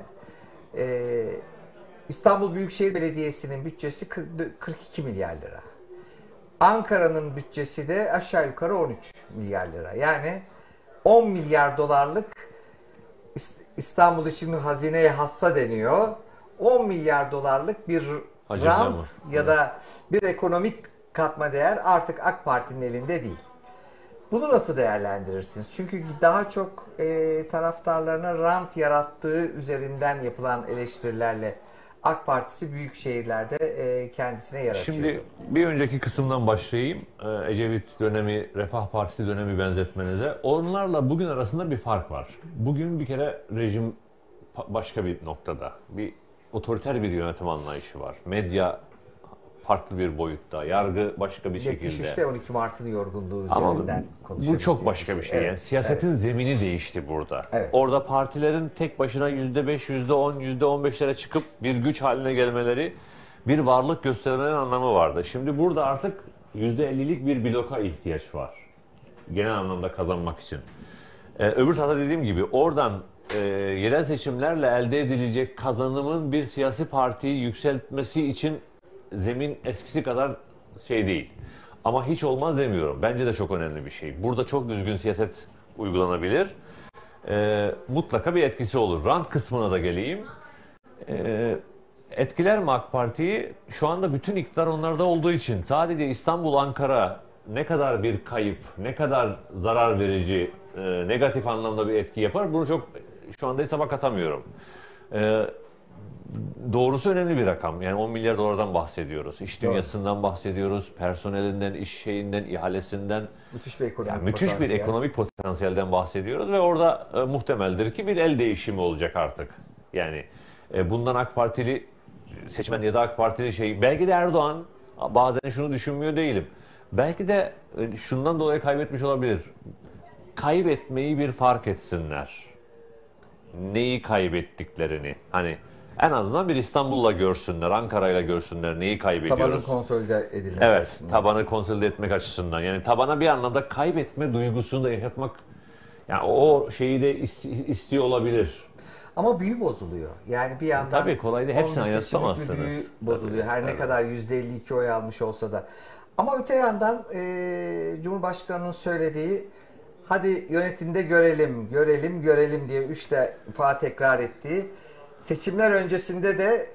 Speaker 6: İstanbul Büyükşehir Belediyesi'nin bütçesi 42 milyar lira. Ankara'nın bütçesi de aşağı yukarı 13 milyar lira. Yani 10 milyar dolarlık İstanbul için hazineye hassa deniyor. 10 milyar dolarlık bir rant ya da bir ekonomik katma değer artık AK Parti'nin elinde değil. Bunu nasıl değerlendirirsiniz? Çünkü daha çok taraftarlarına rant yarattığı üzerinden yapılan eleştirilerle AK Partisi büyük şehirlerde kendisine yer açıyor.
Speaker 2: Şimdi bir önceki kısımdan başlayayım. Ecevit dönemi, Refah Partisi dönemi benzetmenize. Onlarla bugün arasında bir fark var. Bugün bir kere rejim başka bir noktada. Bir otoriter bir yönetim anlayışı var. Medya farklı bir boyutta, yargı başka bir şekilde.
Speaker 6: 73'te 12 Mart'ın yorgunluğu üzerinden konuşuyoruz.
Speaker 2: Bu çok başka bir şey.
Speaker 6: Evet.
Speaker 2: Yani siyasetin zemini değişti burada.
Speaker 6: Evet.
Speaker 2: Orada partilerin tek başına %5, %10, %15'lere çıkıp bir güç haline gelmeleri, bir varlık göstermenin anlamı vardı. Şimdi burada artık %50'lik bir bloka ihtiyaç var. Genel anlamda kazanmak için. Öbür tarafta dediğim gibi oradan yerel seçimlerle elde edilecek kazanımın bir siyasi partiyi yükseltmesi için zemin eskisi kadar şey değil. Ama hiç olmaz demiyorum. Bence de çok önemli bir şey. Burada çok düzgün siyaset uygulanabilir. Mutlaka bir etkisi olur. Rant kısmına da geleyim. Etkiler mi AK Parti'yi? Şu anda bütün iktidar onlarda olduğu için sadece İstanbul, Ankara ne kadar bir kayıp, ne kadar zarar verici, negatif anlamda bir etki yapar? Bunu çok şu anda hesaba katamıyorum. Doğrusu önemli bir rakam. Yani 10 milyar dolardan bahsediyoruz. İş dünyasından bahsediyoruz. Personelinden, iş şeyinden, ihalesinden.
Speaker 6: Müthiş bir
Speaker 2: ekonomik potansiyelden bahsediyoruz ve orada muhtemeldir ki bir el değişimi olacak artık. Yani bundan AK Partili seçmen ya da AK Partili belki de Erdoğan bazen şunu düşünmüyor değilim. Belki de şundan dolayı kaybetmiş olabilir. Kaybetmeyi bir fark etsinler. Neyi kaybettiklerini. Hani en azından bir İstanbul'la görsünler, Ankara'yla görsünler neyi kaybediyoruz.
Speaker 6: Tabanın konsolide edilmesi
Speaker 2: evet,
Speaker 6: açısından.
Speaker 2: Tabanı konsolide etmek açısından. Yani tabana bir anlamda kaybetme duygusunu da yaşatmak, yani o şeyi de istiyor olabilir.
Speaker 6: Ama büyü bozuluyor. Yani bir yandan
Speaker 2: tabii kolay değil. Hepsini yansıtamazsınız.
Speaker 6: Büyü bozuluyor. Her ne kadar %52 oy almış olsa da. Ama öte yandan Cumhurbaşkanı'nın söylediği hadi yönetimde görelim diye 3 defa tekrar ettiği, seçimler öncesinde de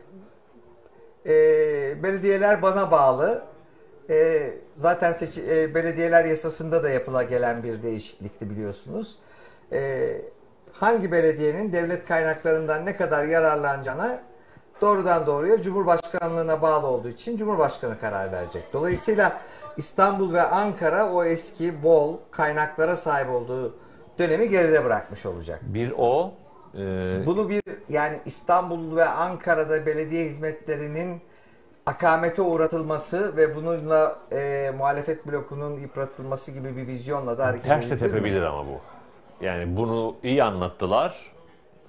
Speaker 6: belediyeler bana bağlı. Zaten belediyeler yasasında da yapıla gelen bir değişiklikti biliyorsunuz. Hangi belediyenin devlet kaynaklarından ne kadar yararlanacağına doğrudan doğruya Cumhurbaşkanlığına bağlı olduğu için Cumhurbaşkanı karar verecek. Dolayısıyla İstanbul ve Ankara o eski bol kaynaklara sahip olduğu dönemi geride bırakmış olacak. Bunu yani İstanbul ve Ankara'da belediye hizmetlerinin akamete uğratılması ve bununla muhalefet blokunun yıpratılması gibi bir vizyonla da hareket edilebilir.
Speaker 2: Ters de tepebilir ama bu. Yani bunu iyi anlattılar.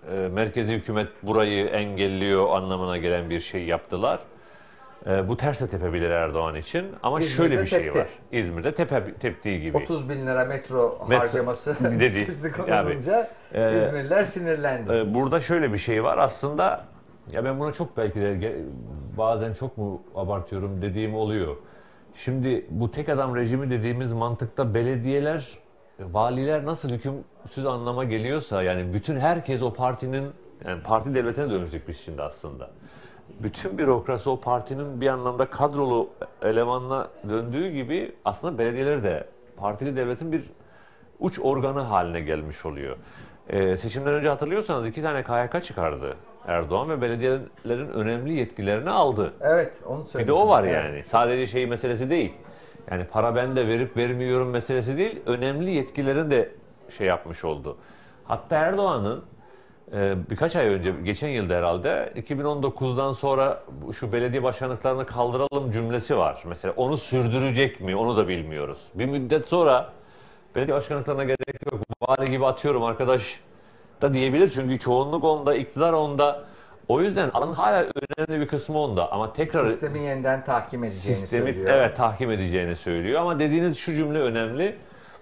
Speaker 2: merkezi hükümet burayı engelliyor anlamına gelen bir şey yaptılar. Bu ters de tepebilir Erdoğan için. Ama
Speaker 6: İzmir'de
Speaker 2: şöyle bir şey
Speaker 6: tepti.
Speaker 2: var. İzmir'de teptiği gibi.
Speaker 6: 30 bin lira metro harcaması
Speaker 2: dedi.
Speaker 6: bütçesi konulunca İzmirliler sinirlendi.
Speaker 2: Burada şöyle bir şey var. Aslında ya ben buna çok belki de bazen çok mu abartıyorum dediğim oluyor. Şimdi bu tek adam rejimi dediğimiz mantıkta belediyeler, valiler nasıl hükümsüz anlama geliyorsa, yani bütün herkes o partinin, yani parti devletine dönüştük biz şimdi aslında. Bütün bürokrasi o partinin bir anlamda kadrolu elemanla döndüğü gibi aslında belediyeler de partili devletin bir uç organı haline gelmiş oluyor. Seçimden önce hatırlıyorsanız 2 tane KYK çıkardı Erdoğan ve belediyelerin önemli yetkilerini aldı.
Speaker 6: Evet, onu söyledim.
Speaker 2: Bir de o var
Speaker 6: Evet.
Speaker 2: yani. Sadece şey meselesi değil. Yani para ben de verip vermiyorum meselesi değil. Önemli yetkilerini de şey yapmış oldu. Hatta Erdoğan'ın birkaç ay önce, geçen yılda herhalde 2019'dan sonra şu belediye başkanlıklarını kaldıralım cümlesi var. Mesela onu sürdürecek mi onu da bilmiyoruz. Bir müddet sonra belediye başkanlıklarına gerek yok, vali gibi atıyorum arkadaş da diyebilir. Çünkü çoğunluk onda, iktidar onda. O yüzden alanın hala önemli bir kısmı onda. Ama tekrar
Speaker 6: Sistemi yeniden tahkim edeceğini söylüyor.
Speaker 2: evet, tahkim edeceğini söylüyor. Ama dediğiniz şu cümle önemli.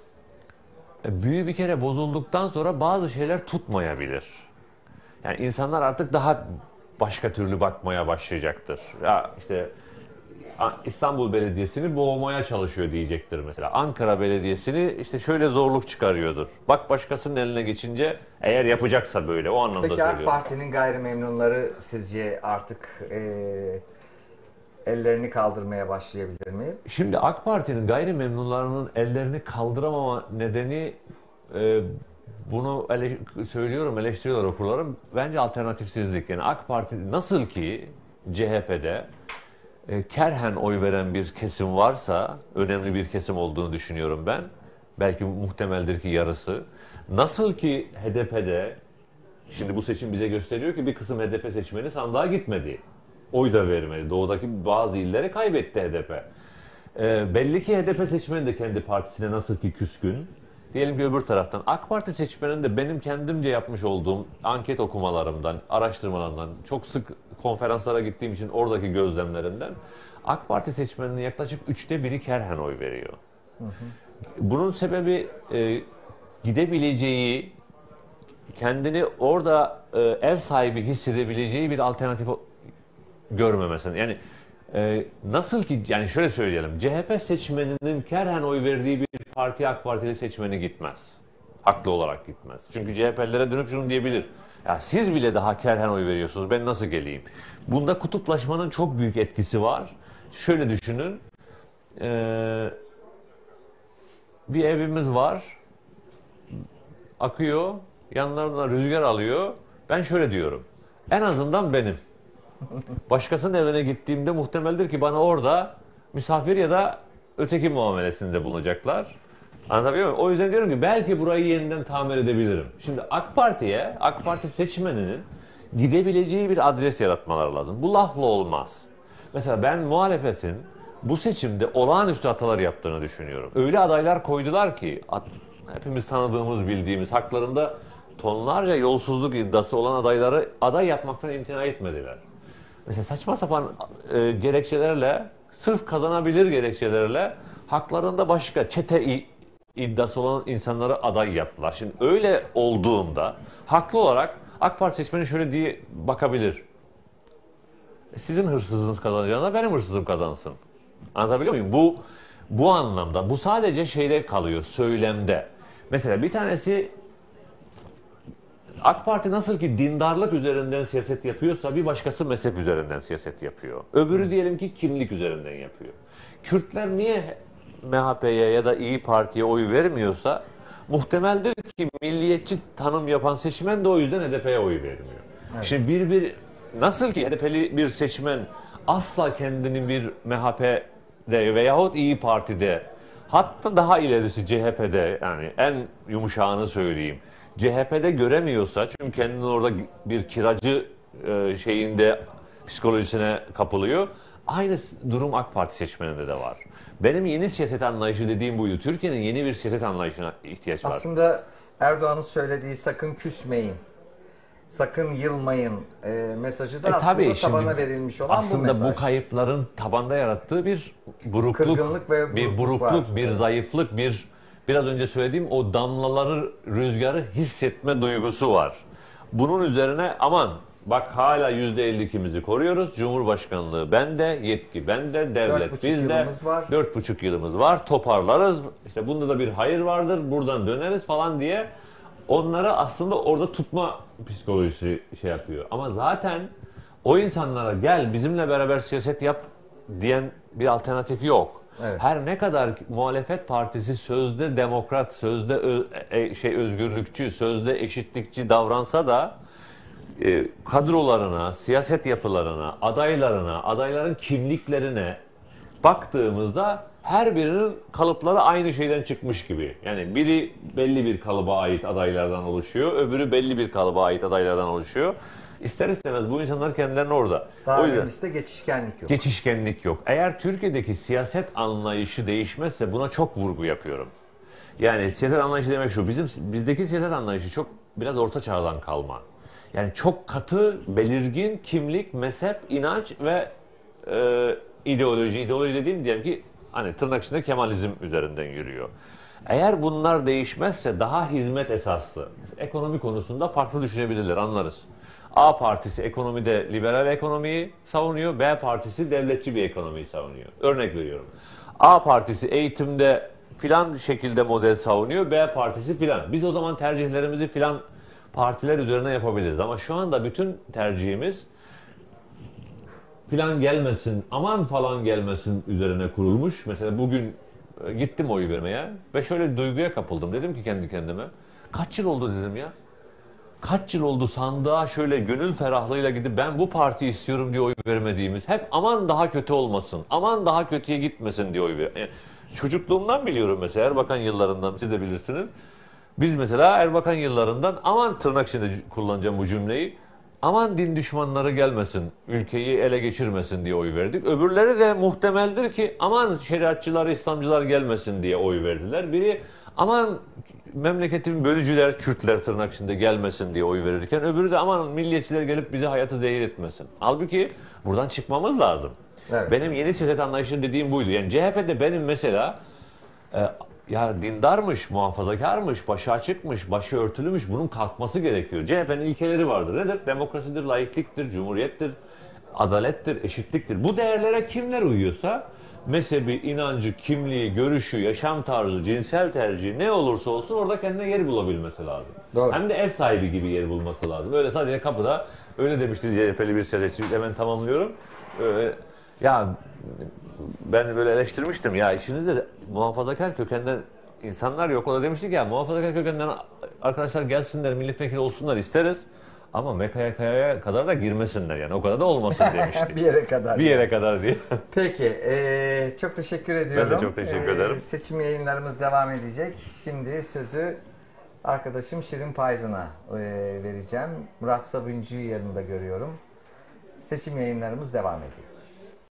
Speaker 2: Büyü bir kere bozulduktan sonra bazı şeyler tutmayabilir. Yani insanlar artık daha başka türlü bakmaya başlayacaktır. Ya işte İstanbul Belediyesi'ni boğmaya çalışıyor diyecektir mesela. Ankara Belediyesi'ni işte şöyle zorluk çıkarıyordur. Bak başkasının eline geçince, eğer yapacaksa böyle, o anlamda
Speaker 6: Peki AK
Speaker 2: söylüyorum.
Speaker 6: Parti'nin gayrimemnunları sizce artık ellerini kaldırmaya başlayabilir mi?
Speaker 2: Şimdi AK Parti'nin gayrimemnunlarının ellerini kaldıramama nedeni, bunu söylüyorum, eleştiriyorlar okurlarım. Bence alternatifsizlik. Yani AK Parti nasıl ki CHP'de kerhen oy veren bir kesim varsa, önemli bir kesim olduğunu düşünüyorum ben. Belki muhtemeldir ki yarısı. Nasıl ki HDP'de, şimdi bu seçim bize gösteriyor ki bir kısım HDP seçmeni sandığa gitmedi. Oy da vermedi. Doğudaki bazı illeri kaybetti HDP. Belli ki HDP seçmeni de kendi partisine nasıl ki küskün. Diyelim ki öbür taraftan AK Parti seçmenin de benim kendimce yapmış olduğum anket okumalarımdan, araştırmalarımdan, çok sık konferanslara gittiğim için oradaki gözlemlerimden AK Parti seçmeninin yaklaşık 1/3'ü kerhen oy veriyor. Bunun sebebi gidebileceği, kendini orada ev sahibi hissedebileceği bir alternatif görmemesini. Yani nasıl ki, yani şöyle söyleyelim, CHP seçmeninin kerhen oy verdiği bir parti AK Partili seçmeni gitmez. Haklı olarak gitmez. Çünkü CHP'lilere dönüp şunu diyebilir. Ya siz bile daha kerhen oy veriyorsunuz, ben nasıl geleyim? Bunda kutuplaşmanın çok büyük etkisi var. Şöyle düşünün, bir evimiz var, akıyor, yanlarına rüzgar alıyor. Ben şöyle diyorum, en azından benim. Başkasının evine gittiğimde muhtemeldir ki bana orada misafir ya da öteki muamelesinde bulunacaklar. Anlatabiliyor muyum? O yüzden diyorum ki belki burayı yeniden tamir edebilirim. Şimdi AK Parti seçmeninin gidebileceği bir adres yaratmaları lazım. Bu lafla olmaz. Mesela ben muhalefetin bu seçimde olağanüstü hatalar yaptığını düşünüyorum. Öyle adaylar koydular ki hepimiz tanıdığımız, bildiğimiz, haklarında tonlarca yolsuzluk iddiası olan adayları aday yapmaktan imtina etmediler. Mesela saçma sapan gerekçelerle, sırf kazanabilir gerekçelerle haklarında başka çete iddiası olan insanları aday yaptılar. Şimdi öyle olduğunda haklı olarak AK Parti seçmeni şöyle diye bakabilir. Sizin hırsızınız kazanacağına benim hırsızım kazansın. Anlatabiliyor muyum? Bu anlamda, bu sadece şeyde kalıyor, söylemde. Mesela bir tanesi, AK Parti nasıl ki dindarlık üzerinden siyaset yapıyorsa bir başkası mezhep üzerinden siyaset yapıyor. Öbürü diyelim ki kimlik üzerinden yapıyor. Kürtler niye MHP'ye ya da İyi Parti'ye oy vermiyorsa muhtemeldir ki milliyetçi tanım yapan seçmen de o yüzden HDP'ye oy vermiyor. Evet. Şimdi nasıl ki HDP'li bir seçmen asla kendini bir MHP'de veyahut İyi Parti'de, hatta daha ilerisi CHP'de, yani en yumuşağını söyleyeyim, CHP'de göremiyorsa, çünkü kendini orada bir kiracı şeyinde psikolojisine kapılıyor. Aynı durum AK Parti seçmeninde de var. Benim yeni siyaset anlayışı dediğim buydu. Türkiye'nin yeni bir siyaset anlayışına ihtiyaç var.
Speaker 6: Aslında Erdoğan'ın söylediği sakın küsmeyin sakın yılmayın mesajı da aslında
Speaker 2: tabii
Speaker 6: tabana
Speaker 2: şimdi
Speaker 6: verilmiş olan bu
Speaker 2: aslında
Speaker 6: mesaj.
Speaker 2: bu kayıpların tabanda yarattığı bir burukluk,
Speaker 6: Kırgınlık ve
Speaker 2: bir
Speaker 6: burukluk var.
Speaker 2: bir
Speaker 6: Evet.
Speaker 2: zayıflık, biraz önce söylediğim o damlaları, rüzgarı hissetme duygusu var. Bunun üzerine aman bak hala %52'mizi koruyoruz. Cumhurbaşkanlığı bende, yetki bende, devlet
Speaker 6: 4,5
Speaker 2: bizde.
Speaker 6: yılımız var.
Speaker 2: 4,5 yılımız var. Toparlarız. İşte bunda da bir hayır vardır. Buradan döneriz falan diye onları aslında orada tutma psikolojisi şey yapıyor. Ama zaten o insanlara gel bizimle beraber siyaset yap diyen bir alternatif yok.
Speaker 6: Evet.
Speaker 2: Her ne kadar muhalefet partisi sözde demokrat, sözde özgürlükçü, sözde eşitlikçi davransa da kadrolarına, siyaset yapılarına, adaylarına, adayların kimliklerine baktığımızda her birinin kalıpları aynı şeyden çıkmış gibi. Yani biri belli bir kalıba ait adaylardan oluşuyor, öbürü belli bir kalıba ait adaylardan oluşuyor. İster istemez bu insanlar kendilerini orada.
Speaker 6: Daha
Speaker 2: O yüzden
Speaker 6: önemlisi de geçişkenlik yok.
Speaker 2: geçişkenlik yok. Eğer Türkiye'deki siyaset anlayışı değişmezse buna çok vurgu yapıyorum. Yani siyaset anlayışı demek şu, bizdeki siyaset anlayışı çok biraz orta çağdan kalma. Yani çok katı, belirgin kimlik, mezhep, inanç ve ideoloji. İdeoloji dediğim diyelim ki hani tırnak içinde Kemalizm üzerinden yürüyor. Eğer bunlar değişmezse daha hizmet esaslı. Ekonomi konusunda farklı düşünebilirler, anlarız. A partisi ekonomide liberal ekonomiyi savunuyor, B partisi devletçi bir ekonomiyi savunuyor. Örnek veriyorum. A partisi eğitimde filan şekilde model savunuyor, B partisi filan. Biz o zaman tercihlerimizi filan partiler üzerine yapabiliriz. Ama şu anda bütün tercihimiz filan gelmesin, aman falan gelmesin üzerine kurulmuş. Mesela bugün gittim oy vermeye ve şöyle bir duyguya kapıldım. Dedim ki kendi kendime, kaç yıl oldu dedim ya. Kaç yıl oldu sandığa şöyle gönül ferahlığıyla gidip ben bu partiyi istiyorum diye oy vermediğimiz. Hep aman daha kötü olmasın, aman daha kötüye gitmesin diye oy ver. Yani çocukluğumdan biliyorum mesela, Erbakan yıllarından, siz de bilirsiniz. Biz mesela Erbakan yıllarından aman, tırnak içinde kullanacağım bu cümleyi, aman din düşmanları gelmesin, ülkeyi ele geçirmesin diye oy verdik. Öbürleri de muhtemeldir ki aman şeriatçılar, İslamcılar gelmesin diye oy verdiler. Biri aman memleketin bölücüler, Kürtler tırnak içinde gelmesin diye oy verirken öbürü de aman milliyetçiler gelip bize hayatı zehir etmesin. Halbuki buradan çıkmamız lazım.
Speaker 6: Evet.
Speaker 2: Benim yeni siyaset anlayışı dediğim buydu. Yani CHP'de benim mesela ya dindarmış, muhafazakarmış, başı açıkmış, başı örtülümüş, bunun kalkması gerekiyor. CHP'nin ilkeleri vardır. Nedir? Demokrasidir, laikliktir, cumhuriyettir, adalettir, eşitliktir. Bu değerlere kimler uyuyorsa, mezhebi, inancı, kimliği, görüşü, yaşam tarzı, cinsel tercihi ne olursa olsun orada kendine yer bulabilmesi lazım.
Speaker 6: Doğru.
Speaker 2: Hem de ev sahibi gibi yer bulması lazım. Öyle sadece kapıda, öyle demişti CHP'li bir siyasetçi, hemen tamamlıyorum. Ya ben böyle eleştirmiştim ya, içinizde muhafazakar kökenden insanlar yok. O da demişti ki ya muhafazakar kökenden arkadaşlar gelsinler, milletvekili olsunlar isteriz. Ama MKYK'ya kadar da girmesinler, yani o kadar da olmasın demişti.
Speaker 6: Bir yere kadar.
Speaker 2: Bir yere kadar diye.
Speaker 6: Peki, çok teşekkür ediyorum.
Speaker 2: Ben de çok teşekkür ederim.
Speaker 6: Seçim yayınlarımız devam edecek. Şimdi sözü arkadaşım Şirin Payzın'a vereceğim. Murat Sabuncu'yu yanında görüyorum. Seçim yayınlarımız devam ediyor.